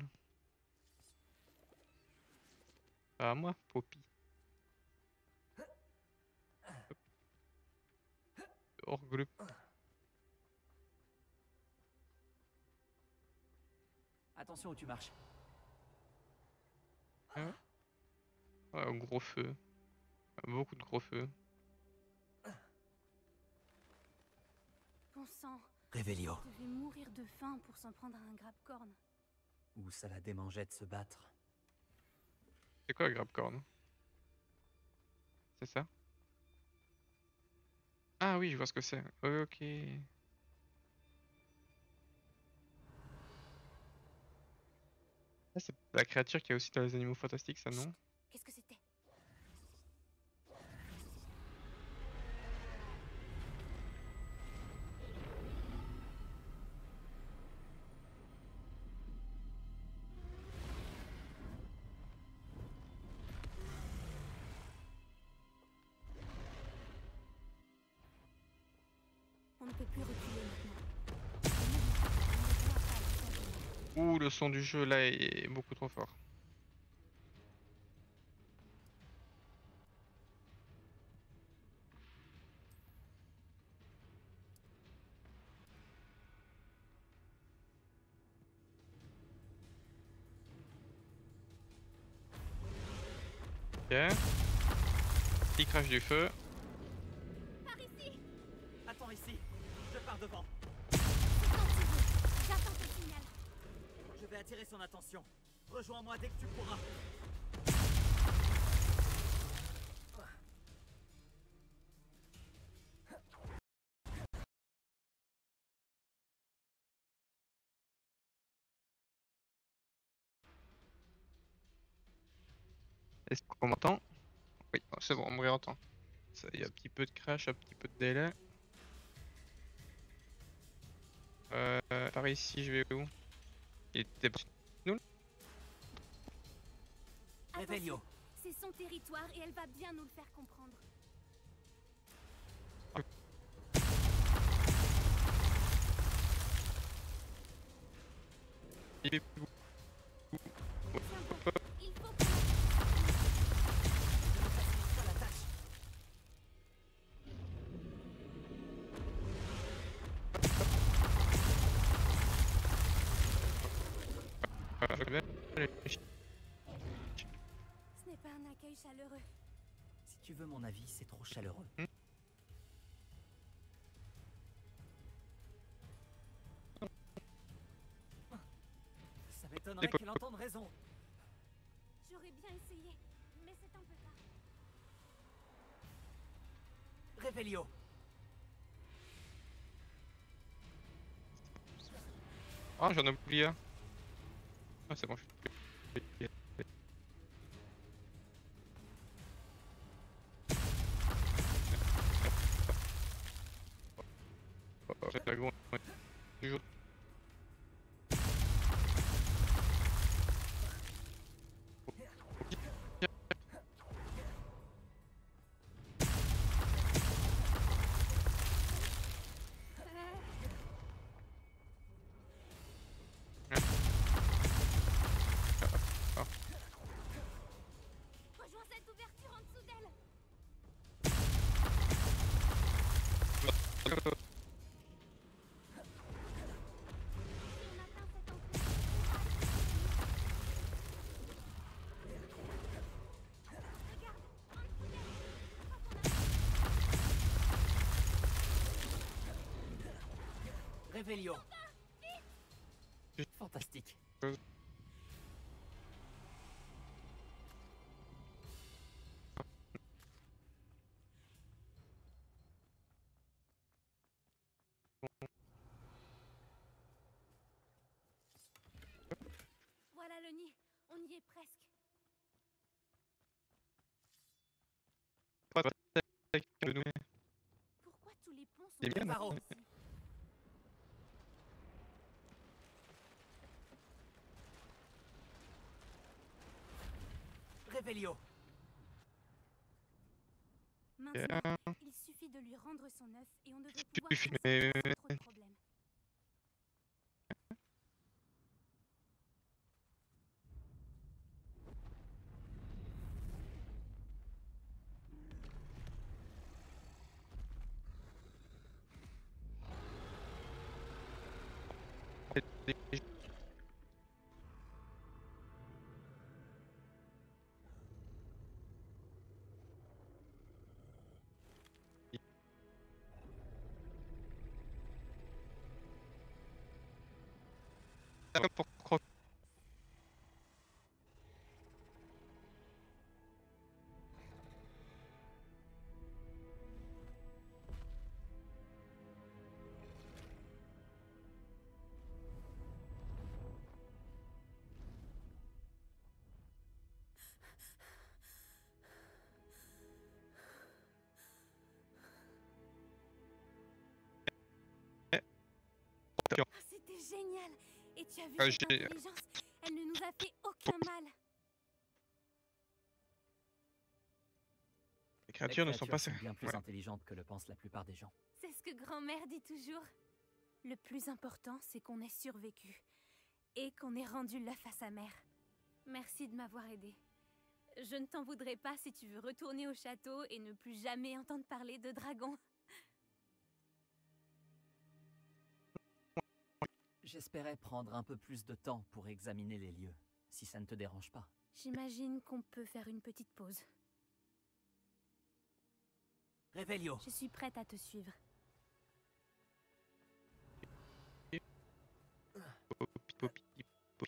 Pas à moi, Poppy. Hors groupe. Attention où tu marches. Ah ouais, un gros feu. Beaucoup de gros feux. Bon sang. Révélio. Elle devait mourir de faim pour s'en prendre à un grappe-corne. Où ça la démangeait de se battre. C'est quoi, grappe-corne? C'est ça? Ah oui, je vois ce que c'est. Ok. Ah, c'est la créature qui est aussi dans les animaux fantastiques, ça, non? Qu'est-ce que c'était? On ne peut plus reculer maintenant. Ouh, le son du jeu là est beaucoup trop fort. Ok. Il crache du feu. Par ici. Attends ici, je pars devant. C'est quand tu veux. J'attends ton signal. Je vais attirer son attention. Rejoins-moi dès que tu pourras. Est-ce qu'on m'entend? Oui, c'est bon, on me réentend. Il y a un petit peu de crash, un petit peu de délai. Euh, par ici, je vais où? Il était pas nous? Revelio. C'est son territoire et elle va bien nous le faire comprendre. Il est... Il faut que... Ce n'est pas un accueil chaleureux. Si tu veux mon avis, c'est trop chaleureux. Hmm. Ça m'étonnerait qu'elle entende raison. J'aurais bien essayé, mais c'est un peu tard. Revelio. Ah, j'en ai oublié un. Ah, c'est bon, je suis... Toujours. Rejoins cette ouverture en dessous d'elle. Revelio. Fantastique. Voilà le nid, on y est presque. Pourquoi tous les ponts sont bien, barreaux non? ici? Revelio. Maintenant, il suffit de lui rendre son œuf et on devrait pouvoir Suffit, faire mais- ça sans trop de problèmes. Pour croquer. Ah, c'était génial! Et tu as vu Ah, cette j'ai- intelligence? Elle ne nous a fait aucun mal. Les créatures ne sont pas... bien plus Ouais. intelligentes que le pensent la plupart des gens. C'est ce que grand-mère dit toujours. Le plus important, c'est qu'on ait survécu. et qu'on ait rendu l'œuf à sa mère. Merci de m'avoir aidé. Je ne t'en voudrais pas si tu veux retourner au château et ne plus jamais entendre parler de dragons. J'espérais prendre un peu plus de temps pour examiner les lieux, si ça ne te dérange pas. J'imagine qu'on peut faire une petite pause. Revelio. Je suis prête à te suivre. Poppy, Poppy, Poppy.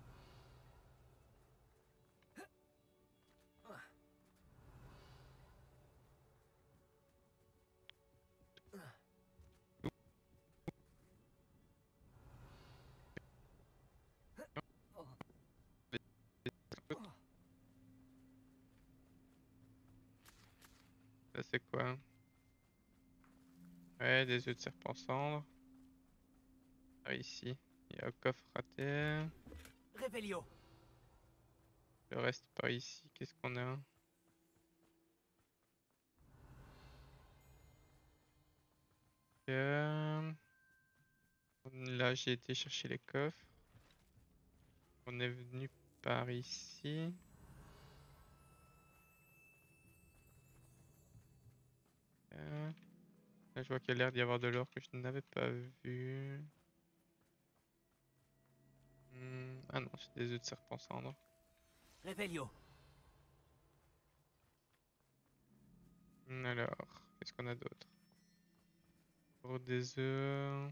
Ça c'est quoi? Ouais, des œufs de serpent cendre. Ah, ici, il y a un coffre raté. Revelio. Le reste par ici, qu'est-ce qu'on a? Euh... Là, j'ai été chercher les coffres. On est venu par ici. Euh... Là, je vois qu'il y a l'air d'y avoir de l'or que je n'avais pas vu. Hmm, Ah non, c'est des œufs de serpent cendre. Revelio. Alors, qu'est-ce qu'on a d'autre? Pour des œufs...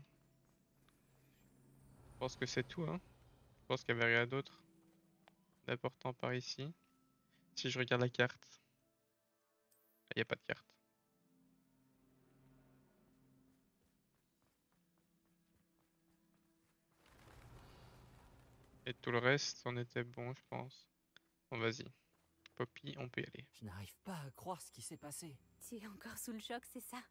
Je pense que c'est tout, hein. Je pense qu'il n'y avait rien d'autre d'important par ici. Si je regarde la carte, il n'y a pas de carte. Et tout le reste, on était bon, je pense. Bon, vas-y. Poppy, on peut y aller. Je n'arrive pas à croire ce qui s'est passé. Tu es encore sous le choc, c'est ça?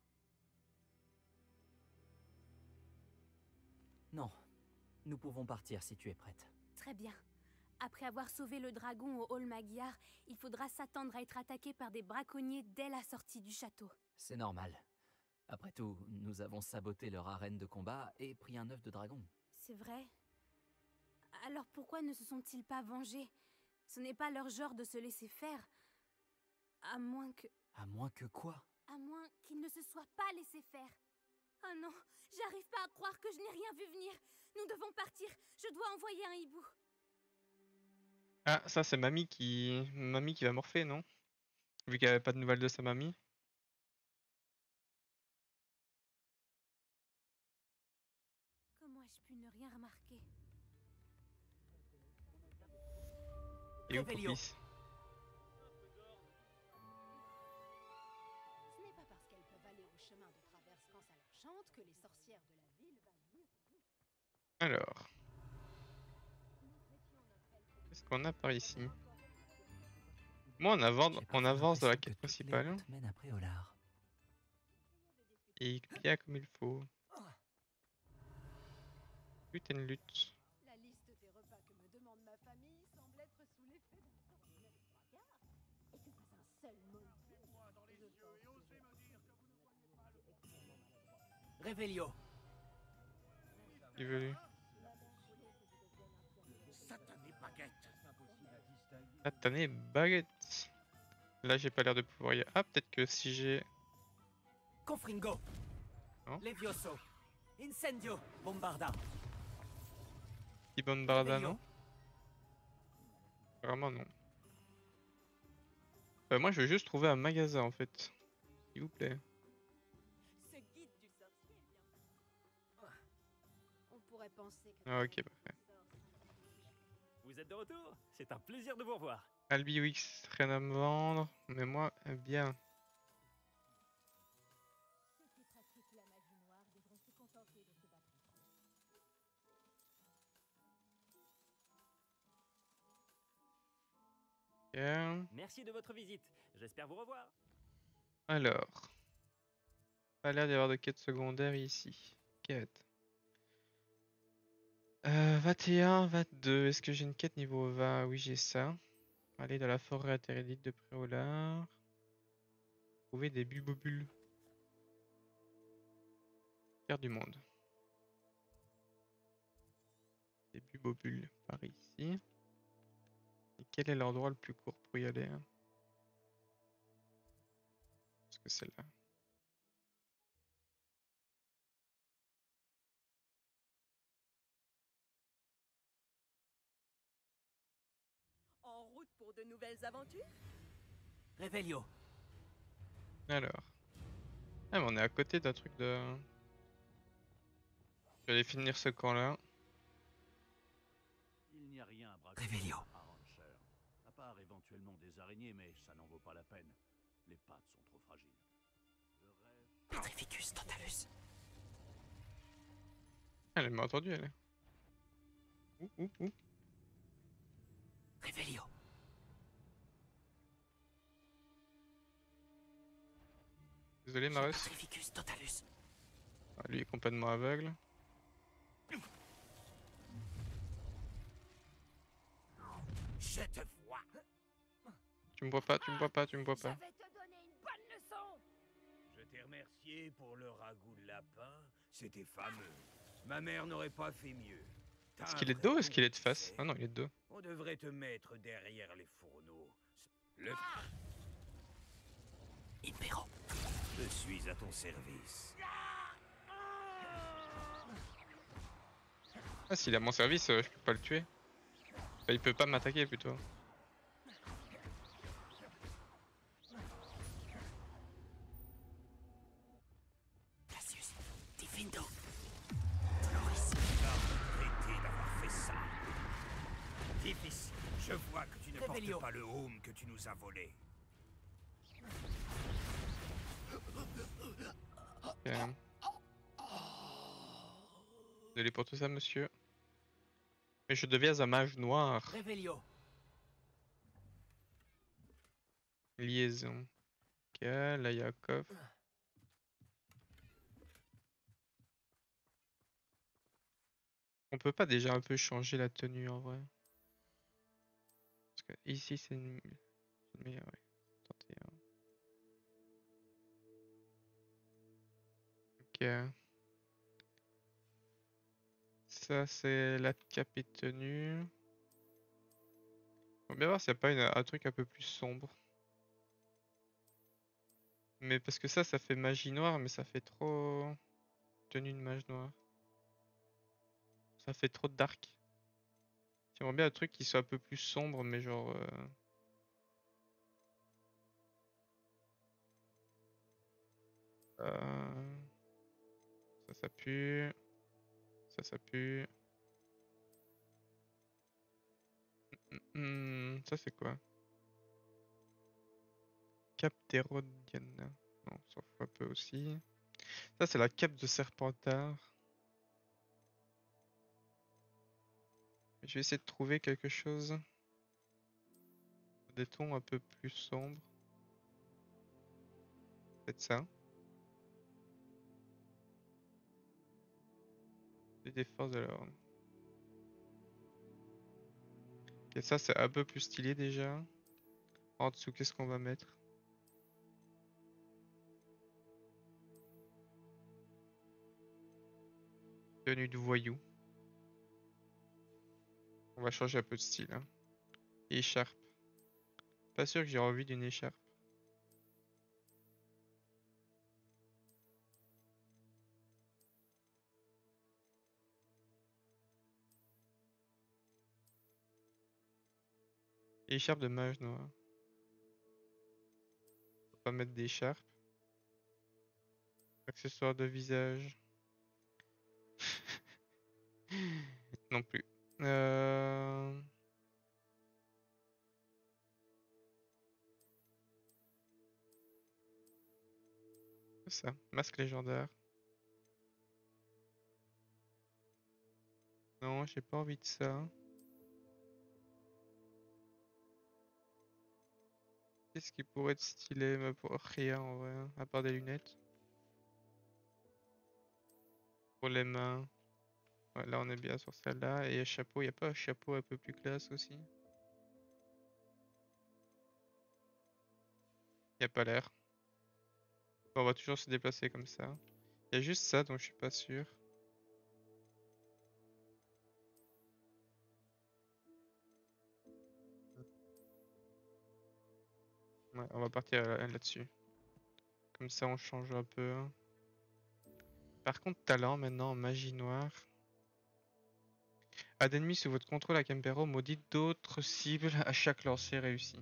Non. Nous pouvons partir si tu es prête. Très bien. Après avoir sauvé le dragon au hall Magyar, il faudra s'attendre à être attaqué par des braconniers dès la sortie du château. C'est normal. Après tout, nous avons saboté leur arène de combat et pris un œuf de dragon. C'est vrai? Alors pourquoi ne se sont-ils pas vengés? Ce n'est pas leur genre de se laisser faire. À moins que... À moins que quoi? À moins qu'ils ne se soient pas laissés faire. Oh non, j'arrive pas à croire que je n'ai rien vu venir. Nous devons partir. Je dois envoyer un hibou. Ah, ça c'est mamie qui... Mamie qui va morpher, non? Vu qu'elle avait pas de nouvelles de sa mamie. Comment ai-je pu ne rien remarquer? Et où Poppy? Ce n'est pas parce qu'elles peuvent aller au chemin de traverse quand ça leur chante que les sorcières de la ville valent mieux. Alors... Qu'est-ce qu'on a par ici? Moi, on avance, on avance dans la quête principale. Mène après Olar. Et bien comme il faut. Lutte une lutte. La liste des repas que me demande ma famille semble être sous l'effet d'un ordinaire fracas. Et que pas un seul mot. Moi dans les yeux et osez me dire que vous ne voyez pas le... Revelio. Qui veut lui? Satané baguette. Satané baguette. Là, j'ai pas l'air de pouvoir y aller. Ah, peut-être que si j'ai... Confringo. Non. Levioso. Incendio. Bombarda. Petit bombarda, non? Vraiment non. Euh, moi, je veux juste trouver un magasin en fait. S'il vous plaît. Ce guide du sorcier est bien. On pourrait penser que... Ah, ok, parfait. Vous êtes de retour? C'est un plaisir de vous revoir. Albi Wix, rien à me vendre. Mais moi, bien. Ceux qui pratiquent la magie noire devront se contenter de se battre entre eux. Bien. Merci de votre visite. J'espère vous revoir. Alors. Pas l'air d'y avoir de quête secondaire ici. Quête. Euh, vingt et un, vingt-deux. Est-ce que j'ai une quête niveau vingt? Oui, j'ai ça. Aller dans la forêt interdite de Préolard. Trouver des bulbobules. Carte du monde. Des Bobule par ici. Et quel est l'endroit le plus court pour y aller? Hein? Est-ce que c'est là? En route pour de nouvelles aventures? Réveillon. Alors. Ah, mais on est à côté d'un truc de... Je vais aller finir ce camp-là. Il n'y a rien à braquer Réveillon. à Rancher. À part éventuellement des araignées, mais ça n'en vaut pas la peine. Les pattes sont trop fragiles. Je rêve... Petrificus totalus. Elle m'a entendu, elle. Ouh, ouh, ouh. Réveillon. Désolé, Marus. Petrificus totalus. Ah, lui est complètement aveugle. Je te vois. Tu me vois pas, tu me vois pas, tu me vois pas. Je vais te donner une bonne leçon. Je t'ai remercié pour le ragoût de lapin. C'était fameux. Ma mère n'aurait pas fait mieux. Est-ce qu'il est de dos ou est-ce qu'il est de face? Ah non, il est de dos. On devrait te mettre derrière les fourneaux. Le... Impero. Je suis à ton service. Ah, s'il est à mon service, euh, je peux pas le tuer. Enfin, il peut pas m'attaquer plutôt. Cassius. Diffindo. Traité d'avoir fait ça. Difficile. Je vois que tu ne Réveillon. portes pas le home que tu nous as volé. Ok. Désolé pour tout ça, monsieur. Mais je deviens un mage noir. Réveillon. Liaison. Ok, là il y a un coffre. On peut pas déjà un peu changer la tenue en vrai? Parce que ici c'est une... Mais ouais. Tentez, hein. Ok. Ça c'est la cape et tenue. On va bien voir s'il n'y a pas une- un truc un peu plus sombre. Mais parce que ça, ça fait magie noire, mais ça fait trop... Tenue de mage noire. Ça fait trop dark. J'aimerais bien un truc qui soit un peu plus sombre, mais genre... euh, euh, Ça, ça pue. Ça, ça pue. Hmm, ça, c'est quoi? Cape d'Hérodiana. Non, on s'en fout un peu aussi. Ça, c'est la cape de Serpentard. Je vais essayer de trouver quelque chose. Des tons un peu plus sombres. Peut-être ça. Les défenses de l'ordre. Ok, ça, c'est un peu plus stylé déjà. En dessous, qu'est-ce qu'on va mettre? Tenue de voyou. On va changer un peu de style. Hein. Écharpe. Pas sûr que j'ai envie d'une écharpe. Écharpe de mage noir. On va pas mettre d'écharpe. Accessoire de visage. Non plus. Euh... C'est ça. Masque légendaire. Non, j'ai pas envie de ça. Qu'est-ce qui pourrait être stylé? Mais pour rien en vrai, hein, à part des lunettes. Pour les mains. Ouais, là on est bien sur celle-là. Et chapeau, y a pas un chapeau un peu plus classe aussi? Y a pas l'air. Bon, on va toujours se déplacer comme ça. Y a juste ça dont je suis pas sûr. Ouais, on va partir là- là-dessus. Comme ça, on change un peu. Par contre, talent maintenant, magie noire. À d'ennemis sous votre contrôle à Kempero maudit d'autres cibles à chaque lancer réussi.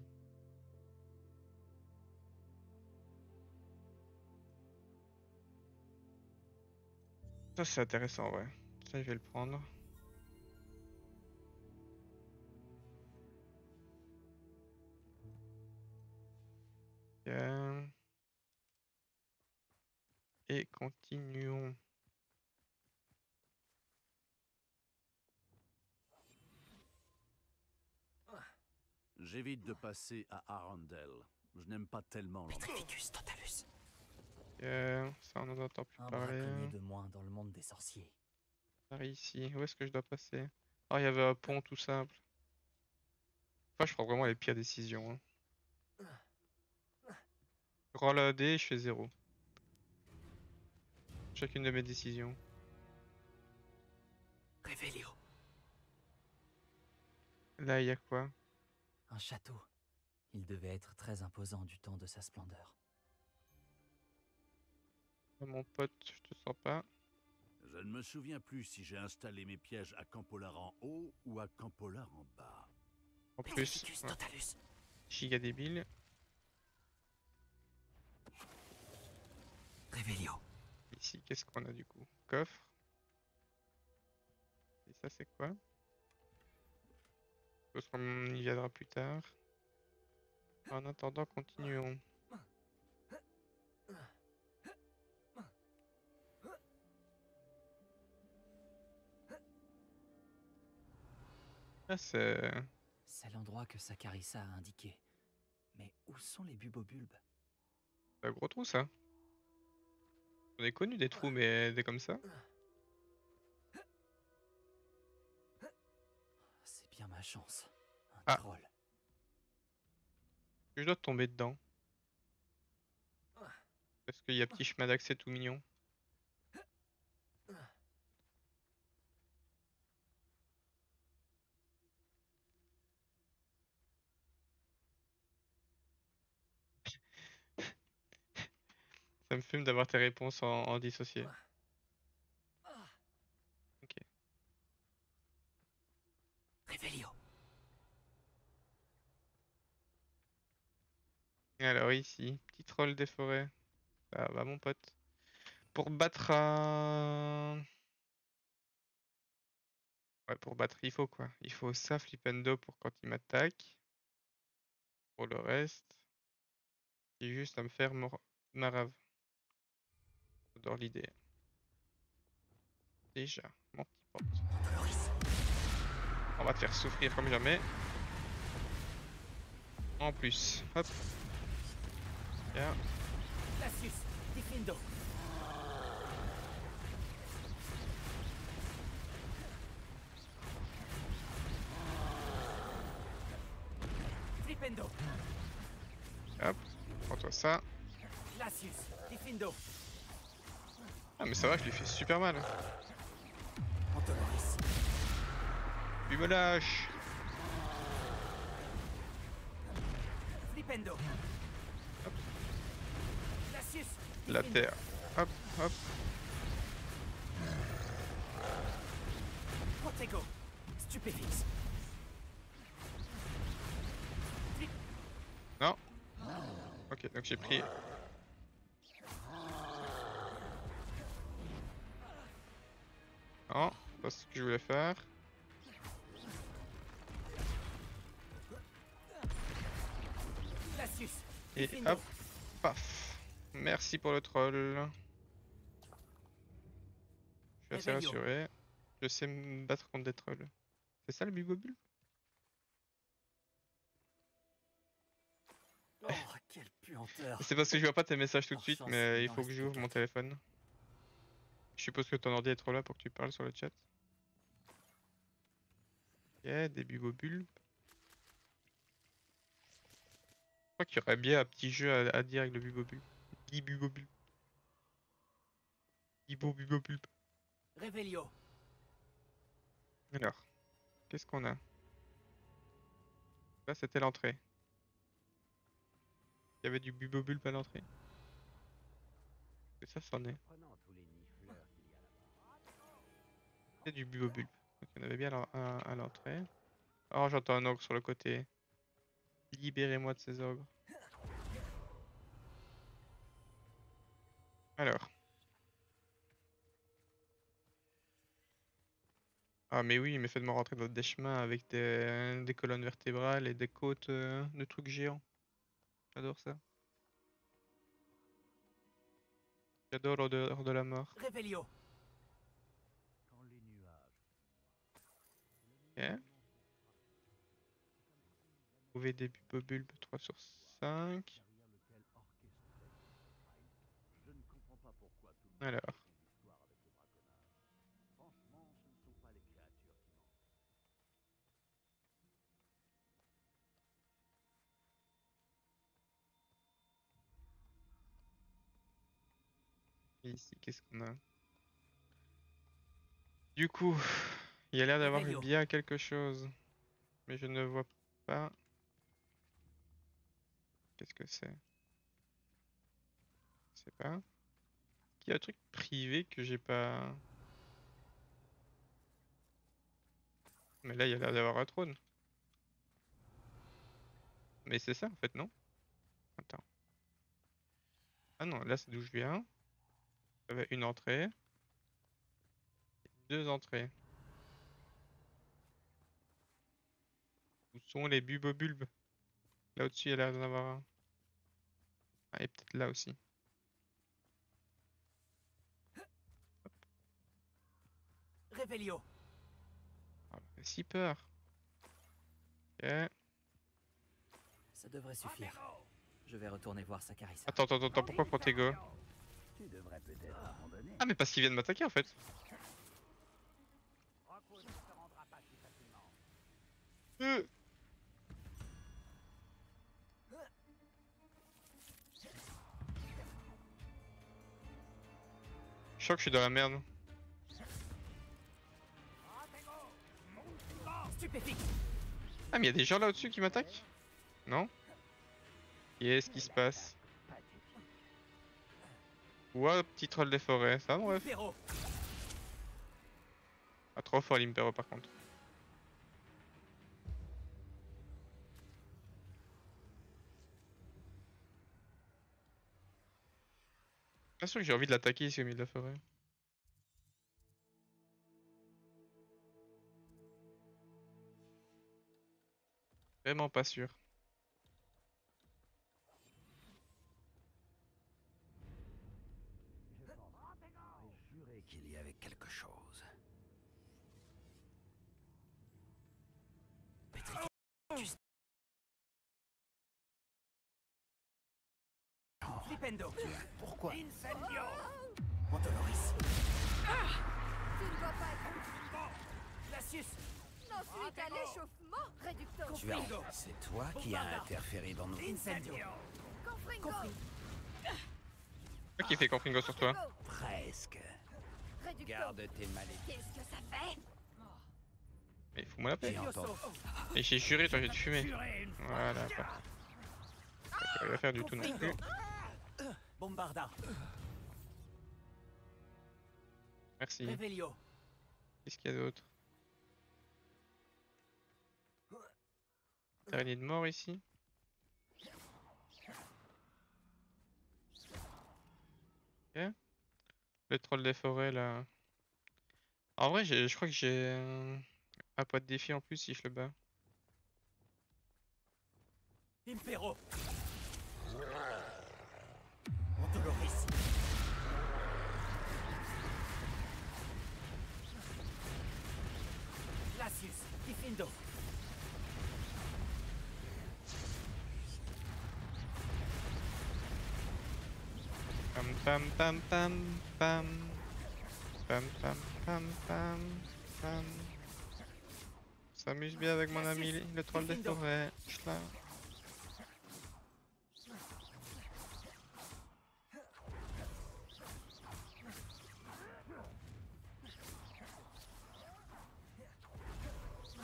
Ça, c'est intéressant, ouais. Ça, je vais le prendre. Bien. Et continuons. J'évite de passer à Arundel. Je n'aime pas tellement l'endroit. Petrificus totalus. Euh, ça, on en entend plus Un parler. braconnier de moins dans le monde des sorciers. Par ici. Où est-ce que je dois passer? Oh, il y avait un pont tout simple. Enfin, je prends vraiment les pires décisions. Hein. Je roule un dé et je fais zéro. Chacune de mes décisions. Revelio. Là, il y a quoi? Un château. Il devait être très imposant du temps de sa splendeur. Mon pote, je te sens pas. Je ne me souviens plus si j'ai installé mes pièges à Campolar en haut ou à Campolar en bas. En plus, ouais. Giga débile. Revelio. Ici, qu'est-ce qu'on a du coup? Coffre. Et ça, c'est quoi? Je pense qu'on y viendra plus tard. En attendant, continuons. Ah, c'est... C'est l'endroit que Sakarissa a indiqué. Mais où sont les bubobulbes? C'est un gros trou, ça. On est connu des trous, mais des comme ça. C'est bien ma chance. Un Ah. troll. Je dois tomber dedans. Parce qu'il y a petit chemin d'accès tout mignon. Ça me fume d'avoir tes réponses en, en dissocié. Ok. Revelio. Alors ici, petit troll des forêts. Ça va mon pote. Pour battre un... Ouais, pour battre il faut quoi? Il faut ça, Flipendo pour quand il m'attaque. Pour le reste, c'est juste à me faire mor... marave. J'adore l'idée. Déjà, mon petit pote. On va te faire souffrir comme jamais. En plus, hop. Bien. Glacius, Diffindo. Flipendo. Hop, prends-toi ça. Glacius, Diffindo. Ah mais ça va, je lui fais super mal. Antoloris. Lui me lâche. Flipendo. Glacius. La Diffindo. terre. Hop, hop. Protego. Stupéfix. Non. Ok, donc j'ai pris... Non, c'est pas ce que je voulais faire. Glacius. Et Diffindo. hop, paf. Merci pour le troll. Je suis assez Revelio. rassuré. Je sais me battre contre des trolls. C'est ça le bubobule? Oh, quelle puanteur. C'est parce que je vois pas tes messages tout de Par suite, chance, mais il il n'en faut que reste j'ouvre que mon quatre. téléphone. Je suppose que ton ordi est trop là pour que tu parles sur le chat. Ok, des bubobulbes. Je crois qu'il y aurait bien un petit jeu à, à dire avec le bubobulbe. Bibubobulbe. Bibobubobulbe. Revelio. Alors, qu'est-ce qu'on a? Là, c'était l'entrée. Il y avait du bubobulbe à l'entrée. Et ça, c'en est. C'est du bubobulbe. Donc il y en avait bien à l'en- à à l'entrée. Oh, j'entends un ogre sur le côté. Libérez-moi de ces ogres. Alors. Ah mais oui, mais faites-moi rentrer dans des chemins avec des, des colonnes vertébrales et des côtes euh, de trucs géants. J'adore ça. J'adore l'odeur de la mort. Réveillon. Ok. Trouver des bubobulbes trois sur cinq. Alors. Et ici, qu'est-ce qu'on a? Du coup, il y a l'air d'avoir Réveillon. bien quelque chose. Mais je ne vois pas. Qu'est-ce que c'est? Je sais pas. Est-ce qu'il y a un truc privé que j'ai pas. Mais là, il y a l'air d'avoir un trône. Mais c'est ça en fait, non? Attends. Ah non, là c'est d'où je viens. Il y avait une entrée. Deux entrées. Où sont les bubobulbes? Là au-dessus, il y a l'air d'en avoir un. Ah, et peut-être là aussi. Réveillon. Ah, j'ai si peur. Ok. Ça devrait suffire. Je vais retourner voir Sakarissa. Attends, attends, attends, pourquoi Protego? Tu devrais peut-être abandonner. Ah mais parce qu'ils viennent m'attaquer en fait. Rockwood ne se rendra pas si facilement. Euh. Je crois que je suis dans la merde. Stupéfique. Ah mais il y a des gens là au-dessus qui m'attaquent? Non? Qu'est-ce qui se passe? Ouah, petit troll des forêts, ça mon ref. Impero. Ah trop fort l'Impero par contre. Bien sûr que j'ai envie de l'attaquer ici au milieu de la forêt. Vraiment pas sûr. J'aurais juré qu'il y avait quelque chose. Flipendo. Pourquoi? Incendio. Montoloris. Tu ne vas pas être Glacius. ensuite à l'échauffement, réducteur. Tu as... C'est toi qui as interféré dans nos... Incendio. Confringo. Qui fait Confringo sur toi? Presque. Réducteur. Garde tes malédictions. Qu'est-ce que ça fait? Mais fous-moi la paix. J'ai entendu. Et j'ai juré, toi j'ai te fumer. Voilà, parfait. Ça va faire du tout non plus. Bombarda. Merci. Réveillon. Qu'est-ce qu'il y a d'autre? Araignée de mort ici. Ok. Le troll des forêts là. En vrai, j'ai- je crois que j'ai un... un poids de défi en plus si je le bats. Impero. Montoloris. Glacius. Diffindo. Pam pam pam pam pam. Pam pam pam pam pam. On s'amuse bien avec mon ami le troll des forêts. Ch'la.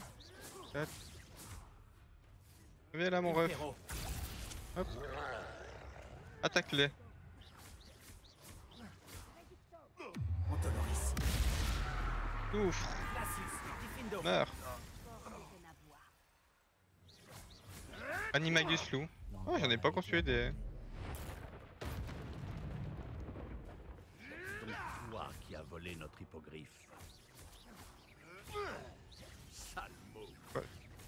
Hop. Viens là mon ref. Impero. Hop. Attaque-les. Antoloris. Souffre. Glacius. Diffindo. Meurs. Animagus loup. Oh, j'en ai pas construit des. C'est donc toi qui as volé notre hippogriffe. Sale mot. Ouais.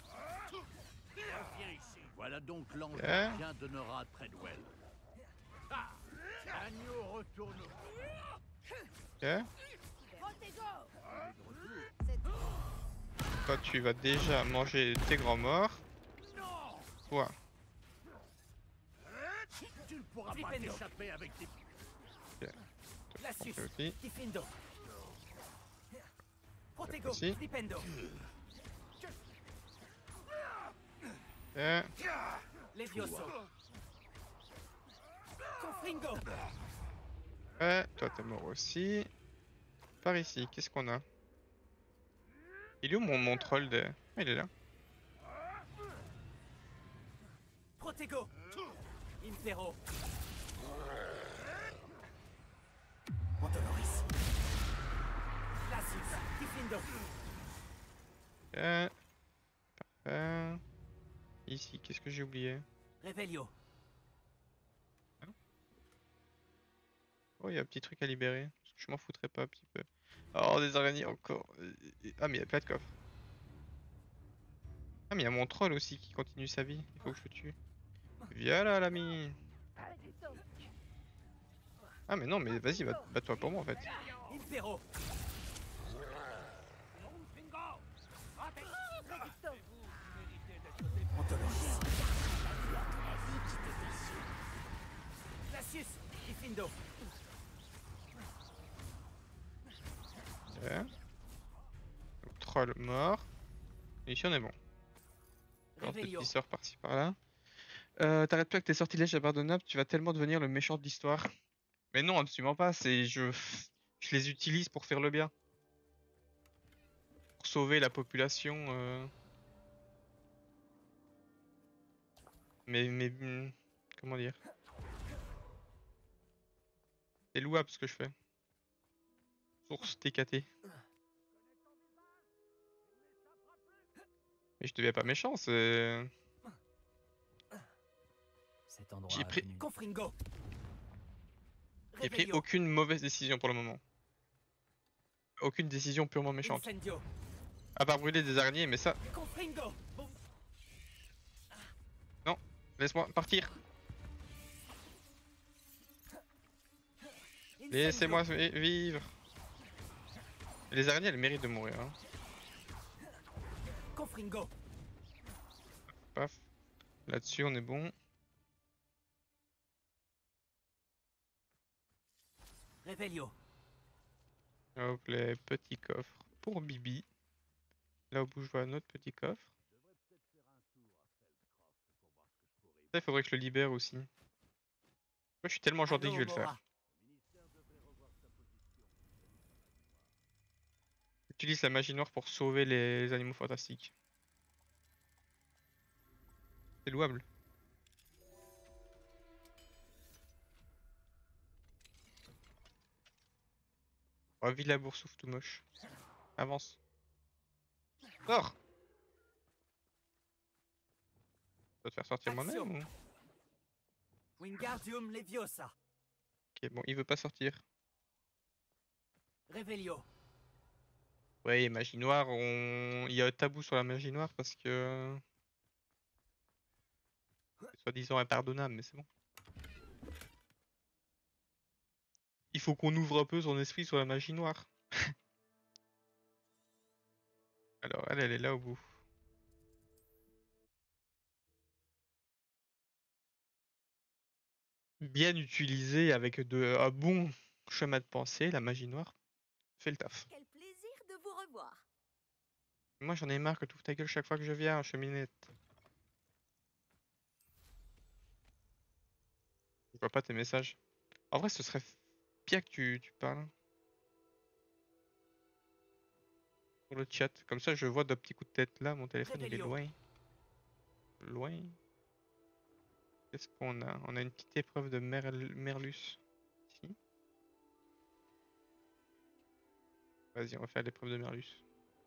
Viens ici. Voilà donc l'ange Yeah. qui donnera Treadwell. Ah, l'agneau retourne. Ok. Toi, tu vas déjà manger tes grands morts. Toi. Tu ne pourras pas t'échapper avec tes... Ok. Glacius. Ok, aussi. Diffindo. Protego. Aussi. Flipendo. Ok. Levioso. Confringo. Ouais, toi t'es mort aussi. Par ici, qu'est-ce qu'on a? Il est où mon, mon troll de... Ah, il est là. Protego. Impero. Antoloris. Glacius. Diffindo. Ok. Parfait. Ici, qu'est-ce que j'ai oublié? Revelio. Oh, il y a un petit truc à libérer. Parce que je m'en foutrais pas un petit peu. Oh, des araignées encore. Ah, mais il y a pas de coffre. Ah, mais il y a mon troll aussi qui continue sa vie. Il faut que je le tue. Viens là, l'ami. Ah, mais non, mais vas-y, bat- bats-toi pour moi en fait. Impero. Antoloris. Glacius. Diffindo. Ok. Donc, troll mort. Et ici on est bon. Alors, des Revelio. petits sorts par-ci par-là. Euh, T'arrêtes pas avec tes sortilèges abandonnables, tu vas tellement devenir le méchant de l'histoire. Mais non, absolument pas, c'est je... je les utilise pour faire le bien. Pour sauver la population. Euh... Mais, mais... hmm, comment dire? C'est louable ce que je fais. Source T K T. Mais je deviens pas méchant, c'est... Cet endroit J'ai pris... Confringo. J'ai pris aucune mauvaise décision pour le moment. Aucune décision purement méchante. Incendio. À part brûler des araignées, mais ça... Confringo. Non, laisse-moi partir. Laissez-moi vi- vivre. Les araignées, elles méritent de mourir. Hein. Confringo. Paf. Là-dessus, on est bon. Revelio. Hop, les petits coffres pour Bibi. Là où je vois un autre petit coffre. Ça, il faudrait que je le libère aussi. Moi, je suis tellement gentil que je vais le faire. Utilise la magie noire pour sauver les animaux fantastiques. C'est louable. Oh, Villabour souffle tout moche. Avance. Sors! Je dois te faire sortir moi-même ou... Wingardium Leviosa. Ok, bon, il veut pas sortir. Revelio. Ouais, magie noire, on... il y a un tabou sur la magie noire parce que... c'est soi-disant impardonnable, mais c'est bon. Il faut qu'on ouvre un peu son esprit sur la magie noire. Alors, elle, elle est là au bout. Bien utilisée avec de, un bon chemin de pensée, la magie noire fait le taf. Quel plaisir de vous revoir. Moi j'en ai marre que tu ouvres ta gueule chaque fois que je viens, cheminette. Je vois pas tes messages. En vrai, ce serait bien que tu, tu parles. Sur le chat. Comme ça, je vois de petits coups de tête là. Mon téléphone il est loin. Loin. Qu'est-ce qu'on a? On a une petite épreuve de merl merlus. Ici. Vas-y, on va faire l'épreuve de merlus.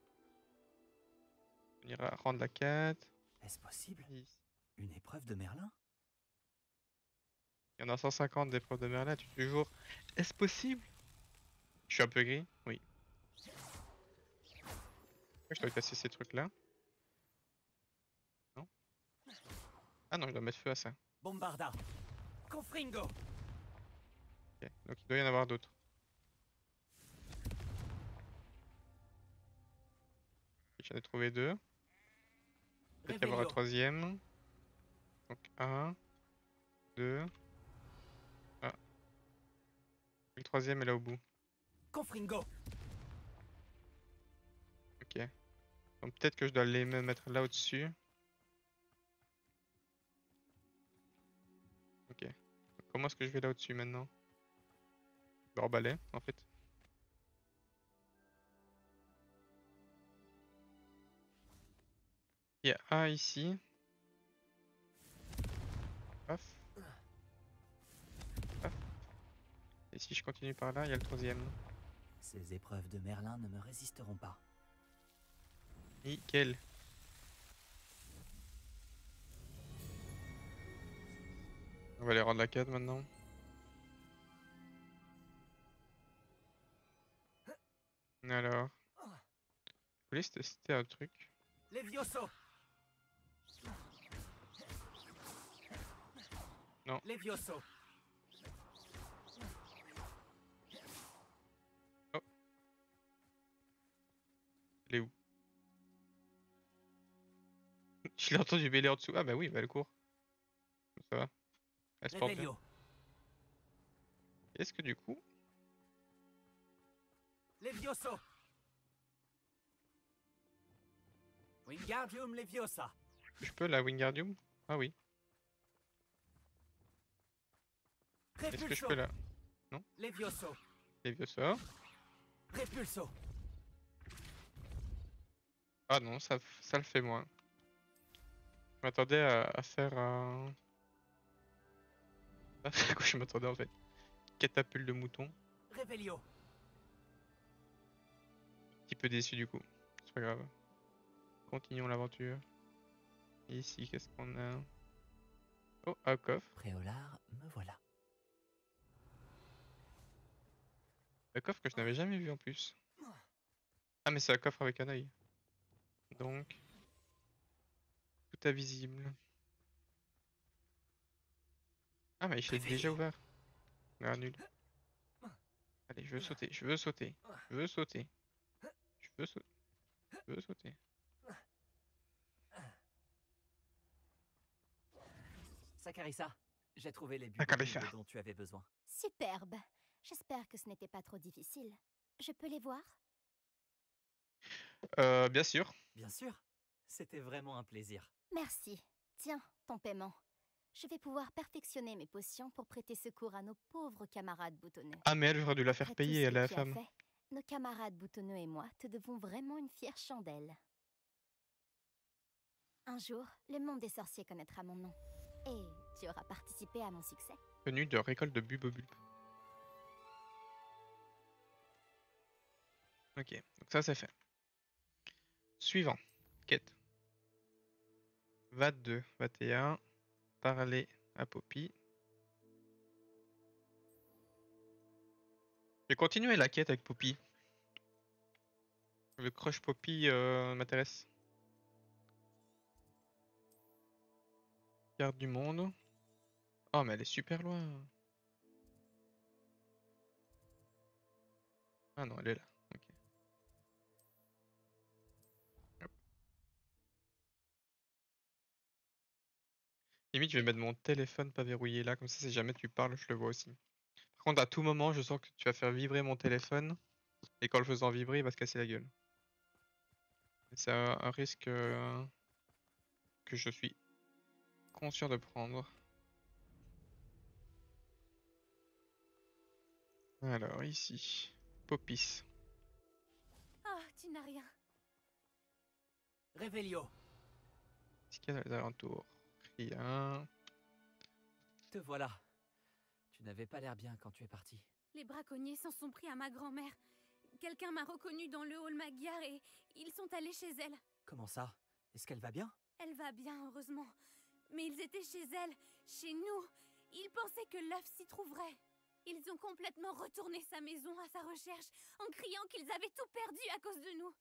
On ira rendre la quête. Est-ce possible? Ici. Une épreuve de Merlin? Il y en a cent cinquante d'épreuves de merlin. Tu dis toujours, est-ce possible? Je suis un peu gris, oui. Je dois casser ces trucs-là. Non? Ah non, je dois mettre feu à ça. Bombarda. Confringo. Ok, donc il doit y en avoir d'autres. J'en ai trouvé deux. Peut-être y avoir un troisième. Donc un, deux. Ah. Le troisième est là au bout. Confringo. Ok. Donc peut-être que je dois les me mettre là au-dessus. Ok. Donc, comment est-ce que je vais là au-dessus maintenant? Le balai en fait. Il y a un ici. Paf. Paf. Et si je continue par là, il y a le troisième. Ces épreuves de Merlin ne me résisteront pas. Nickel. On va aller rendre la quête maintenant. Alors. Je voulais tester un truc. Levioso. Non. Levioso. Oh. Elle est où? Je l'ai entendu bêler en dessous. Ah bah oui, bah elle court. Ça va. Elle se porte bien. Est-ce que du coup... Levioso. Wingardium Leviosa. Je peux la Wingardium? Ah oui. Est-ce que je peux la... Non? Levioso. Leviosa. Repulso. Ah non, ça, ça le fait moins. Je m'attendais à, à faire un... Ah, à quoi je m'attendais en fait? Catapulte de mouton. Revelio. Un petit peu déçu du coup. C'est pas grave. Continuons l'aventure. Ici, qu'est-ce qu'on a? Oh, un coffre. Préolard, me voilà. Un coffre que je n'avais jamais vu en plus. Ah mais c'est un coffre avec un œil. Donc... Tout invisible. Ah mais il est déjà ouvert. Ah nul. Allez, je veux sauter, je veux sauter, je veux sauter. Je veux sauter. Je veux sauter. Sakarissa, j'ai trouvé les buts Sakarissa. dont tu avais besoin. Superbe. J'espère que ce n'était pas trop difficile. Je peux les voir? Euh, bien sûr. Bien sûr. C'était vraiment un plaisir. Merci. Tiens, ton paiement. Je vais pouvoir perfectionner mes potions pour prêter secours à nos pauvres camarades boutonneux. Ah mais elle, j'aurais dû la faire Après tout payer ce à que la tu as femme. fait, nos camarades boutonneux et moi te devons vraiment une fière chandelle. Un jour, le monde des sorciers connaîtra mon nom. Et tu auras participé à mon succès. Tenue de récolte de Bulbobulb. Ok, donc ça c'est fait. Suivant. Quête. vingt-deux, vingt et un. Parler à Poppy. Je vais continuer la quête avec Poppy. Le crush Poppy euh, m'intéresse. Carte du monde. Oh mais elle est super loin. Ah non, elle est là. Ok. Hop. Limite, je vais mettre mon téléphone pas verrouillé là, comme ça si jamais tu parles, je le vois aussi. Par contre, à tout moment, je sens que tu vas faire vibrer mon téléphone. Et qu'en le faisant vibrer, il va se casser la gueule. C'est un, un risque euh, que je suis conscient de prendre. Alors, ici. Popis. Oh, tu n'as rien. Revelio. Qu'est-ce qu'il y a dans les alentours? Rien. Te voilà. Tu n'avais pas l'air bien quand tu es parti. Les braconniers s'en sont pris à ma grand-mère. Quelqu'un m'a reconnue dans le hall Magyar et ils sont allés chez elle. Comment ça? Est-ce qu'elle va bien? Elle va bien, heureusement. Mais ils étaient chez elle, chez nous. Ils pensaient que l'œuf s'y trouverait. Ils ont complètement retourné sa maison à sa recherche en criant qu'ils avaient tout perdu à cause de nous.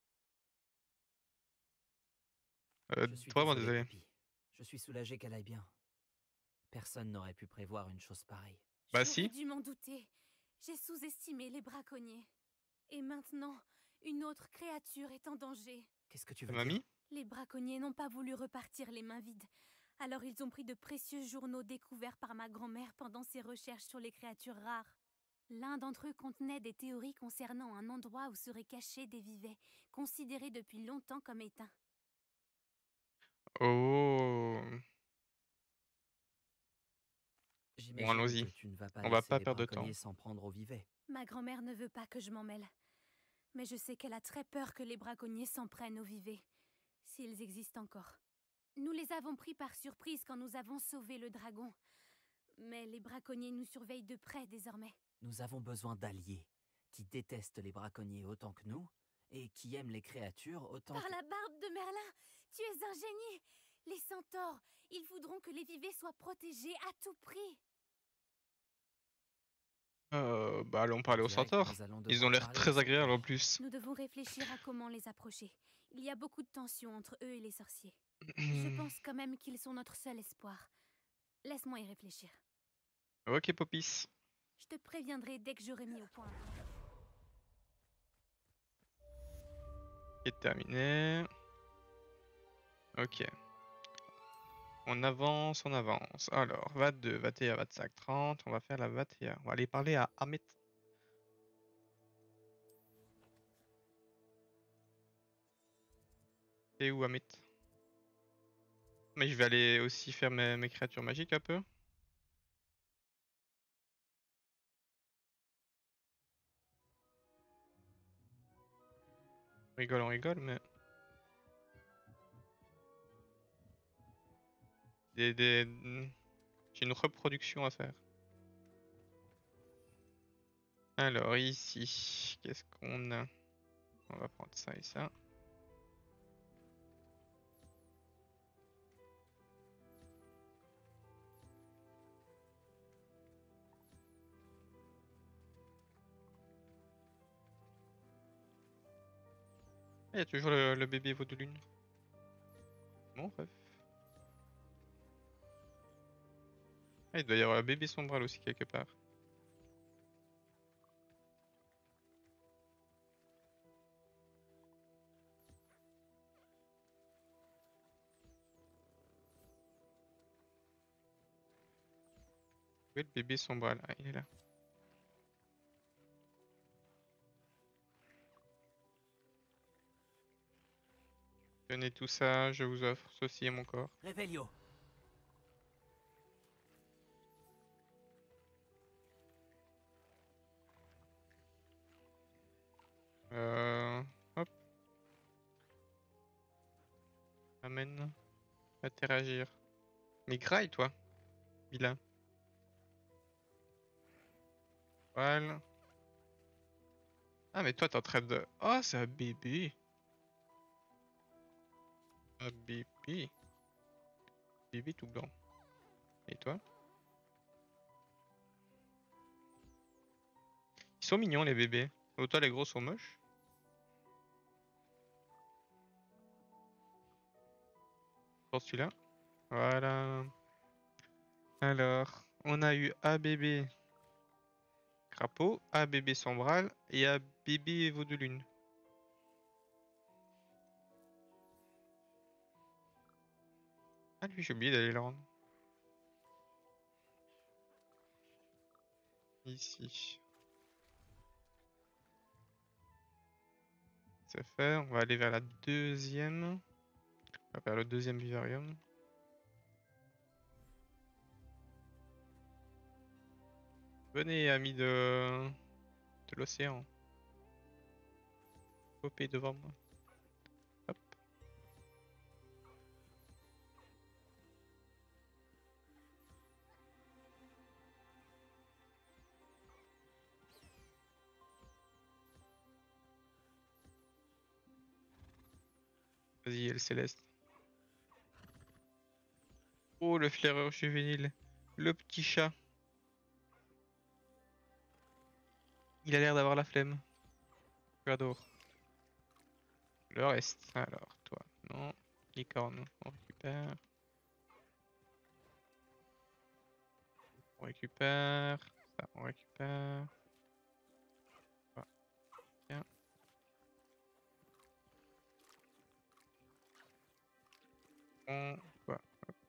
Euh, Je suis vraiment désolé, désolé. Poppy. Je suis soulagé qu'elle aille bien. Personne n'aurait pu prévoir une chose pareille. Bah J'aurais si. dû m'en douter. J'ai sous-estimé les braconniers. Et maintenant, une autre créature est en danger. Qu'est-ce que tu Ta veux mamie? dire? Les braconniers n'ont pas voulu repartir les mains vides. Alors ils ont pris de précieux journaux découverts par ma grand-mère pendant ses recherches sur les créatures rares. L'un d'entre eux contenait des théories concernant un endroit où seraient cachés des vivets, considérés depuis longtemps comme éteints. Oh. Bon, J'imagine allons-y. que tu ne vas pas On va laisser pas les perdre de temps. braconniers s'en prendre au vivet. Ma grand-mère ne veut pas que je m'en mêle. Mais je sais qu'elle a très peur que les braconniers s'en prennent aux vivets, s'ils existent encore. Nous les avons pris par surprise quand nous avons sauvé le dragon. Mais les braconniers nous surveillent de près désormais. Nous avons besoin d'alliés qui détestent les braconniers autant que nous et qui aiment les créatures autant Par que... la barbe de Merlin, tu es un génie! Les centaures, ils voudront que les vivets soient protégés à tout prix. Euh, bah allons parler On aux dirait que centaures. nous allons Ils devoir ont l'air parler aux très agréables en centaures. plus. Nous devons réfléchir à comment les approcher. Il y a beaucoup de tension entre eux et les sorciers. Je pense quand même qu'ils sont notre seul espoir. Laisse-moi y réfléchir. Ok, Popis. Je te préviendrai dès que j'aurai mis au point. C'est terminé. Ok. On avance, on avance. Alors, vingt-deux, vingt et un, vingt-cinq, trente. On va faire la vingt et un. On va aller parler à Ahmet. Et où Ahmet? Mais je vais aller aussi faire mes, mes créatures magiques un peu. On rigole, on rigole, mais... Des, des... J'ai une reproduction à faire. Alors ici, qu'est-ce qu'on a? On va prendre ça et ça. Il y a toujours le, le bébé veau de lune. Bon, bref. Ah, il doit y avoir le bébé sombral aussi quelque part. Où est le bébé sombral? Ah, il est là. Tenez tout ça, je vous offre ceci et mon corps. Réveillio. Euh... Hop. Amène. Interagir. Mais graille toi. Vilain. Voilà. Ah mais toi t'es en train de... Oh c'est un bébé. Un bébé. Bébé tout blanc. Et toi? Ils sont mignons les bébés. Autant les gros sont moches. Pour celui-là. Voilà. Alors, on a eu un bébé crapaud, un bébé sombral et un bébé veau de lune. Ah lui j'ai oublié d'aller le rendre. Ici. C'est fait, on va aller vers la deuxième. On va vers le deuxième vivarium. Venez amis de, de l'océan. Popez devant moi. Hop. Vas-y, le céleste. Oh, le flaireur juvénile. Le petit chat. Il a l'air d'avoir la flemme. J'adore. Le reste. Alors, toi, non. Licorne, on récupère. On récupère. Ça, on récupère. Voilà. Tiens. On... Quoi.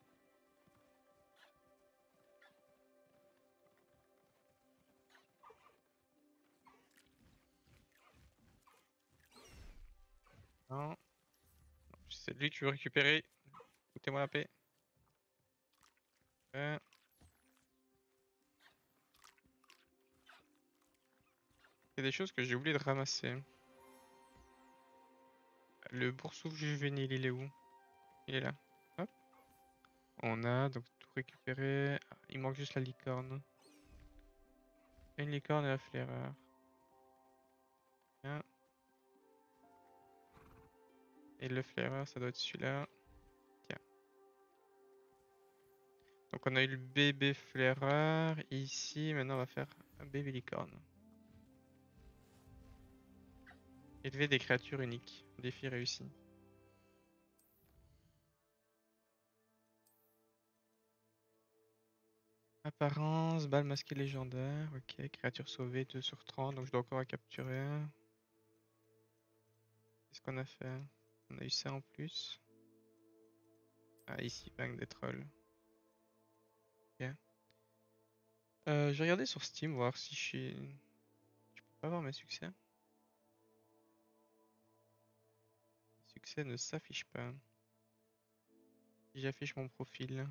Non. C'est lui que je veux récupérer. Foutez-moi la paix. Ouais. Il y a des choses que j'ai oublié de ramasser. Le boursoufle juvénile, il est où? Il est là. Hop. On a donc tout récupéré. Ah, il manque juste la licorne. Une licorne et la flaireur. Bien. Et le flaireur, ça doit être celui-là. Tiens. Donc on a eu le bébé flaireur. Ici, maintenant on va faire un bébé licorne. Élever des créatures uniques. Défi réussi. Apparence, balle masquée légendaire. Ok, créature sauvée deux sur trente. Donc je dois encore la capturer. Qu'est-ce qu'on a fait? On a eu ça en plus. Ah, ici, bang des trolls. Ok. Euh, je vais regarder sur Steam, voir si je suis... Je peux pas voir mes succès. Les succès ne s'affichent pas. Si j'affiche mon profil.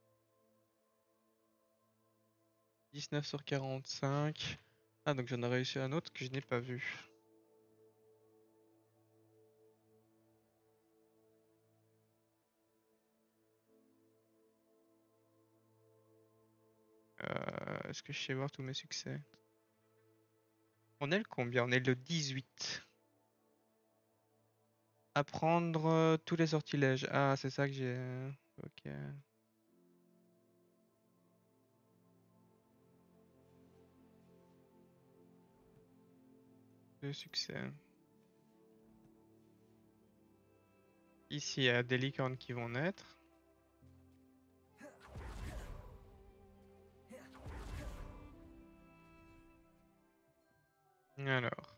dix-neuf sur quarante-cinq. Ah, donc j'en ai réussi un autre que je n'ai pas vu. Euh, Est-ce que je sais voir tous mes succès? On est le combien? On est le dix-huit. Apprendre euh, tous les sortilèges. Ah, c'est ça que j'ai. euh, Ok. Deux succès. Ici, il y a des licornes qui vont naître. Alors.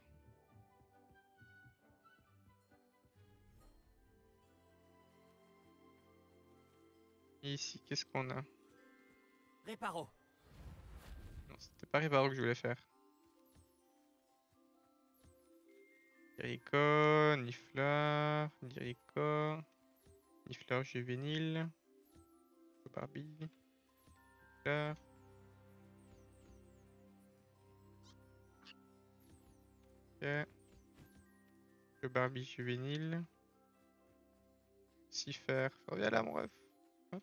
Ici, qu'est-ce qu'on a? Réparo. Non, c'était pas Réparo que je voulais faire. Jericho, Nifleur, Jericho, Nifleur juvénile, Barbie, Nifleur. Ok. Le Barbie juvénile. Sifer. Oh, viens là, mon ref. Hop.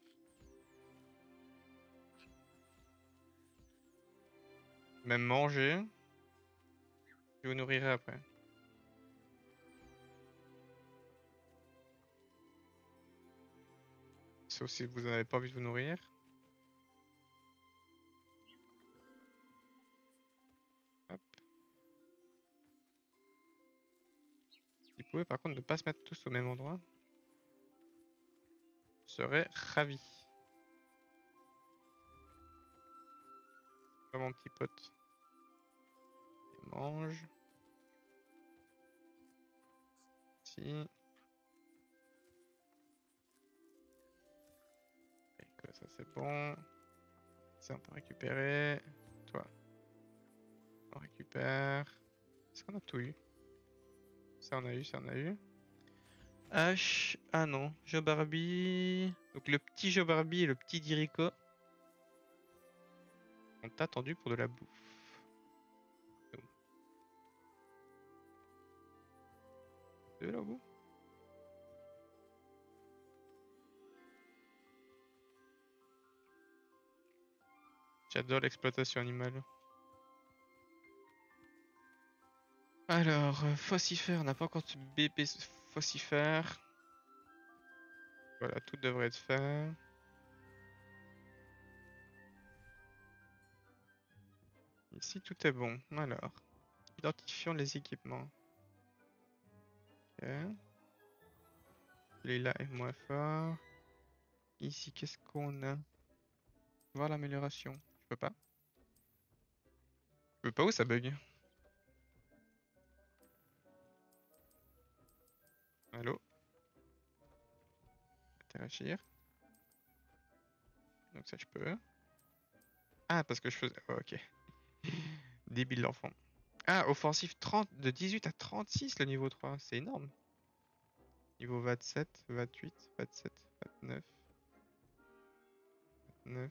Même manger. Je vous nourrirai après. Sauf si vous n'avez pas envie de vous nourrir. Hop. Vous pouvez par contre ne pas se mettre tous au même endroit. Je serais ravi. Pas mon petit pote. Il mange. Si. Ça c'est bon. Ça on peut récupérer. Toi. On récupère. Est-ce qu'on a tout eu? Ça on a eu, ça on a eu. H. Ah non. Joe Barbie. Donc le petit Joe Barbie et le petit Jericho ont attendu pour de la bouffe. De la bouffe. J'adore l'exploitation animale. Alors, euh, Fossifère, on n'a pas encore de bébé Fossifère. Voilà, tout devrait être fait. Ici, tout est bon. Alors, identifions les équipements. Ok. Celui-là est moins fort. Ici, qu'est-ce qu'on a? Voir l'amélioration. Je peux pas. Je peux pas où ça bug? Allô? Interagir. Donc ça je peux. Ah parce que je faisais... oh, ok. Débile l'enfant. Ah, offensif trente, de dix-huit à trente-six le niveau trois, c'est énorme. Niveau vingt-sept, vingt-huit, vingt-sept, vingt-neuf. vingt-neuf.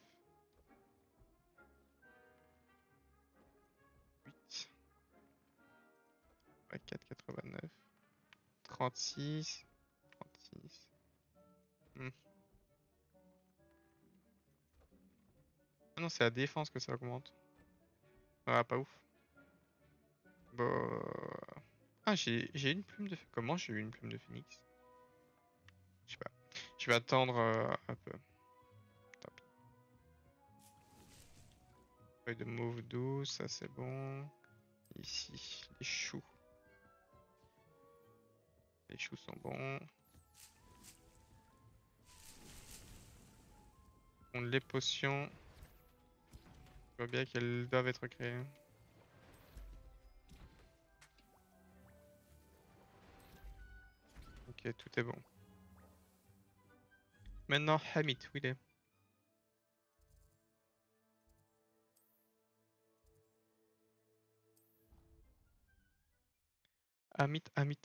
huit. vingt-quatre, quatre-vingt-neuf. trente-six. trente-six. Hmm. Ah non, c'est la défense que ça augmente. Ah, pas ouf. Bon... Ah, j'ai j'ai une plume de... Comment j'ai eu une plume de phénix? Je sais pas. Je vais attendre euh, un peu. Top. Feuille de mauve douce, ça c'est bon. Ici, les choux. Les choux sont bons. On les potions. Je vois bien qu'elles doivent être créées. Ok, tout est bon. Maintenant, Hamid, où il est? Hamid, Hamid.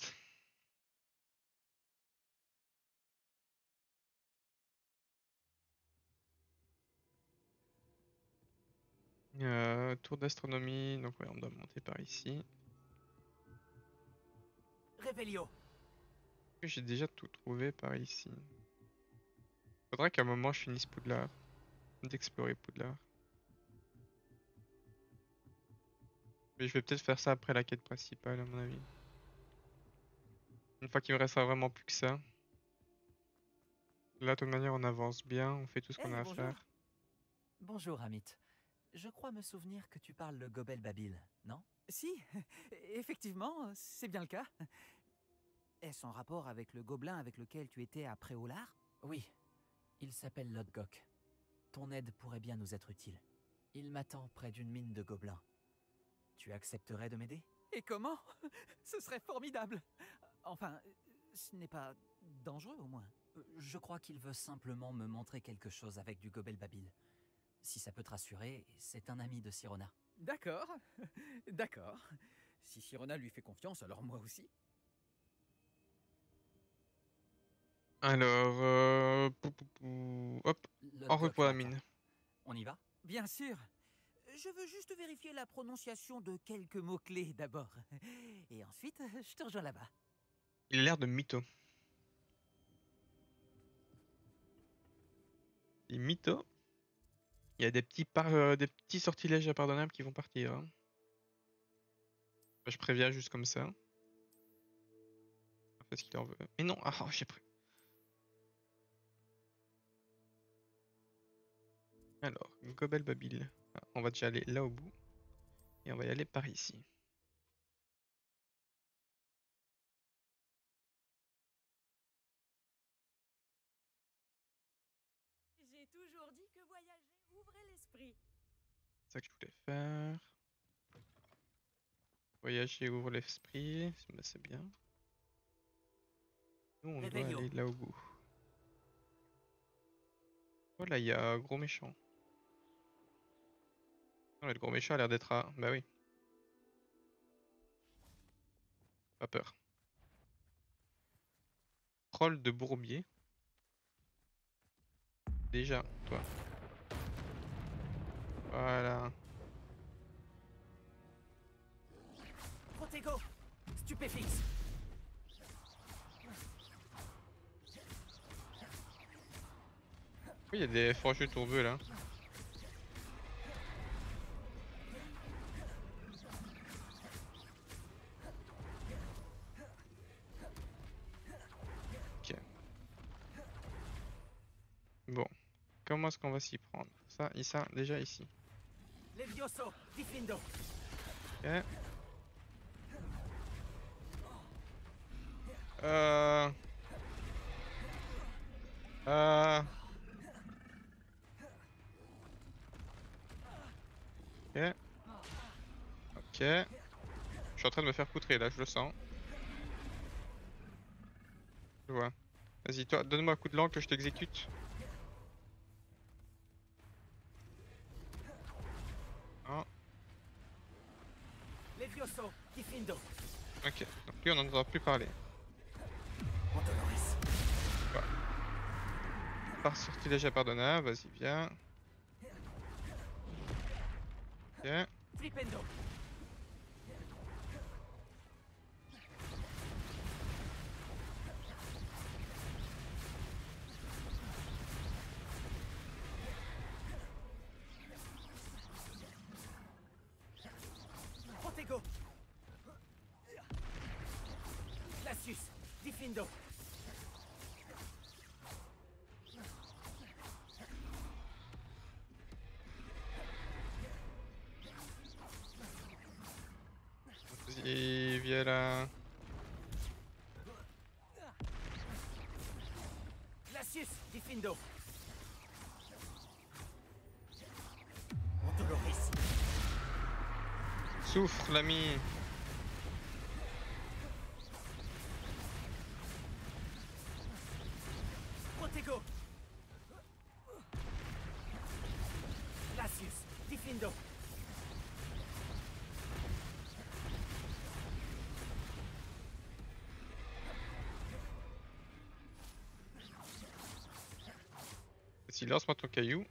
Euh, tour d'astronomie, donc ouais, on doit monter par ici. Révélio. J'ai déjà tout trouvé par ici. Faudrait qu'à un moment je finisse Poudlard. D'explorer Poudlard. Mais je vais peut-être faire ça après la quête principale à mon avis. Une fois qu'il me restera vraiment plus que ça. Là, de toute manière, on avance bien, on fait tout ce qu'on Hey, a à bonjour. faire. Bonjour, Amit. Je crois me souvenir que tu parles le Gobel Babil, non? Si, effectivement, c'est bien le cas. Est-ce en rapport avec le gobelin avec lequel tu étais à Préolard? Oui, il s'appelle Lodgok. Ton aide pourrait bien nous être utile. Il m'attend près d'une mine de gobelins. Tu accepterais de m'aider? Et comment? Ce serait formidable. Enfin, ce n'est pas dangereux au moins. Euh, Je crois qu'il veut simplement me montrer quelque chose avec du Gobel Babil. Si ça peut te rassurer, c'est un ami de Sirona. D'accord, d'accord. Si Sirona lui fait confiance, alors moi aussi. Alors, euh... pou, pou, pou, hop, en route pour la mine. On y va? Bien sûr. Je veux juste vérifier la prononciation de quelques mots-clés d'abord. Et ensuite, je te rejoins là-bas. Il a l'air de mytho. Et mytho. Il y a des petits, par... euh, des petits sortilèges impardonnables qui vont partir. Hein. Je préviens juste comme ça. Parce qu'il en veut. Mais non, ah, j'ai pris. Alors, Gobel Babil. Ah, on va déjà aller là au bout. Et on va y aller par ici. J'ai toujours dit que voyager ouvrait l'esprit. C'est ça que je voulais faire. Voyager ouvre l'esprit. Bah, c'est bien. Nous, on doit aller là au bout. Voilà, il y a un gros méchant. Non, mais le gros méchant a l'air d'être à... Bah oui. Pas peur. Troll de bourbier. Déjà, toi. Voilà. Protego. Stupéfixe. Oui, il y a des forgeux tourbeux là. Ok. comment est-ce qu'on va s'y prendre? Ça, et ça, déjà ici. Levioso, Diffindo. Ok. Euh... Euh... Ok. Ok. Je suis en train de me faire poutrer là, je le sens. Je vois. Vas-y, toi, donne-moi un coup de langue que je t'exécute. Un. Levioso, Diffindo. Ok, donc lui on n'en entend plus parler. Antoloris. Ouais. Par sortilège impardonnable, vas-y, viens. Ok. Flipendo. Protego. Glacius, Diffindo. Vas-y, viens là. Glacius, Diffindo. Antoloris. Souffre, l'ami. Protego. Glacius, Diffindo. Vas-y, lance-moi ton caillou.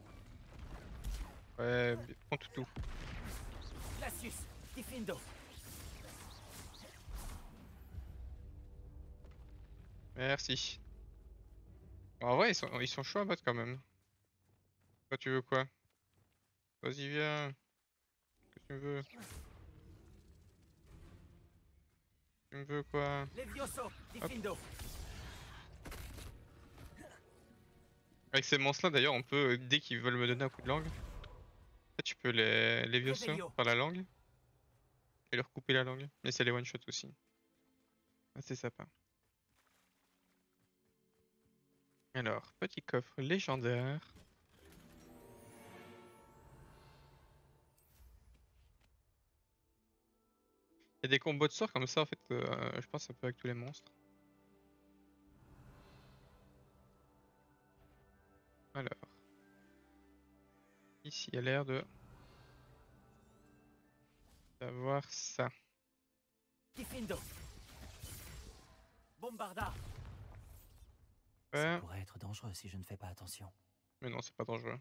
Ouais, prends tout tout. Glacius, Diffindo. Merci. En vrai, ils sont, ils sont chauds à battre quand même. Toi, tu veux quoi? Vas-y, viens. Qu'est-ce que tu me veux? Tu me veux quoi? Levioso, Diffindo. Avec ces monstres-là, d'ailleurs, on peut, euh, dès qu'ils veulent me donner un coup de langue, tu peux les, les viosser par la langue et leur couper la langue. Mais c'est les one-shot aussi. Ah, c'est sympa. Alors, petit coffre légendaire. Il y a des combos de sorts comme ça, en fait, euh, je pense un peu avec tous les monstres. Alors. Ici, il y a l'air de... d'avoir ça. Diffindo. Bombarda. Ça Ouais. pourrait être dangereux si je ne fais pas attention. Mais non, c'est pas dangereux.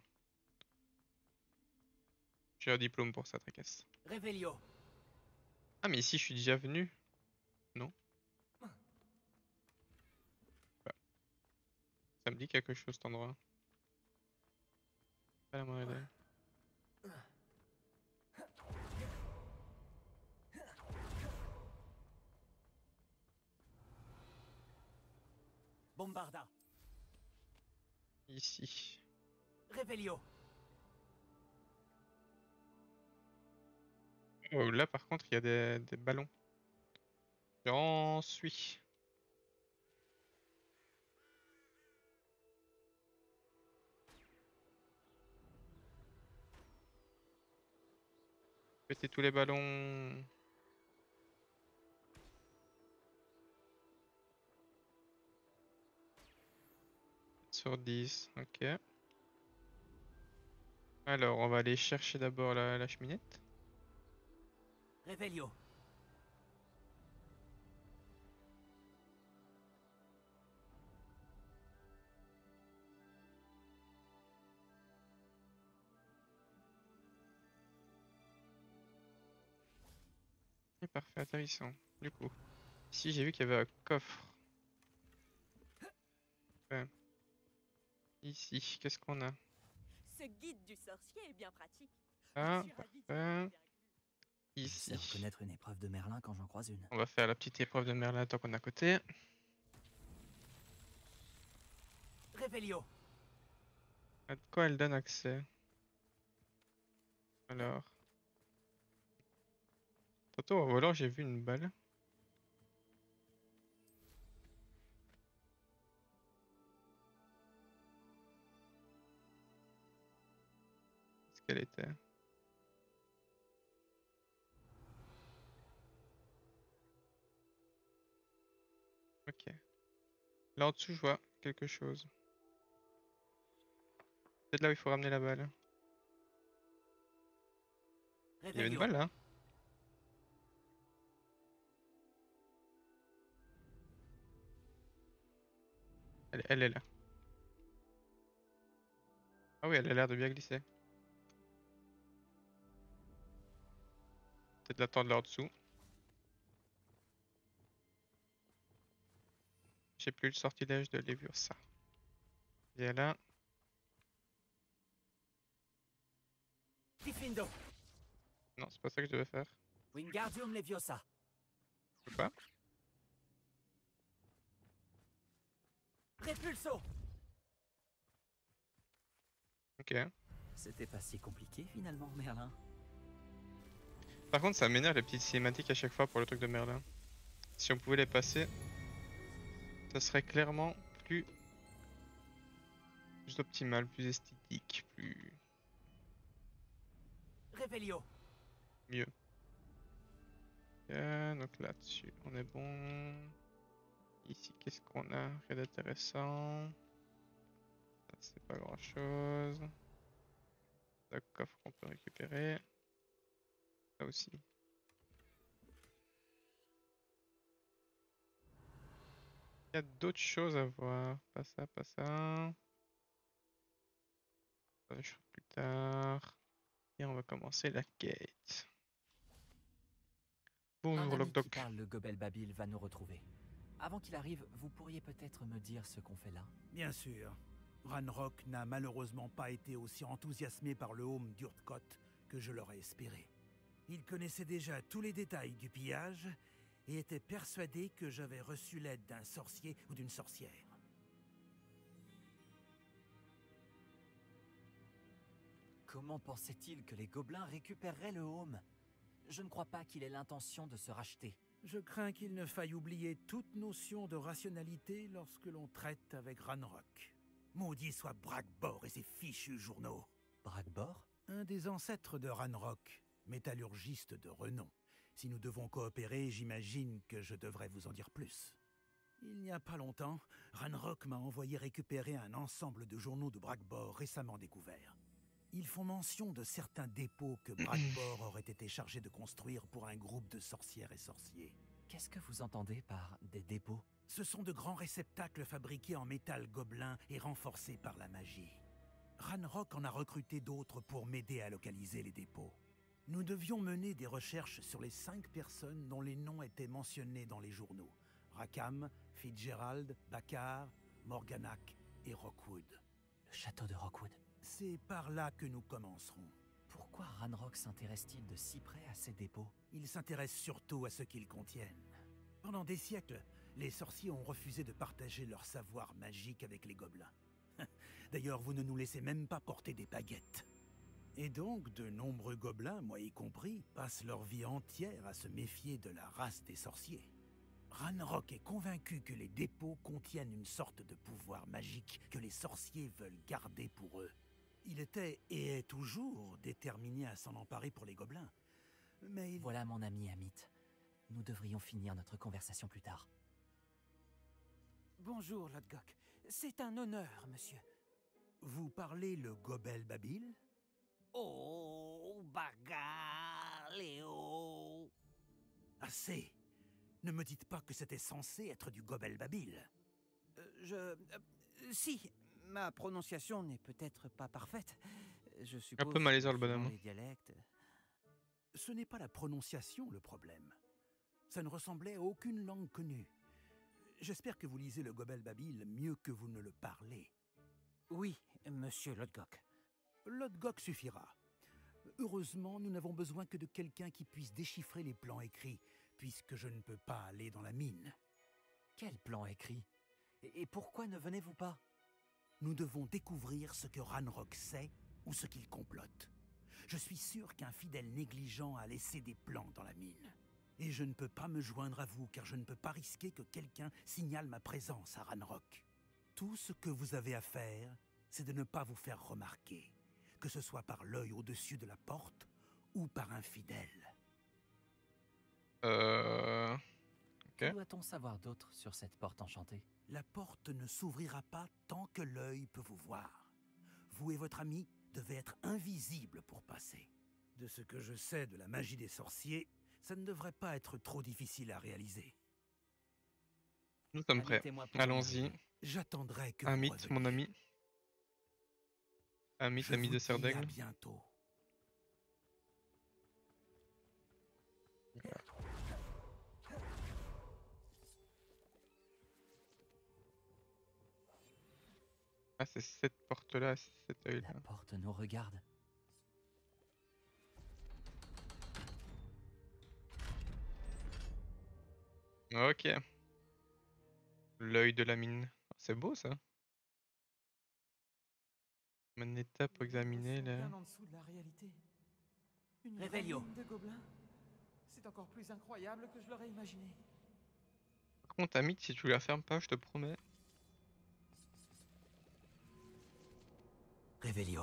J'ai un diplôme pour ça, tracasse. Revelio. Ah, mais ici, je suis déjà venu. Non? Ouais. Ça me dit quelque chose, cet endroit. Pas la moindre idée. Bombarda. Ici. Revelio. Oh, là, par contre, il y a des, des ballons. J'en suis. Pétez tous les ballons. Sur dix, ok. Alors, on va aller chercher d'abord la, la cheminette. Revelio. Et parfait, atterrissant. Du coup, ici j'ai vu qu'il y avait un coffre. Ouais. Ici, qu'est-ce qu'on a? Ce guide du sorcier est bien pratique. Ah, Je suis ravie de parfait. Je Ici. sais reconnaître une épreuve de Merlin quand j'en croise une. On va faire la petite épreuve de Merlin tant qu'on est à côté. Revelio. À quoi elle donne accès? Alors. Tantôt en volant, j'ai vu une balle. Qu'est-ce qu'elle était? Ok. Là en dessous, je vois quelque chose. Peut-être là où il faut ramener la balle. Il y avait une balle là. Elle, elle est là. Ah oui, elle a l'air de bien glisser. Peut-être l'attendre là en dessous. J'ai plus le sortilège de Leviosa. Viens là. Diffindo. Non, c'est pas ça que je devais faire. Wingardium Leviosa. Je peux pas. Repulso. Ok. C'était pas si compliqué finalement, Merlin. Par contre, ça m'énerve les petites cinématiques à chaque fois pour le truc de Merlin. Si on pouvait les passer, ça serait clairement plus, plus optimal, plus esthétique, plus Revelio. mieux. Ok, donc là-dessus, on est bon. Ici, qu'est-ce qu'on a? Rien d'intéressant. Ça, c'est pas grand-chose. Le coffre qu'on peut récupérer. Ça aussi. Il y a d'autres choses à voir. Pas ça, pas ça. Ça, je ferai plus tard. Et on va commencer la quête. Un Bonjour ami qui Locdoc. parle le Gobel Babil va nous retrouver. Avant qu'il arrive, vous pourriez peut-être me dire ce qu'on fait là? Bien sûr. Ranrock n'a malheureusement pas été aussi enthousiasmé par le home d'Urtkot que je l'aurais espéré. Il connaissait déjà tous les détails du pillage et était persuadé que j'avais reçu l'aide d'un sorcier ou d'une sorcière. Comment pensait-il que les gobelins récupéreraient le home? Je ne crois pas qu'il ait l'intention de se racheter. Je crains qu'il ne faille oublier toute notion de rationalité lorsque l'on traite avec Ranrock. Maudit soit Bragbor et ses fichus journaux. Bragbor? Un des ancêtres de Ranrock, métallurgiste de renom. Si nous devons coopérer, j'imagine que je devrais vous en dire plus. Il n'y a pas longtemps, Ranrock m'a envoyé récupérer un ensemble de journaux de Bragbor récemment découverts. Ils font mention de certains dépôts que Bragbor aurait été chargé de construire pour un groupe de sorcières et sorciers. Qu'est-ce que vous entendez par des dépôts? Ce sont de grands réceptacles fabriqués en métal gobelin et renforcés par la magie. Ranrock en a recruté d'autres pour m'aider à localiser les dépôts. Nous devions mener des recherches sur les cinq personnes dont les noms étaient mentionnés dans les journaux. Rackham, Fitzgerald, Bakar, Morganac et Rockwood. Le château de Rockwood. C'est par là que nous commencerons. Pourquoi Ranrock s'intéresse-t-il de si près à ces dépôts? Il s'intéresse surtout à ce qu'ils contiennent. Pendant des siècles, les sorciers ont refusé de partager leur savoir magique avec les gobelins. D'ailleurs, vous ne nous laissez même pas porter des baguettes. Et donc, de nombreux gobelins, moi y compris, passent leur vie entière à se méfier de la race des sorciers. Ranrock est convaincu que les dépôts contiennent une sorte de pouvoir magique que les sorciers veulent garder pour eux. Il était, et est toujours, déterminé à s'en emparer pour les gobelins. Mais il... Voilà mon ami Amit. Nous devrions finir notre conversation plus tard. Bonjour, Lodgok. C'est un honneur, monsieur. Vous parlez le Gobel Babil? Oh, bagarre, Léo. Assez! Ne me dites pas que c'était censé être du Gobel Babil. Euh, je... Euh, si, ma prononciation n'est peut-être pas parfaite. Je suppose Un peu malaisant le que selon bonhomme. les dialectes... Ce n'est pas la prononciation le problème. Ça ne ressemblait à aucune langue connue. J'espère que vous lisez le Gobel Babil mieux que vous ne le parlez. Oui, monsieur Lodgok. Lodgok suffira. Heureusement, nous n'avons besoin que de quelqu'un qui puisse déchiffrer les plans écrits, puisque je ne peux pas aller dans la mine. Quel plan écrit? Et pourquoi ne venez-vous pas? Nous devons découvrir ce que Ranrock sait ou ce qu'il complote. Je suis sûr qu'un fidèle négligent a laissé des plans dans la mine. Et je ne peux pas me joindre à vous car je ne peux pas risquer que quelqu'un signale ma présence à Ranrock. Tout ce que vous avez à faire, c'est de ne pas vous faire remarquer, que ce soit par l'œil au-dessus de la porte ou par un fidèle. Euh... Ok. Que doit-on savoir d'autre sur cette porte enchantée? La porte ne s'ouvrira pas tant que l'œil peut vous voir. Vous et votre ami devez être invisibles pour passer. De ce que je sais de la magie des sorciers, ça ne devrait pas être trop difficile à réaliser. Nous sommes prêts. Allons-y. J'attendrai que Amit, vous mon ami. Amit, Je ami vous de dis Serdaigle. à bientôt. Ah, c'est cette porte-là, c'est cet œil-là. La porte nous regarde. Ok. L'œil de la mine. C'est beau ça. Une étape pour examiner là. Bien en dessous de la réalité. Une Réveillon. vraie mine de gobelins. C'est encore plus incroyable que je l'aurais imaginé. Par contre, Amit, si tu la fermes pas, je te promets. Réveillon.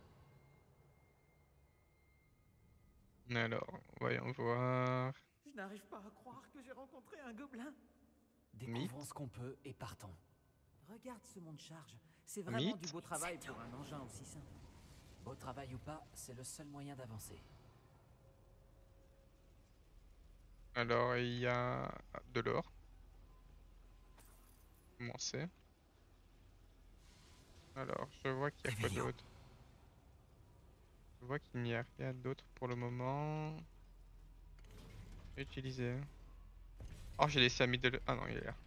Alors, voyons voir. Je n'arrive pas à croire que j'ai rencontré un gobelin. Découvrons ce qu'on peut et partons. Regarde ce monde charge. C'est vraiment Mythe. du beau travail pour un engin aussi simple. Beau travail ou pas, c'est le seul moyen d'avancer. Alors, il y a de l'or. Comment c'est? Alors, je vois qu'il y a quoi d'autre? Je vois qu'il n'y a rien d'autre pour le moment. Utiliser. Oh, j'ai laissé Amit de le... Ah non, il est là.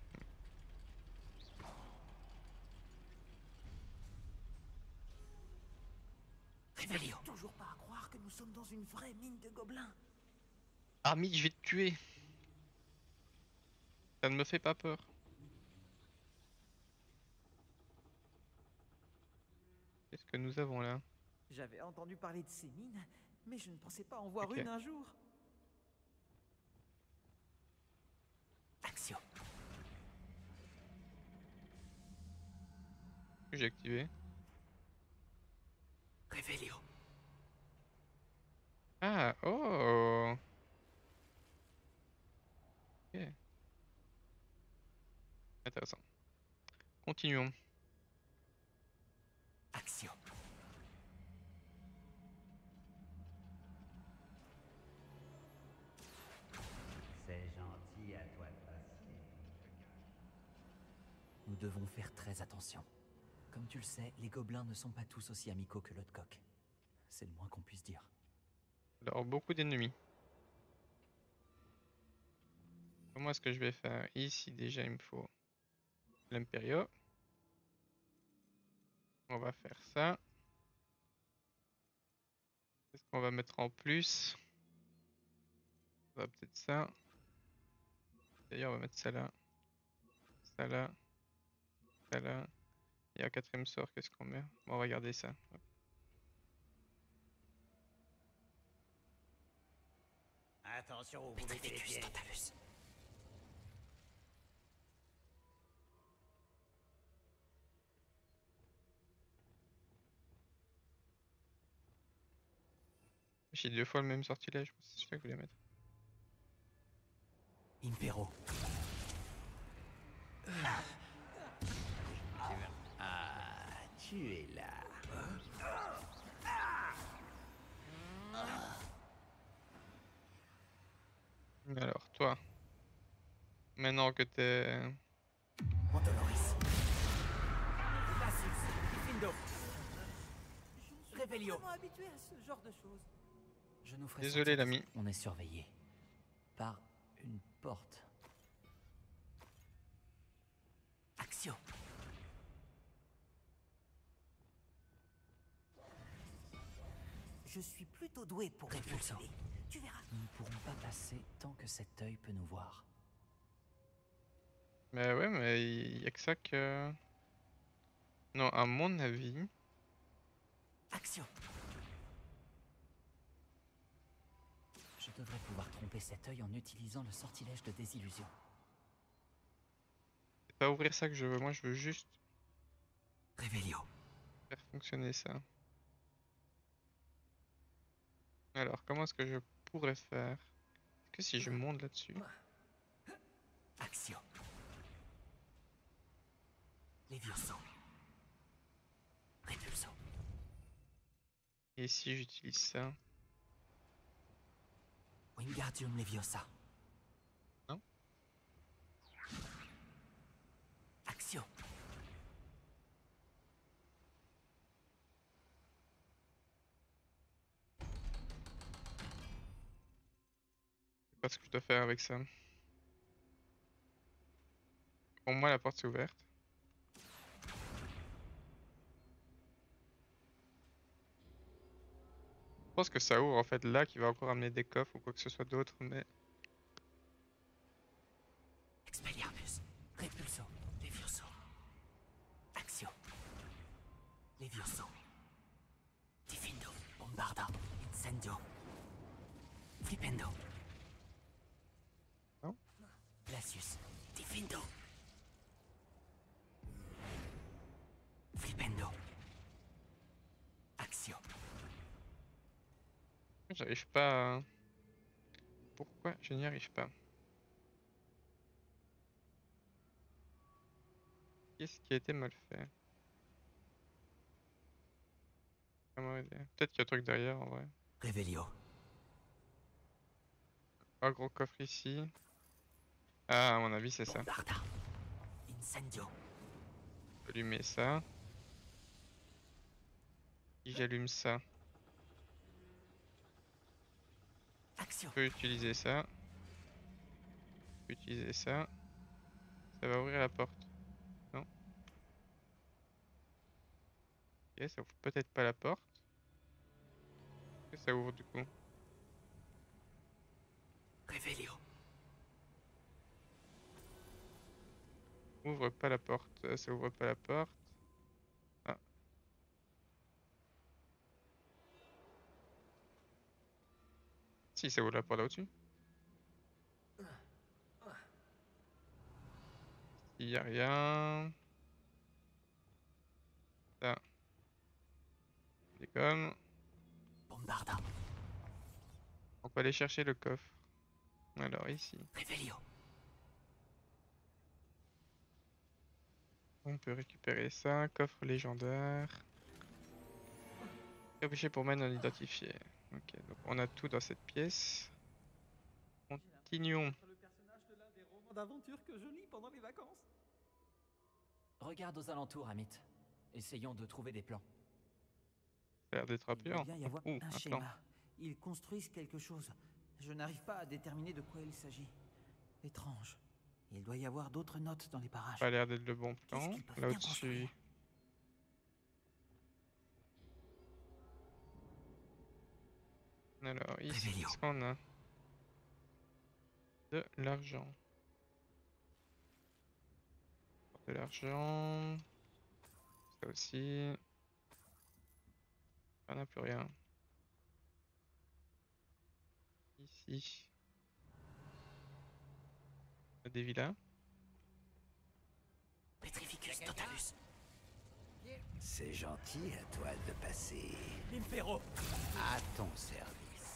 Réveillon. Toujours pas à croire que nous sommes dans une vraie mine de gobelins. Amit, je vais te tuer. Ça ne me fait pas peur. Qu'est-ce que nous avons là? J'avais entendu parler de ces mines, mais je ne pensais pas en voir Ok. une un jour. Action. J'ai activé. Réveillon. Ah, oh. Ok. Intéressant. Continuons. Action. C'est gentil à toi de passer. Nous devons faire très attention. Comme tu le sais, les gobelins ne sont pas tous aussi amicaux que Lodgok. C'est le moins qu'on puisse dire. Alors, beaucoup d'ennemis. Comment est-ce que je vais faire? Ici, déjà, il me faut l'Imperio. On va faire ça. Qu'est-ce qu'on va mettre en plus? On va peut-être ça. D'ailleurs, on va mettre ça là. Ça là. Ça là. Et un quatrième sort, qu'est-ce qu'on met? Bon, on va garder ça. Hop. Attention, vous mettez les pieds. J'ai deux fois le même sortilège, c'est celui-là que je voulais mettre. Impero. Ah, tu es là. Alors, toi. Maintenant que t'es... Montoloris. Lassus. Findo. Réveillon. Vraiment habitué à ce genre de choses. Je nous ferai Désolé, sortir l'ami. d'ici. On est surveillé. Par une porte. Action. Je suis plutôt doué pour Répulsant. réfléchir. Tu verras. Nous ne pourrons pas passer tant que cet œil peut nous voir. Mais ouais, mais il y a que ça que... Non, à mon avis... Action. Je devrais pouvoir tromper cet œil en utilisant le sortilège de désillusion. C'est pas ouvrir ça que je veux, moi je veux juste... Révélio. Faire fonctionner ça. Alors, comment est-ce que je pourrais faire? Est-ce que si je monte là-dessus... Action. Levioso. Repulso. Et si j'utilise ça? Wingardium Leviosa. Non. Action. Je sais pas ce que je dois faire avec ça. Au moins la porte est ouverte. Je pense que ça ouvre en fait là qui va encore amener des coffres ou quoi que ce soit d'autre, mais... Expelliarmus. Repulso. Levioso. Action. Levioso. Diffindo. Bombarda. Incendio. Flipendo. Non. Glacius. Diffindo. Flipendo. Action. J'arrive pas à... Pourquoi je n'y arrive pas? Qu'est-ce qui a été mal fait? Peut-être qu'il y a un truc derrière en vrai. Révélio. Un gros coffre ici. Ah, à mon avis, c'est ça. Bombarda. Incendio. Allumer ça. Si j'allume ça, Action. je peux utiliser ça. Je peux utiliser ça. Ça va ouvrir la porte. Non. Ok, ça ouvre peut-être pas la porte. Est-ce que ça ouvre du coup? Révélio. Ouvre pas la porte. Ça ouvre pas la porte. Ah. Si, ça ouvre la porte là au-dessus. Il y a rien. Ça. C'est comme. Bombarda. On peut aller chercher le coffre. Alors ici. Révélio. On peut récupérer ça. Coffre légendaire. Objet pour main non identifié. Ok, donc on a tout dans cette pièce. Continuons. Le personnage de l'un des romans d'aventure que je lis pendant les vacances. Regarde aux alentours, Amit. Essayons de trouver des plans. Ça a l'air d'être un Il doit plan. bien y avoir Ouh, un un schéma. plan. Ils construisent quelque chose. Je n'arrive pas à déterminer de quoi il s'agit. Étrange. Il doit y avoir d'autres notes dans les parages. Ça a l'air d'être le bon Qu'est-ce plan. qu'ils peuvent Là bien au-dessus. construire? Alors ici, Révélio. qu'est-ce qu'on a? De l'argent. De l'argent. Ça aussi. On n'a plus rien. Ici. On a des villas. Petrificus totalus. C'est gentil à toi de passer. Impero. À ton service.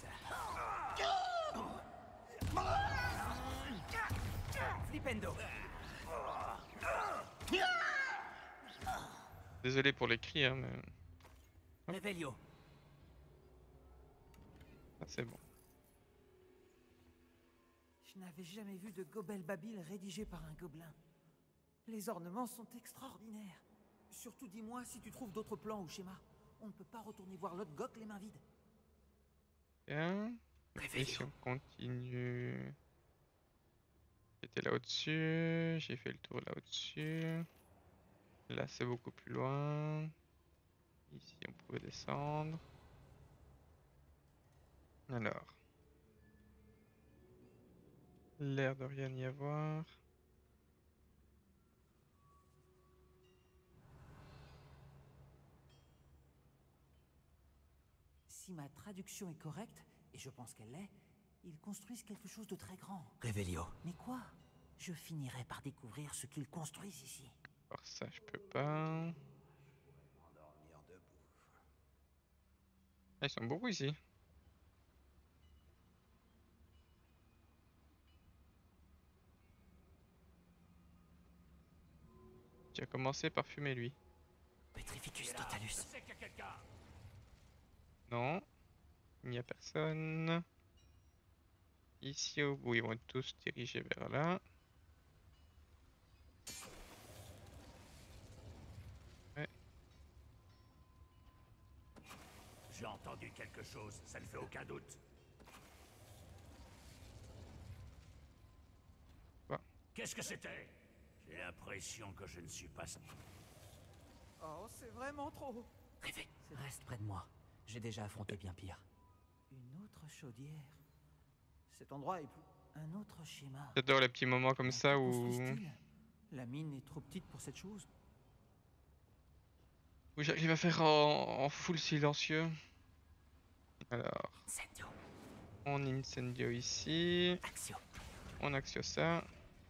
Flipendo. Désolé pour les cris, hein, mais... Révélio. Ah, c'est bon. Je n'avais jamais vu de Gobel Babil rédigé par un gobelin. Les ornements sont extraordinaires. Surtout dis-moi si tu trouves d'autres plans ou schémas. On ne peut pas retourner voir l'autre Gok les mains vides. Bien. Et si on continue... J'étais là au-dessus, j'ai fait le tour là au-dessus. Là c'est beaucoup plus loin. Ici on pouvait descendre. Alors. L'air de rien y avoir. Si ma traduction est correcte, et je pense qu'elle l'est, ils construisent quelque chose de très grand. Revelio. Mais quoi? Je finirai par découvrir ce qu'ils construisent ici. Alors ça, je peux pas. Ah, ils sont beaucoup ici. Tu as commencé par fumer lui. Petrificus totalus. Non, il n'y a personne. Ici au bout, ils vont être tous dirigés vers là. Ouais. J'ai entendu quelque chose, ça ne fait aucun doute. Quoi? Qu'est-ce que c'était? J'ai l'impression que je ne suis pas... Oh, c'est vraiment trop. Rêvez, reste près de moi. J'ai déjà affronté bien pire. Une autre chaudière. Cet endroit est plus... Un autre schéma. J'adore les petits moments comme ça où... La mine est trop petite pour cette chose. où j'arrive à faire en, en full silencieux. Alors... Incendio. On incendio ici. Axio. On axio ça.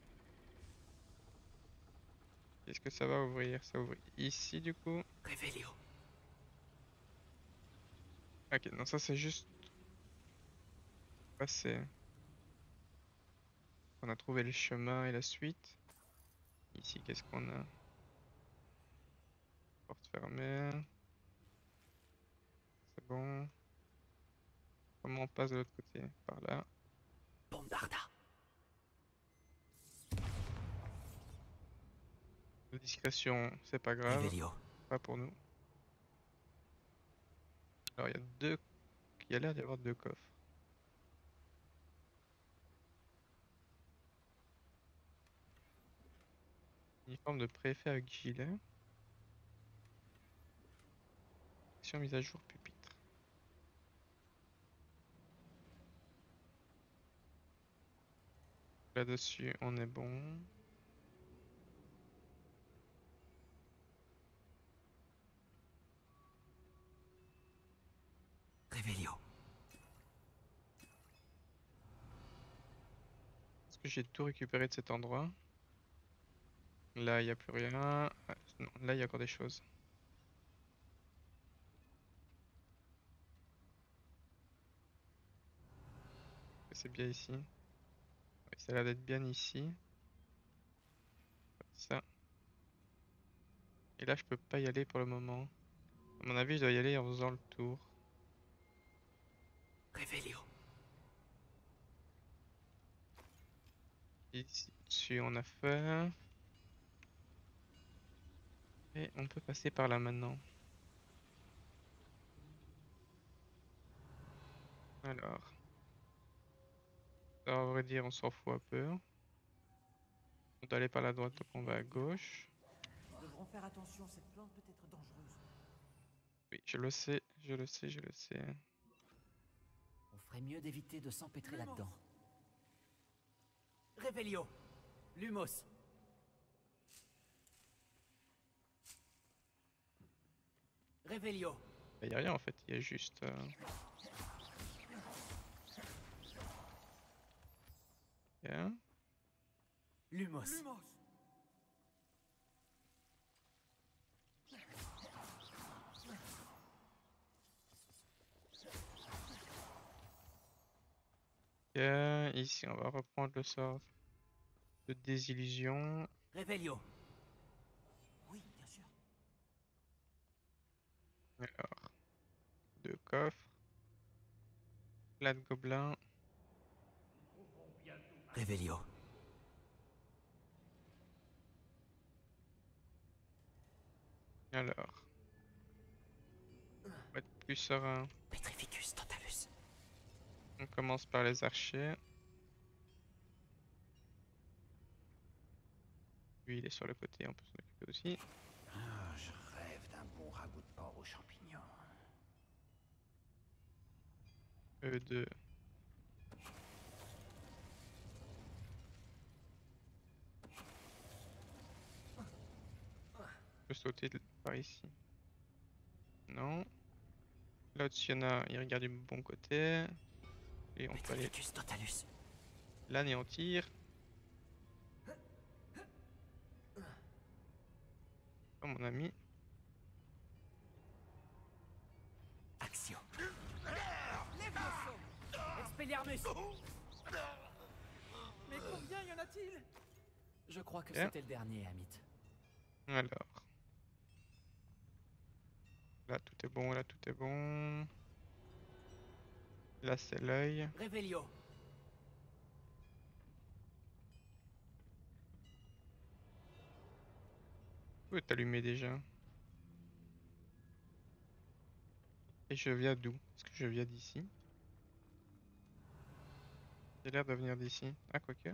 Est-ce que ça va ouvrir? Ça ouvre ici du coup. Revelio. Ok, non, ça c'est juste passer. On a trouvé le chemin et la suite. Ici, qu'est-ce qu'on a? Porte fermée. C'est bon. Comment on passe de l'autre côté? Par là. Bombarda. La discrétion, c'est pas grave. Revelio. Pas pour nous. Alors, il y a deux. Il y a l'air d'y avoir deux coffres. Uniforme de préfet avec gilet. Action mise à jour pupitre. Là-dessus, on est bon. Revelio. Est-ce que j'ai tout récupéré de cet endroit? Là, il n'y a plus rien. Ah, non, là, il y a encore des choses. C'est bien ici. Oui, ça a l'air d'être bien ici. Ça. Et là, je peux pas y aller pour le moment. À mon avis, je dois y aller en faisant le tour. Revelio. Ici, dessus, on a fait. Et on peut passer par là maintenant. Alors. Ça, à vrai dire, on s'en fout un peu. On doit aller par la droite, donc on va à gauche. Nous devrons faire attention, cette plante peut être dangereuse. Oui, je le sais, je le sais, je le sais. On ferait mieux d'éviter de s'empêtrer là-dedans. Revelio. Lumos. Revelio. Il n'y a rien en fait, il y a juste... Euh... Yeah. Lumos. Lumos. Yeah. Ici, on va reprendre le sort de désillusion. Revelio. Oui, bien sûr. Alors, deux coffres. Plat de gobelin. Revelio. Alors, on va être plus serein. Petrificus totalus. On commence par les archers. Lui, il est sur le côté, on peut s'en occuper aussi. Ah, je rêve d'un bon ragoût de porc aux champignons. Eux deux. Je peux sauter de- par ici. Non. Là au-dessus, il y en a, il regarde du bon côté. Et on peut aller Totalus. l'anéantir. Oh mon ami. Action. Lève le saut. Expelliarmus. Mais combien y en a-t-il? Je crois que Bien. c'était le dernier, Amit. Alors. Là tout est bon, là tout est bon. Là c'est l'œil. Révélio. Tout est allumé déjà. Et je viens d'où? Est-ce que je viens d'ici? J'ai l'air de venir d'ici. Ah, quoique.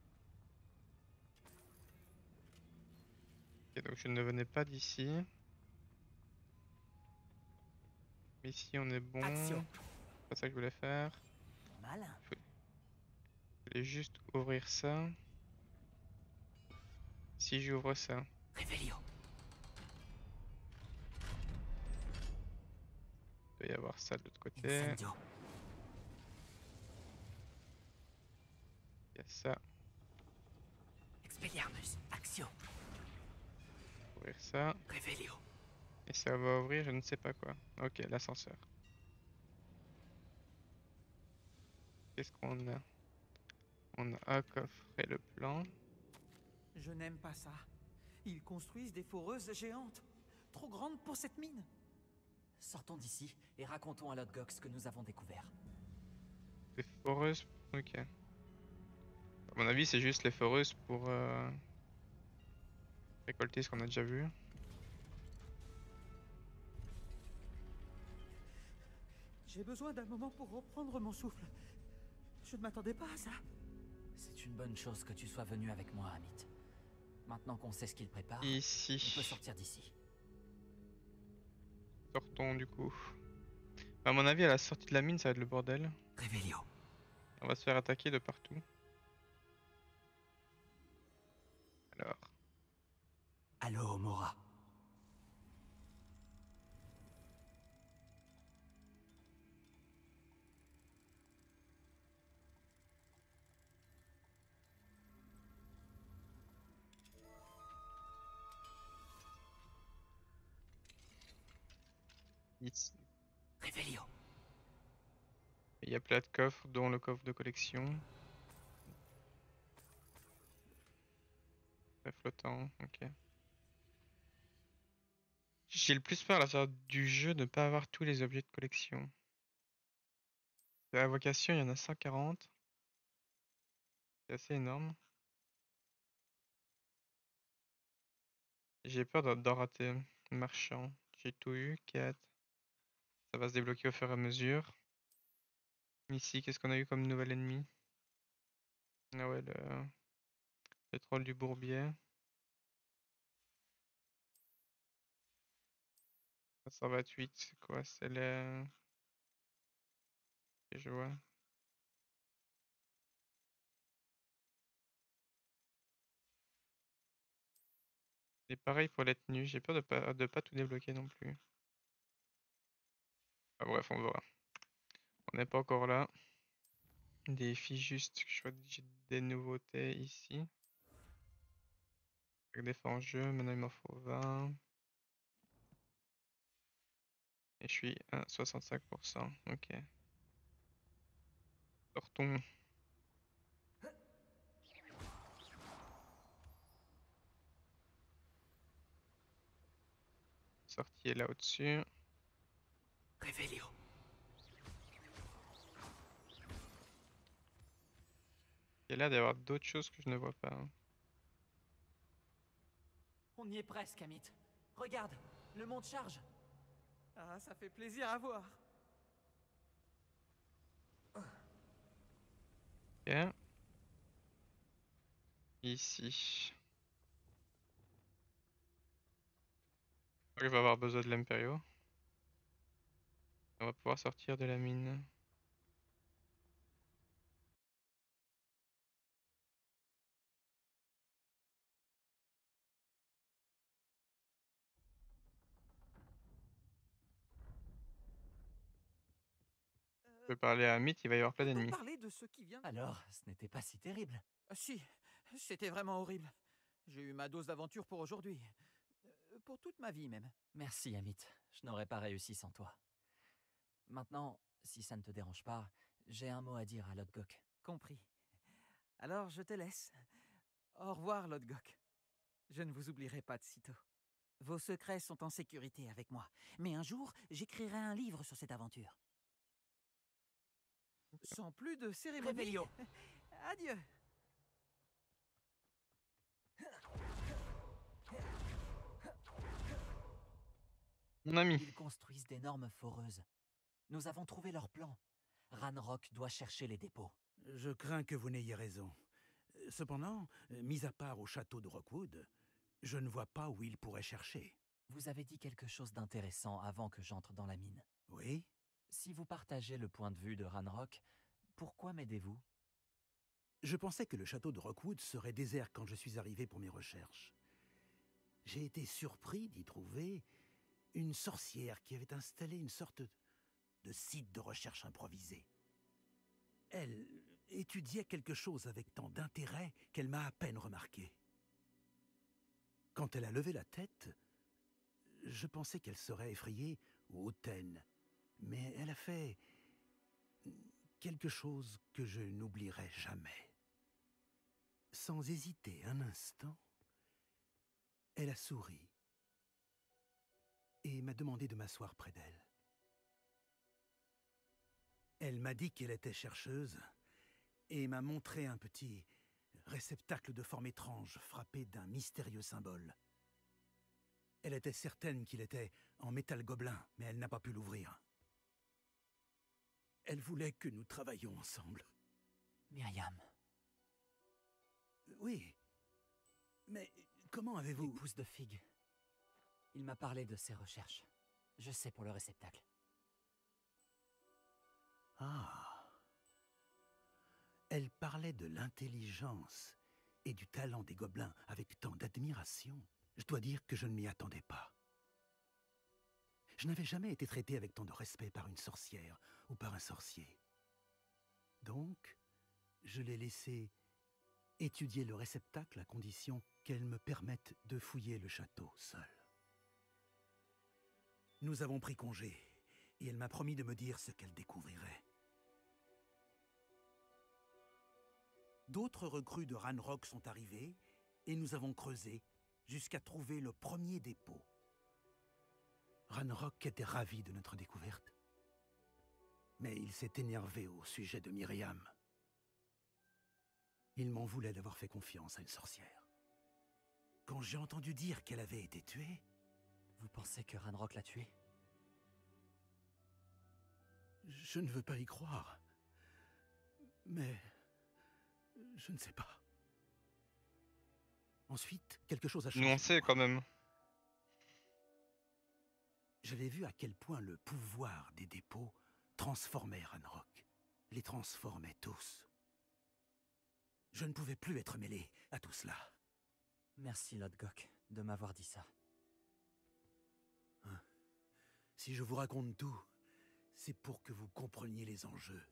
Ok, donc je ne venais pas d'ici. Mais ici on est bon. Action. C'est pas ça que je voulais faire. Malin. Je voulais juste ouvrir ça. Si j'ouvre ça. Révélio. Il doit y avoir ça de l'autre côté. Incendio. Il y a ça. Expelliarmus. Action. Ouvrir ça. Révélio. Et ça va ouvrir je ne sais pas quoi. Ok, l'ascenseur. Qu'est-ce qu'on a? On a un coffre et le plan. Je n'aime pas ça. Ils construisent des foreuses géantes. Trop grandes pour cette mine. Sortons d'ici et racontons à Lodgok ce que nous avons découvert. Les foreuses. Ok. À mon avis, c'est juste les foreuses pour euh, récolter ce qu'on a déjà vu. J'ai besoin d'un moment pour reprendre mon souffle. Je ne m'attendais pas à ça. C'est une bonne chose que tu sois venu avec moi, Amit. Maintenant qu'on sait ce qu'il prépare, Ici. on peut sortir d'ici. Sortons du coup. À mon avis, à la sortie de la mine, ça va être le bordel. Révélio. On va se faire attaquer de partout. Alors. Allo, Mora. Ici. Révélio. Il y a plein de coffres, dont le coffre de collection. Très flottant, ok. J'ai le plus peur à la sortie du jeu de ne pas avoir tous les objets de collection. La vocation, il y en a cent quarante. C'est assez énorme. J'ai peur d'en d'en rater. Marchand, j'ai tout eu. Quête. Ça va se débloquer au fur et à mesure. Ici, qu'est-ce qu'on a eu comme nouvel ennemi? Ah ouais, le, le troll du bourbier. cent vingt-huit, c'est quoi? C'est les... Ok, je vois. Et pareil pour les tenues, j'ai peur de pas, de pas tout débloquer non plus. Ah, bref, on verra. On n'est pas encore là. Défi juste, je vois j'ai des nouveautés ici. Avec des fois en jeu, maintenant il m'en faut vingt. Et je suis à soixante-cinq pour cent, ok. Sortons. Sortie est là au-dessus. Révélio. Il y a l'air d'y avoir d'autres choses que je ne vois pas. hein. On y est presque, Amit. Regarde, le monde charge. Ah, ça fait plaisir à voir. Ok. Ici. Je vais avoir besoin de l'Imperio. On va pouvoir sortir de la mine. peux parler à Mythe, il va y avoir plein Peut-on d'ennemis. parler de ce qui vient... Alors, ce n'était pas si terrible. Ah, si, c'était vraiment horrible. J'ai eu ma dose d'aventure pour aujourd'hui. Euh, Pour toute ma vie, même. Merci, Amit. Je n'aurais pas réussi sans toi. Maintenant, si ça ne te dérange pas, j'ai un mot à dire à Lodgok. Compris. Alors, je te laisse. Au revoir, Lodgok. Je ne vous oublierai pas de sitôt. Vos secrets sont en sécurité avec moi. Mais un jour, j'écrirai un livre sur cette aventure. Sans plus de cérémonie. Réveillon. Adieu. Mon ami. Ils construisent d'énormes foreuses. Nous avons trouvé leur plan. Ranrock doit chercher les dépôts. Je crains que vous n'ayez raison. Cependant, mis à part au château de Rockwood, je ne vois pas où il pourrait chercher. Vous avez dit quelque chose d'intéressant avant que j'entre dans la mine. Oui? Si vous partagez le point de vue de Ranrock, pourquoi m'aidez-vous? Je pensais que le château de Rockwood serait désert quand je suis arrivé pour mes recherches. J'ai été surpris d'y trouver une sorcière qui avait installé une sorte de site de recherche improvisé. Elle étudiait quelque chose avec tant d'intérêt qu'elle m'a à peine remarqué. Quand elle a levé la tête, je pensais qu'elle serait effrayée ou hautaine, mais elle a fait quelque chose que je n'oublierai jamais. Sans hésiter un instant, elle a souri et m'a demandé de m'asseoir près d'elle. Elle m'a dit qu'elle était chercheuse et m'a montré un petit réceptacle de forme étrange frappé d'un mystérieux symbole. Elle était certaine qu'il était en métal gobelin, mais elle n'a pas pu l'ouvrir. Elle voulait que nous travaillions ensemble. Myriam. Oui. Mais comment avez-vous... L'épouse de Fig. Il m'a parlé de ses recherches. Je sais pour le réceptacle. Ah. Elle parlait de l'intelligence et du talent des gobelins avec tant d'admiration. Je dois dire que je ne m'y attendais pas. Je n'avais jamais été traité avec tant de respect par une sorcière ou par un sorcier. Donc, je l'ai laissé étudier le réceptacle à condition qu'elle me permette de fouiller le château seule. Nous avons pris congé et elle m'a promis de me dire ce qu'elle découvrirait. D'autres recrues de Ranrock sont arrivées et nous avons creusé jusqu'à trouver le premier dépôt. Ranrock était ravi de notre découverte, mais il s'est énervé au sujet de Myriam. Il m'en voulait d'avoir fait confiance à une sorcière. Quand j'ai entendu dire qu'elle avait été tuée... Vous pensez que Ranrock l'a tuée? Je ne veux pas y croire, mais je ne sais pas. Ensuite, quelque chose a changé. Nous on sait quand même. J'avais vu à quel point le pouvoir des dépôts transformait Ranrock, les transformait tous. Je ne pouvais plus être mêlé à tout cela. Merci, Lodgok, de m'avoir dit ça. Hein? Si je vous raconte tout, c'est pour que vous compreniez les enjeux.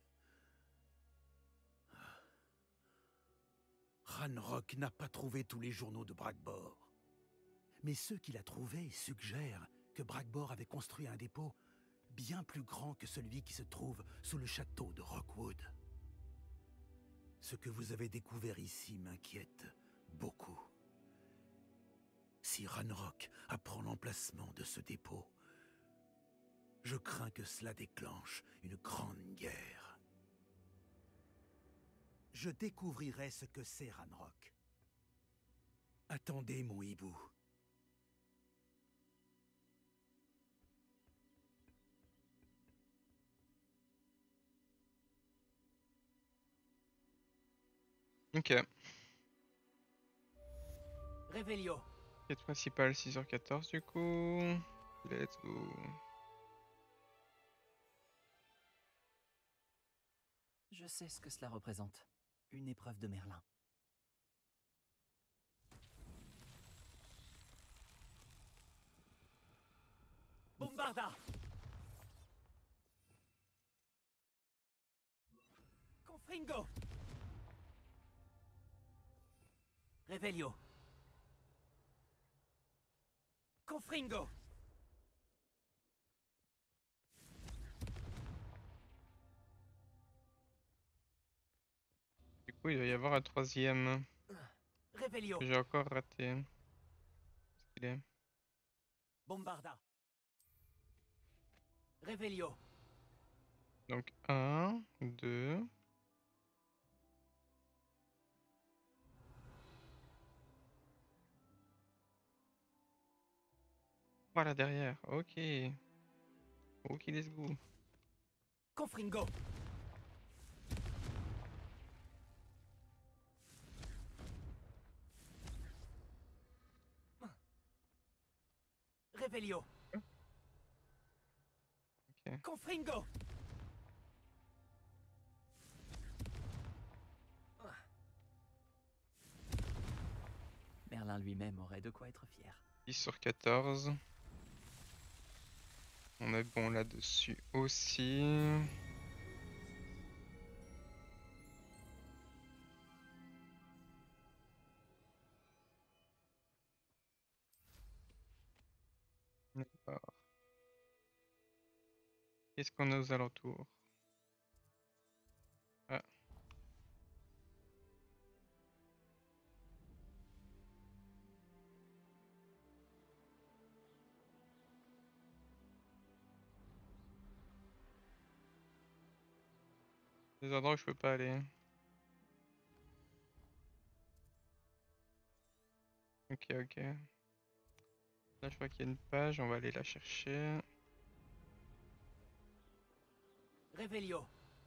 Ranrock n'a pas trouvé tous les journaux de Bragbor. Mais ceux qu'il a trouvés suggèrent que Bragbor avait construit un dépôt bien plus grand que celui qui se trouve sous le château de Rockwood. Ce que vous avez découvert ici m'inquiète beaucoup. Si Ranrock apprend l'emplacement de ce dépôt, je crains que cela déclenche une grande guerre. Je découvrirai ce que c'est Ranrock. Attendez, mon hibou. Ok. Réveillon. Quête principale six heures quatorze du coup. Let's go. Je sais ce que cela représente. Une épreuve de Merlin. Bombarda! Confringo. Revelio. Confringo. Du coup, il doit y avoir un troisième. Revelio. Que j'ai encore raté. Où est-ce qu'il est? Bombarda. Revelio. Donc un, deux. Voilà derrière. Ok. Ok, let's go. Confringo. Revelio. Ok. Confringo. Merlin lui-même aurait de quoi être fier. dix sur quatorze. On est bon là-dessus aussi. D'accord. Qu'est-ce qu'on a aux alentours? Ah. Des endroits où je peux pas aller. Ok, ok. Là, je vois qu'il y a une page, on va aller la chercher. Revelio.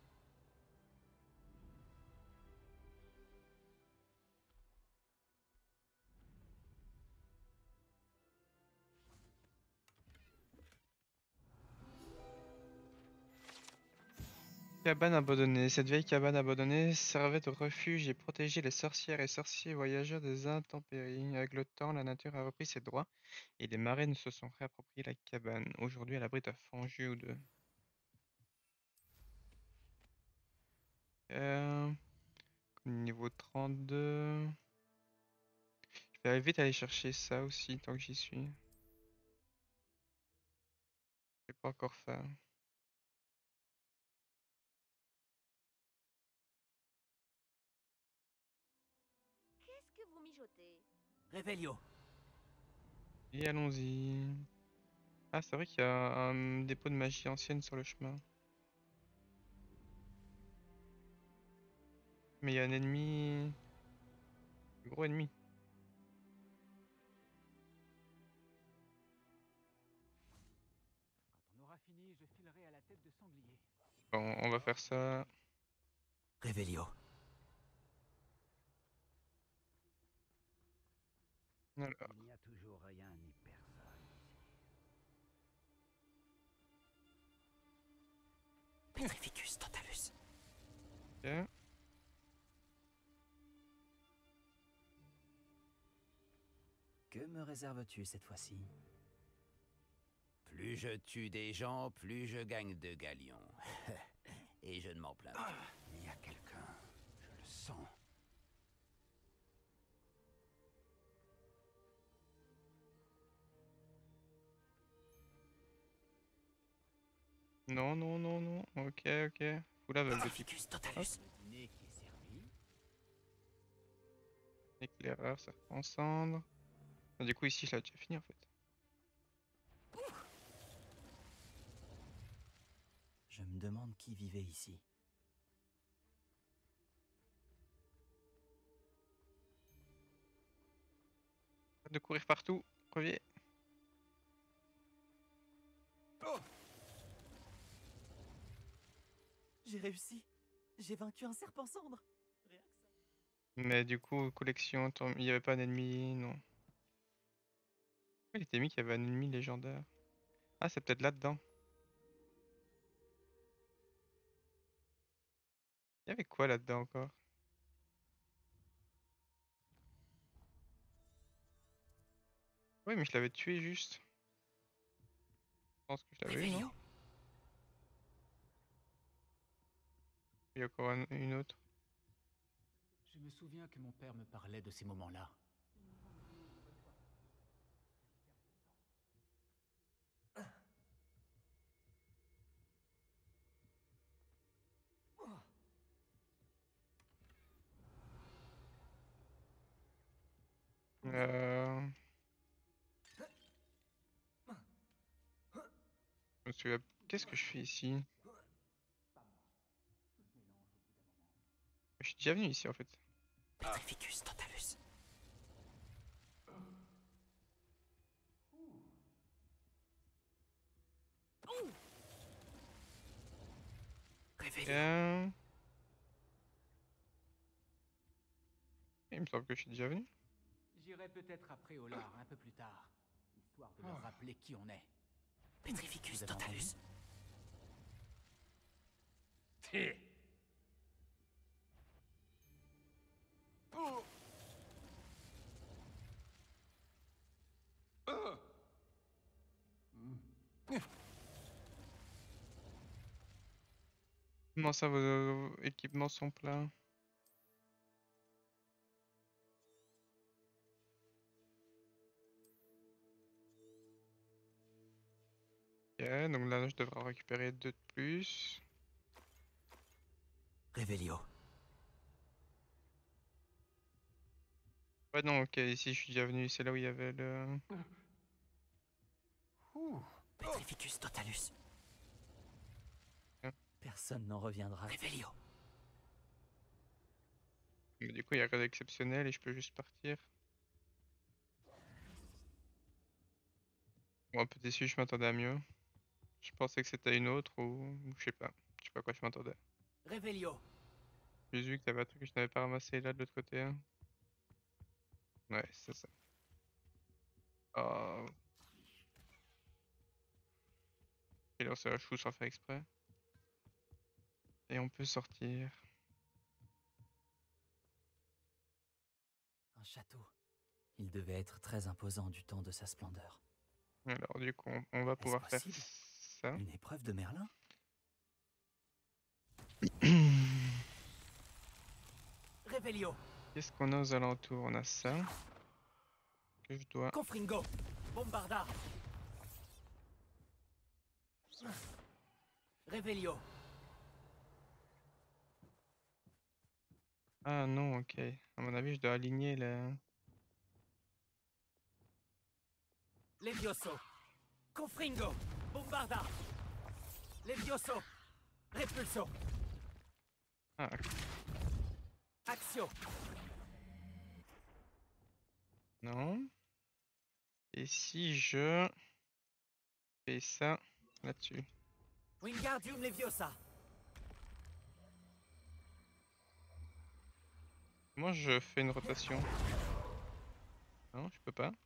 Cabane abandonnée. Cette vieille cabane abandonnée servait de refuge et protégeait les sorcières et sorciers voyageurs des intempéries. Avec le temps, la nature a repris ses droits et les marraines se sont réapproprié la cabane. Aujourd'hui, elle abrite un fangu ou deux. Euh, niveau trente-deux. Je vais vite aller chercher ça aussi tant que j'y suis. Je l'ai pas encore fait. Qu'est-ce que vous mijotez? Revelio. Et allons-y. Ah, c'est vrai qu'il y a un dépôt de magie ancienne sur le chemin. Mais il y a un ennemi... Un gros ennemi. Quand on aura fini, je filerai à la tête de sanglier. Bon, on va faire ça. Revelio. Alors. Il n'y a toujours rien ni personne ici. Petrificus totalus. Ok. Que me réserves-tu cette fois-ci? Plus je tue des gens, plus je gagne de galions. Et je ne m'en plains pas. Il y a quelqu'un, je le sens. Non, non, non, non. Ok, ok. Fous la valve depuis. Totalus. Éclaireur, serpent cendre. Ah, du coup, ici, je l'ai déjà fini en fait. Je me demande qui vivait ici. De courir partout. Reviens. J'ai réussi. J'ai vaincu un serpent cendre. Rien que ça. Mais du coup, collection, tom- il n'y avait pas d'ennemi, non. Il était mis qu'il y avait un ennemi légendaire. Ah, c'est peut-être là-dedans. Il y avait quoi là-dedans encore? Oui, mais je l'avais tué juste. Je pense que je l'avais eu, non? Il y a encore un- une autre. me souviens que mon père me parlait de ces moments-là. Euh... Je me souviens- Qu'est-ce que je fais ici? Je suis déjà venu ici en fait. Petrificus totalus. Euh... Il me semble que je suis déjà venu. J'irai peut-être après au lard un peu plus tard, histoire de leur rappeler qui on est. Petrificus Vous avez totalus. entendu? Oh. Ah. Comment ça, vos, vos équipements sont pleins? Ok, donc là je devrais en récupérer deux de plus. Revelio. Ouais non, ok, ici je suis déjà venu, c'est là où il y avait le... Petrificus totalus. Hein. Personne n'en reviendra. Revelio. Mais du coup il y a rien d'exceptionnel et je peux juste partir. Bon, un peu déçu, je m'attendais à mieux. Je pensais que c'était une autre ou... ou je sais pas. Je sais pas à quoi je m'attendais. Revelio. J'ai vu que t'avais un truc que je n'avais pas ramassé là de l'autre côté. Hein. Ouais, c'est ça. Oh. Et là, c'est la chou sans faire exprès. Et on peut sortir. Un château. Il devait être très imposant du temps de sa splendeur. Alors du coup, on, on va pouvoir faire possible ça. Une épreuve de Merlin? Revelio. Qu'est-ce qu'on a aux alentours? On a ça. Que je dois... Confringo. Bombarda. Revelio. Ah non, ok. À mon avis, je dois aligner la... Levioso. Confringo. Bombarda. Levioso. Repulso. Ah, ok. Axio. Non. Et si je fais ça là-dessus? Wingardium Leviosa. Moi, je fais une rotation. Non, je peux pas.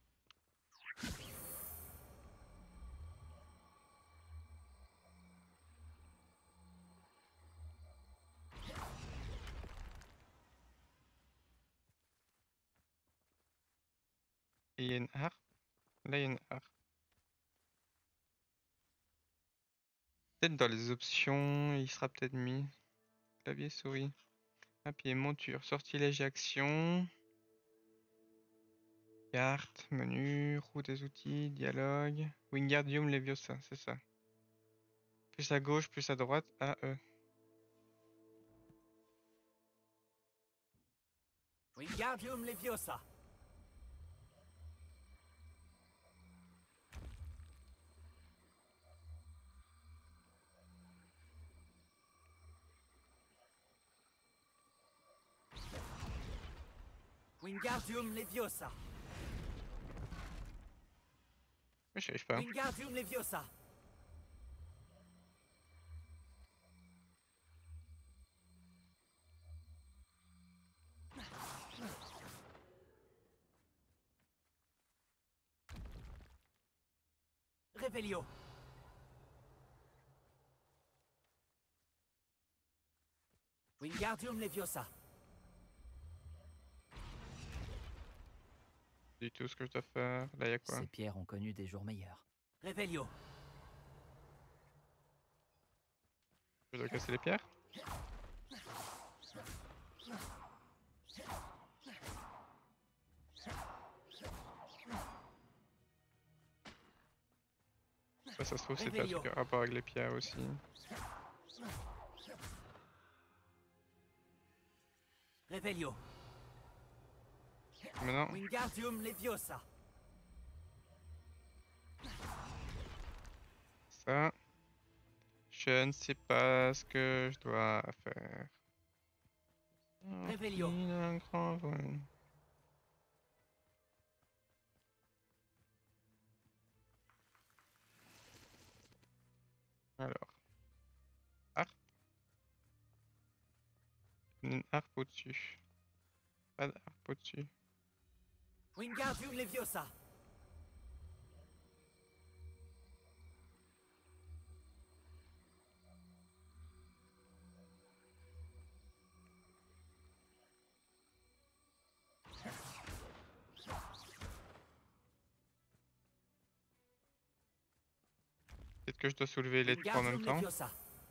Et il y a une harpe. Là, il y a une harpe. Peut-être dans les options, il sera peut-être mis. Clavier, souris. Ah, puis monture, sortilège et action. Carte, menu, roue des outils, dialogue. Wingardium Leviosa, c'est ça. Plus à gauche, plus à droite, A, E. Wingardium Leviosa. Wingardium Leviosa. Mais je arrive pas. Wingardium Leviosa. Revelio. Wingardium Leviosa. Du tout ce que je dois faire. Là, il y a quoi? Ces pierres ont connu des jours meilleurs. Revelio. Je dois casser les pierres? Ça, ça se trouve, c'est un Revelio. truc à rapport avec les pierres aussi. Revelio. Maintenant, Wingardium Leviosa. ça. Je ne sais pas ce que je dois faire. Revelio. Il a un grand voile. Alors. Harpe. Une harpe au-dessus. Pas d'harpe au-dessus. Wingardium Leviosa. Peut-être que je dois soulever les trois en même temps. Leviosa.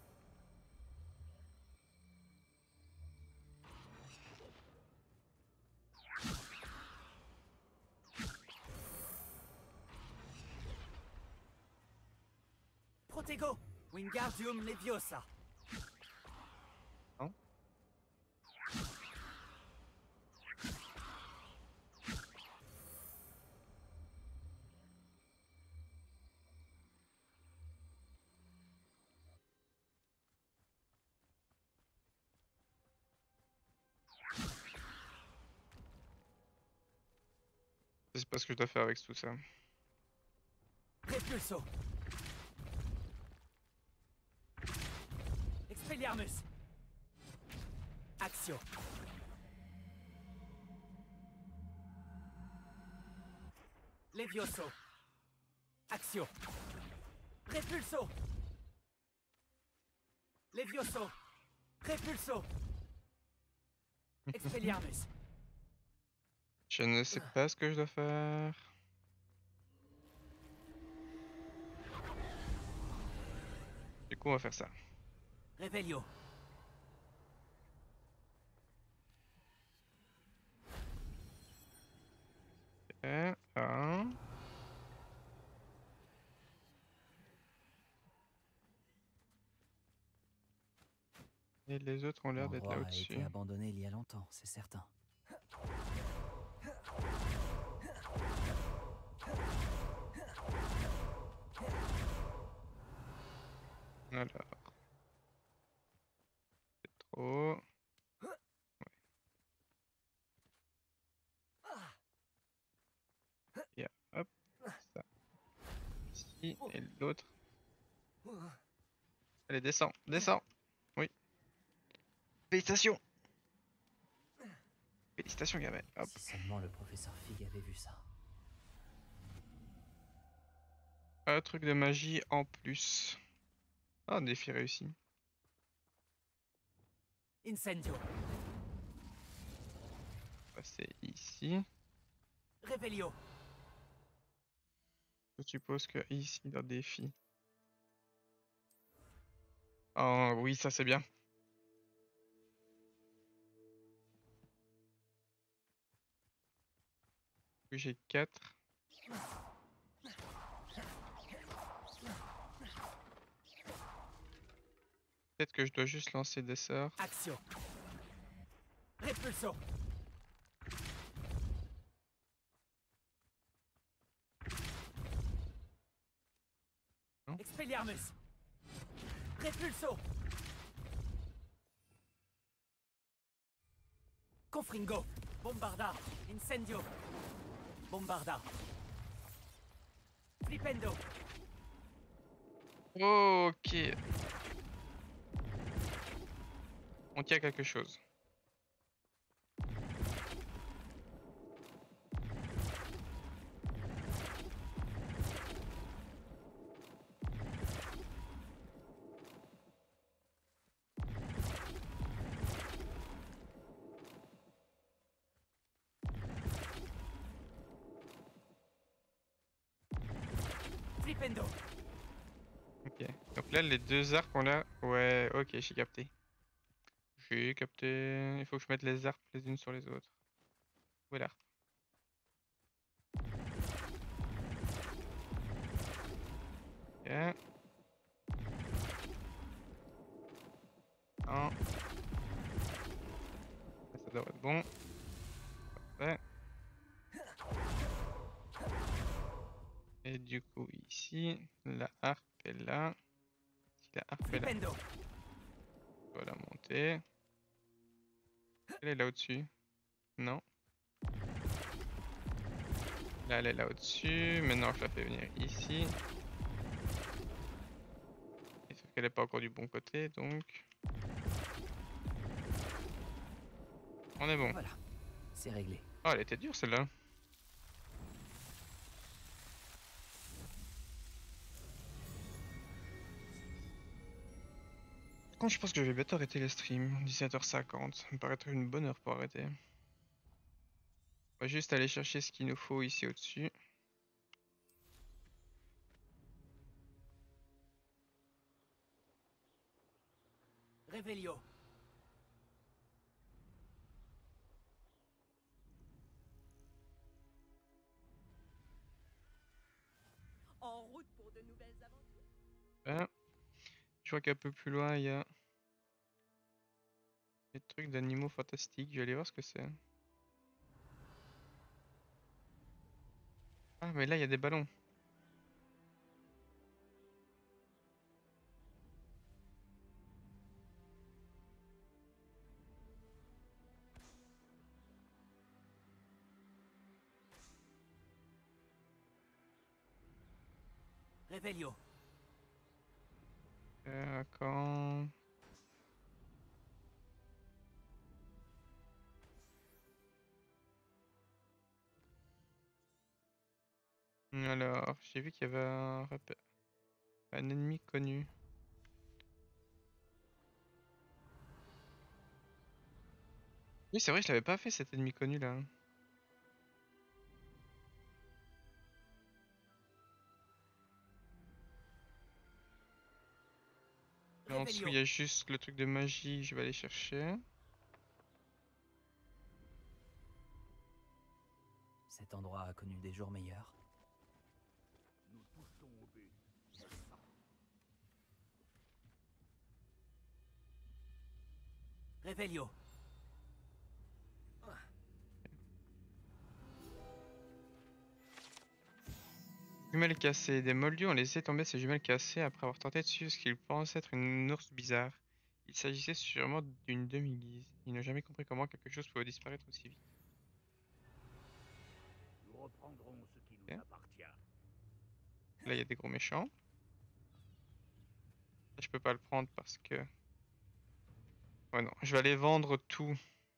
Protego. Wingardium Leviosa. Non. Je sais pas ce que je dois faire avec tout ça. Repulso. Expelliarmus. Axio. Levioso. Axio. Repulso. Levioso. Repulso. Expelliarmus. Je ne sais pas ce que je dois faire. Du coup, on va faire ça. Revelio. Ok, un. Et les autres ont l'air d'être là L'endroit a au-dessus. été abandonné il y a longtemps, c'est certain. Alors. C'est trop. Ouais. Et hop, ça. Ici, et l'autre. Allez, descends, descends. Oui. Félicitations. Félicitations, gamin. Hop. Si seulement le professeur Fig avait vu ça. Un truc de magie en plus. Ah, un défi réussi. Incendio. Passer ici. Revelio. Je suppose que ici, dans défi. Oh oui, ça c'est bien. Puis j'ai quatre. Peut-être que je dois juste lancer des sorts. Axio. Repulso. Non. Expelliarmus. Repulso. Confringo. Bombarda. Incendio. Bombarda. Flipendo. Ok. On tient quelque chose. Flipendo. Ok. Donc là, les deux arcs, on a... Ouais, ok, j'ai capté. J'ai capté. Il faut que je mette les arcs les unes sur les autres. Où est l'arc? Ok. bon. Parfait. Et du coup, ici, la harpe est là. Si la harpe est là, on va la monter. Elle est là au-dessus. Non. Là, elle est là au-dessus. Maintenant, je la fais venir ici. Et sauf qu'elle n'est pas encore du bon côté, donc... On est bon. Voilà, c'est réglé. Oh, elle était dure celle-là. Par contre, je pense que je vais bientôt arrêter les streams. dix-sept heures cinquante. Ça me paraîtrait une bonne heure pour arrêter. On va juste aller chercher ce qu'il nous faut ici au-dessus. Réveillon. En route pour de nouvelles aventures. Ah. Je vois qu'un peu plus loin, il y a des trucs d'animaux fantastiques. Je vais aller voir ce que c'est. Ah, mais là, il y a des ballons. Réveillon. Euh, quand... Alors, j'ai vu qu'il y avait un, repère- un ennemi connu. Oui, c'est vrai, je l'avais pas fait cet ennemi connu là. Là, en dessous, il y a juste le truc de magie, je vais aller chercher. Cet endroit a connu des jours meilleurs. Nous touchons au but. Réveillon. Jumelles cassées. Des moldus ont laissé tomber ces jumelles cassées après avoir tenté de suivre ce qu'ils pensent être une ours bizarre. Il s'agissait sûrement d'une demi-guise. Ils n'ont jamais compris comment quelque chose pouvait disparaître aussi vite. Nous reprendrons ce qui nous Ok. appartient. Là, il y a des gros méchants. Là, je peux pas le prendre parce que... Ouais, non. Je vais aller vendre tout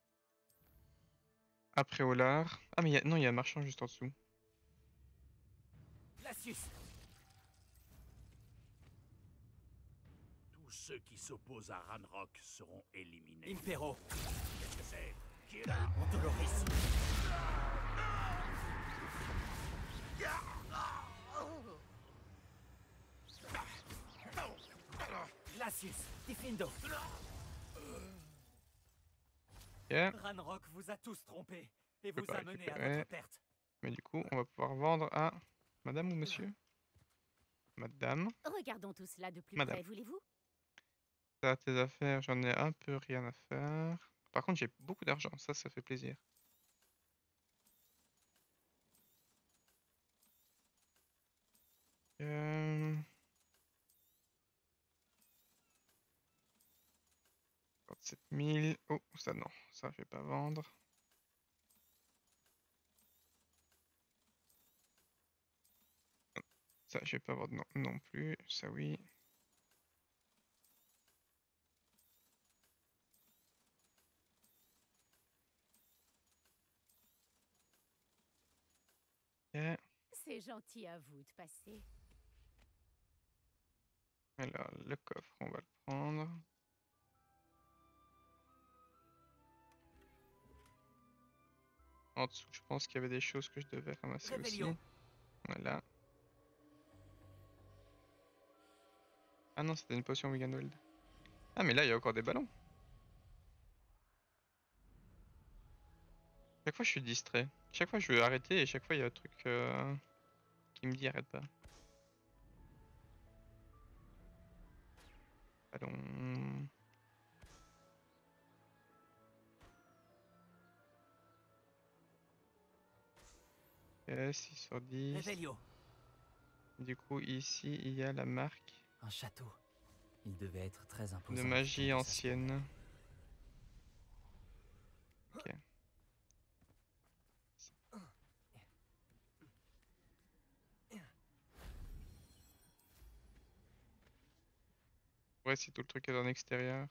après au lard. Ah, mais il y a... non, il y a un marchand juste en dessous. Glacius. Tous ceux qui s'opposent à Ranrock seront éliminés. Impero. Qu'est-ce que c'est? Qui est là? Antoloris. Glacius. Diffindo. Ok. Ranrock vous a tous trompés et Je peux vous pas a mené à récupérer. votre perte. Mais du coup, on va pouvoir vendre à madame ou monsieur? Madame. Regardons tout cela de plus Madame. près, voulez-vous? Ça, tes affaires, j'en ai un peu rien à faire. Par contre, j'ai beaucoup d'argent, ça, ça fait plaisir. Euh... cinquante-sept mille. Oh, ça non, ça je vais pas vendre. Ça je vais pas vendre non, non plus, ça oui. Ok. C'est gentil à vous de passer. Alors, le coffre, on va le prendre. En dessous, je pense qu'il y avait des choses que je devais ramasser aussi. Réveillon. Voilà. Ah non, c'était une potion Wiganweld. Ah, mais là, il y a encore des ballons. Chaque fois, je suis distrait. Chaque fois, je veux arrêter et chaque fois, il y a un truc euh, qui me dit arrête pas. Ballon. Ok, six sur dix. Revelio. Du coup, ici, il y a la marque Un château. Il devait être très imposant. de magie ancienne. Ok. Ouais, si tout le truc est en extérieur.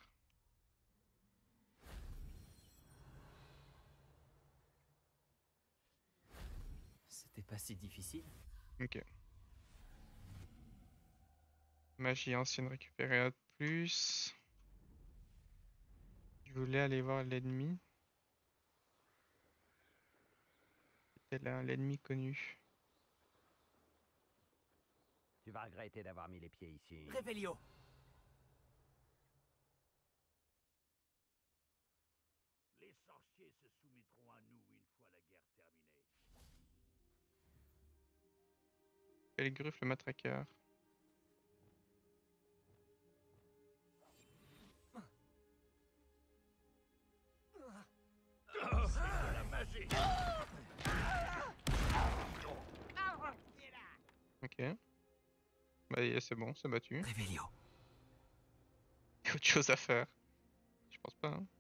C'était pas si difficile. Ok. Magie ancienne récupérée à plus. Je voulais aller voir l'ennemi. C'était là, l'ennemi connu. Tu vas regretter d'avoir mis les pieds ici. Revelio. Les sorciers se soumettront à nous une fois la guerre terminée. Pelgruffe le matraqueur. C'est de la magie. Ok. Bah yeah, c'est bon, c'est battu. Revelio. Il y a autre chose à faire. Je pense pas. Hein.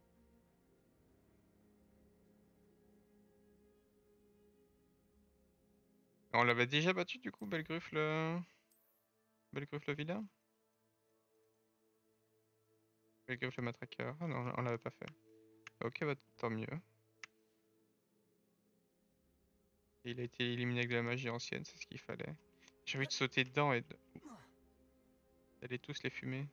On l'avait déjà battu du coup, Belgruffe le... Belgruffe le vilain? Belgruffe le matraqueur. Ah non, on l'avait pas fait. Ok, bah tant mieux. Il a été éliminé avec de la magie ancienne, c'est ce qu'il fallait. J'ai envie de sauter dedans et de- d'aller tous les fumer.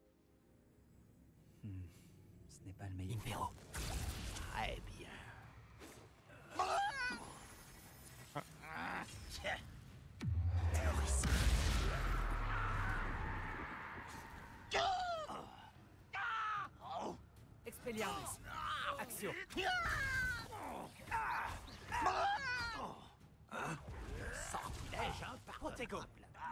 Hmm. Ce n'est pas le meilleur. Impero. Très bien. Ah. Tiens. Expelliarmus. Axio. Sortilège impardonnable.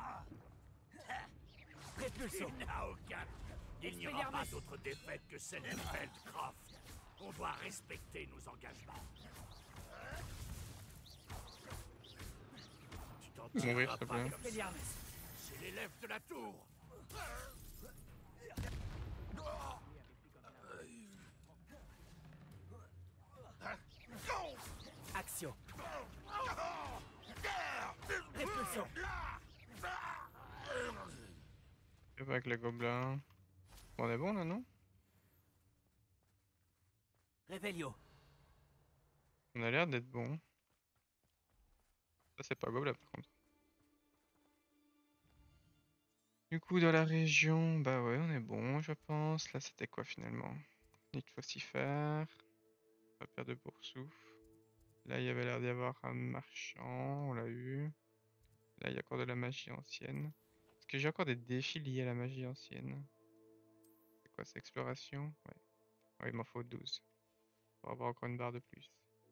Répulsion. Il n'a aucun. Il n'y aura pas d'autre défaite que celle de Feldcroft. On doit respecter nos engagements. Tu t'en Mourir, tireras s'il te pas plaît. comme ça. C'est l'élève de la tour. Axio. Répulsion. Je vais avec le gobelin. On est bon là, non? Revelio. On a l'air d'être bon. Ça c'est pas gobelin par contre. Du coup dans la région, bah ouais on est bon je pense. Là c'était quoi finalement? Nid Vocifère. Repère de Boursouf. Là il y avait l'air d'y avoir un marchand, on l'a eu. Là il y a encore de la magie ancienne. Est-ce que j'ai encore des défis liés à la magie ancienne? C'est quoi, c'est exploration? Ouais. Ouais, il m'en faut douze. Pour avoir encore une barre de plus.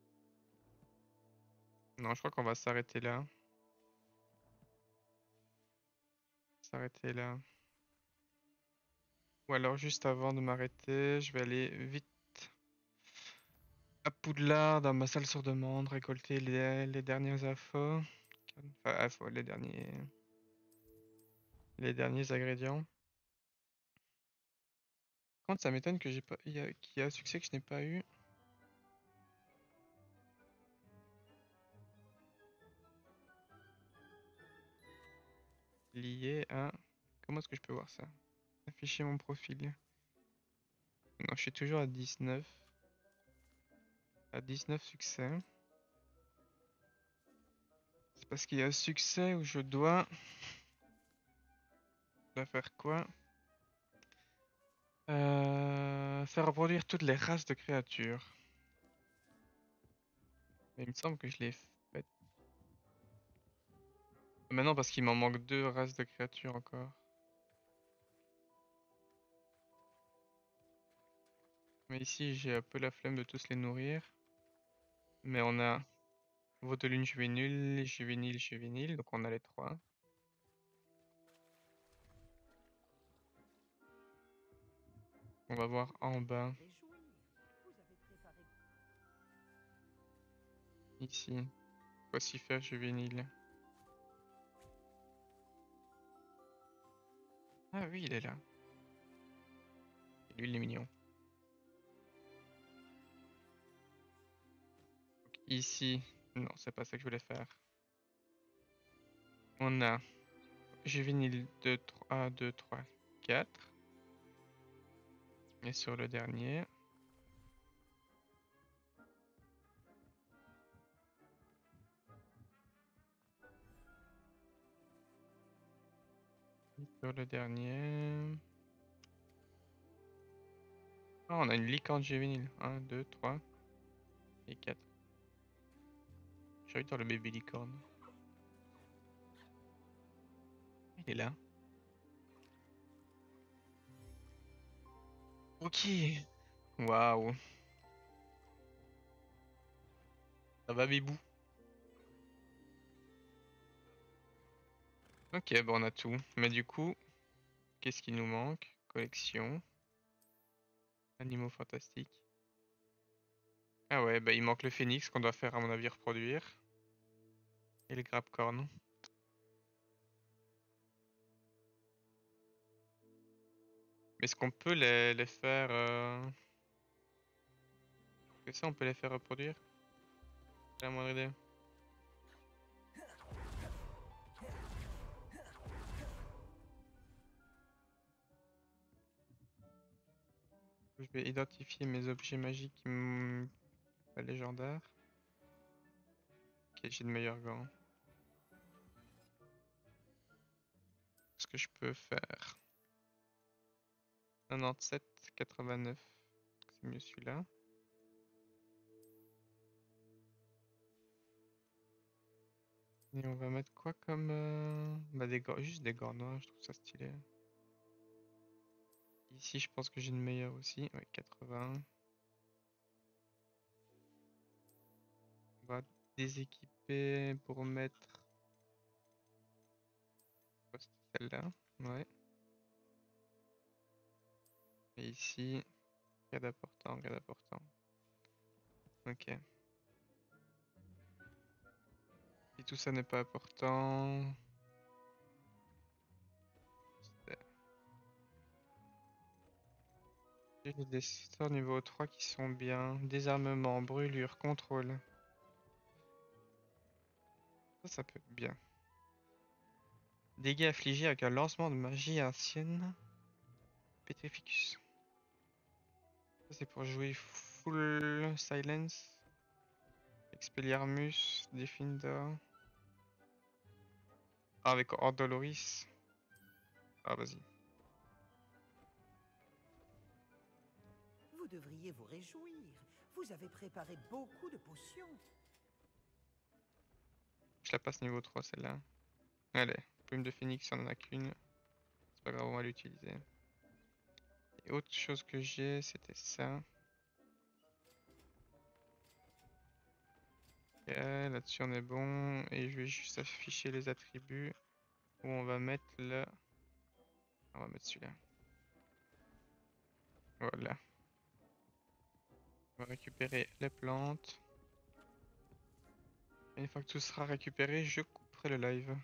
Non, je crois qu'on va s'arrêter là. S'arrêter là. Ou alors juste avant de m'arrêter, je vais aller vite à Poudlard dans ma salle sur demande, récolter les, les dernières infos. Enfin, infos, les derniers. Les derniers ingrédients. Par contre, ça m'étonne que j'ai pas. Il y a, qu'il y a un succès que je n'ai pas eu. Lié à. Comment est-ce que je peux voir ça? Afficher mon profil. Non, je suis toujours à dix-neuf. À dix-neuf succès. C'est parce qu'il y a un succès où je dois. Je dois faire quoi? Euh, faire reproduire toutes les races de créatures. Mais il me semble que je l'ai fait. Maintenant parce qu'il m'en manque deux races de créatures encore. Mais ici j'ai un peu la flemme de tous les nourrir. Mais on a Vaudeline juvénile, juvénile, juvénile, donc on a les trois. On va voir en bas. Ici. Crucifer juvénile. Ah oui, il est là. Et lui, il est mignon. Donc, ici, non, c'est pas ça que je voulais faire. On a juvénile deux, trois, un, deux, trois, quatre. Et sur le dernier. Et sur le dernier. Ah, on a une licorne juvénile. un, deux, trois et quatre. J'ai envie de voir le bébé licorne. Il est là. Ok. Waouh. Ça va, bébou? Ok, bon, on a tout. Mais du coup, qu'est-ce qui nous manque? Collection. Animaux fantastiques. Ah ouais, bah il manque le phénix qu'on doit faire à mon avis reproduire. Et le grabcorn. Mais est-ce qu'on peut les, les faire... Euh... Est-ce que ça on peut les faire reproduire? C'est la moindre idée. Je vais identifier mes objets magiques qui m'ont... Pas légendaires. Ok, j'ai de meilleurs gants. Ce que je peux faire. quatre-vingt-dix-sept, quatre-vingt-neuf. C'est mieux celui-là. Et on va mettre quoi comme... Euh... Bah des gants, juste des gants noirs, je trouve ça stylé. Ici je pense que j'ai une meilleure aussi, ouais, quatre-vingts. On va déséquiper pour mettre... Celle-là, ouais. Et ici, garde important, garde important. Ok. Si tout ça n'est pas important... J'ai des sorts niveau trois qui sont bien. Désarmement, brûlure, contrôle. Ça, ça peut être bien. Dégâts affligés avec un lancement de magie ancienne. Petrificus. Ça, c'est pour jouer full silence. Expelliarmus, Defender. Ah, avec Ordoloris. Ah, vas-y. Vous devriez vous réjouir. Vous avez préparé beaucoup de potions. Je la passe niveau trois, celle-là. Allez, plume de phénix, il n'y en a qu'une. C'est pas grave, on va l'utiliser. Et autre chose que j'ai, c'était ça. Ok, là-dessus on est bon. Et je vais juste afficher les attributs. Où on va mettre le... On va mettre celui-là. Voilà. On va récupérer les plantes. Et une fois que tout sera récupéré, je couperai le live.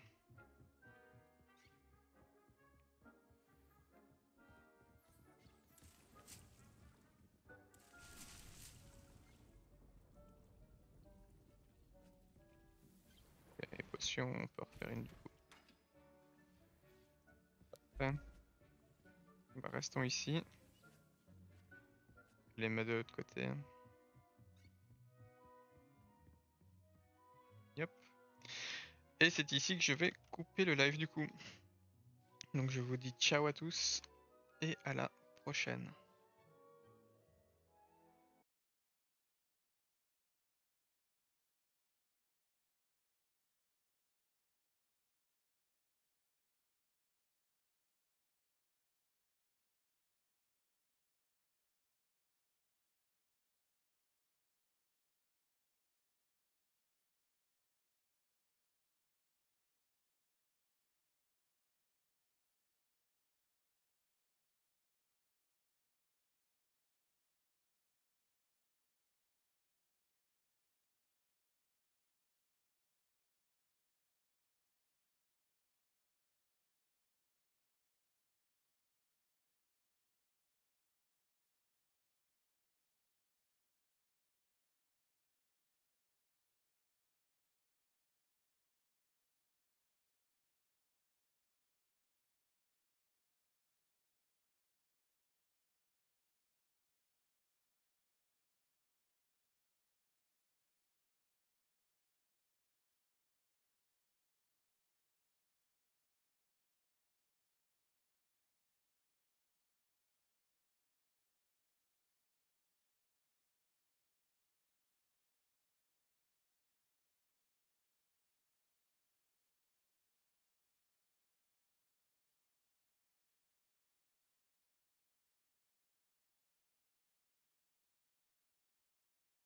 Les potions, on peut refaire une du coup. Parfait. Bah, restons ici. Je les mets de l'autre côté. Yep. Et c'est ici que je vais couper le live du coup. Donc je vous dis ciao à tous et à la prochaine.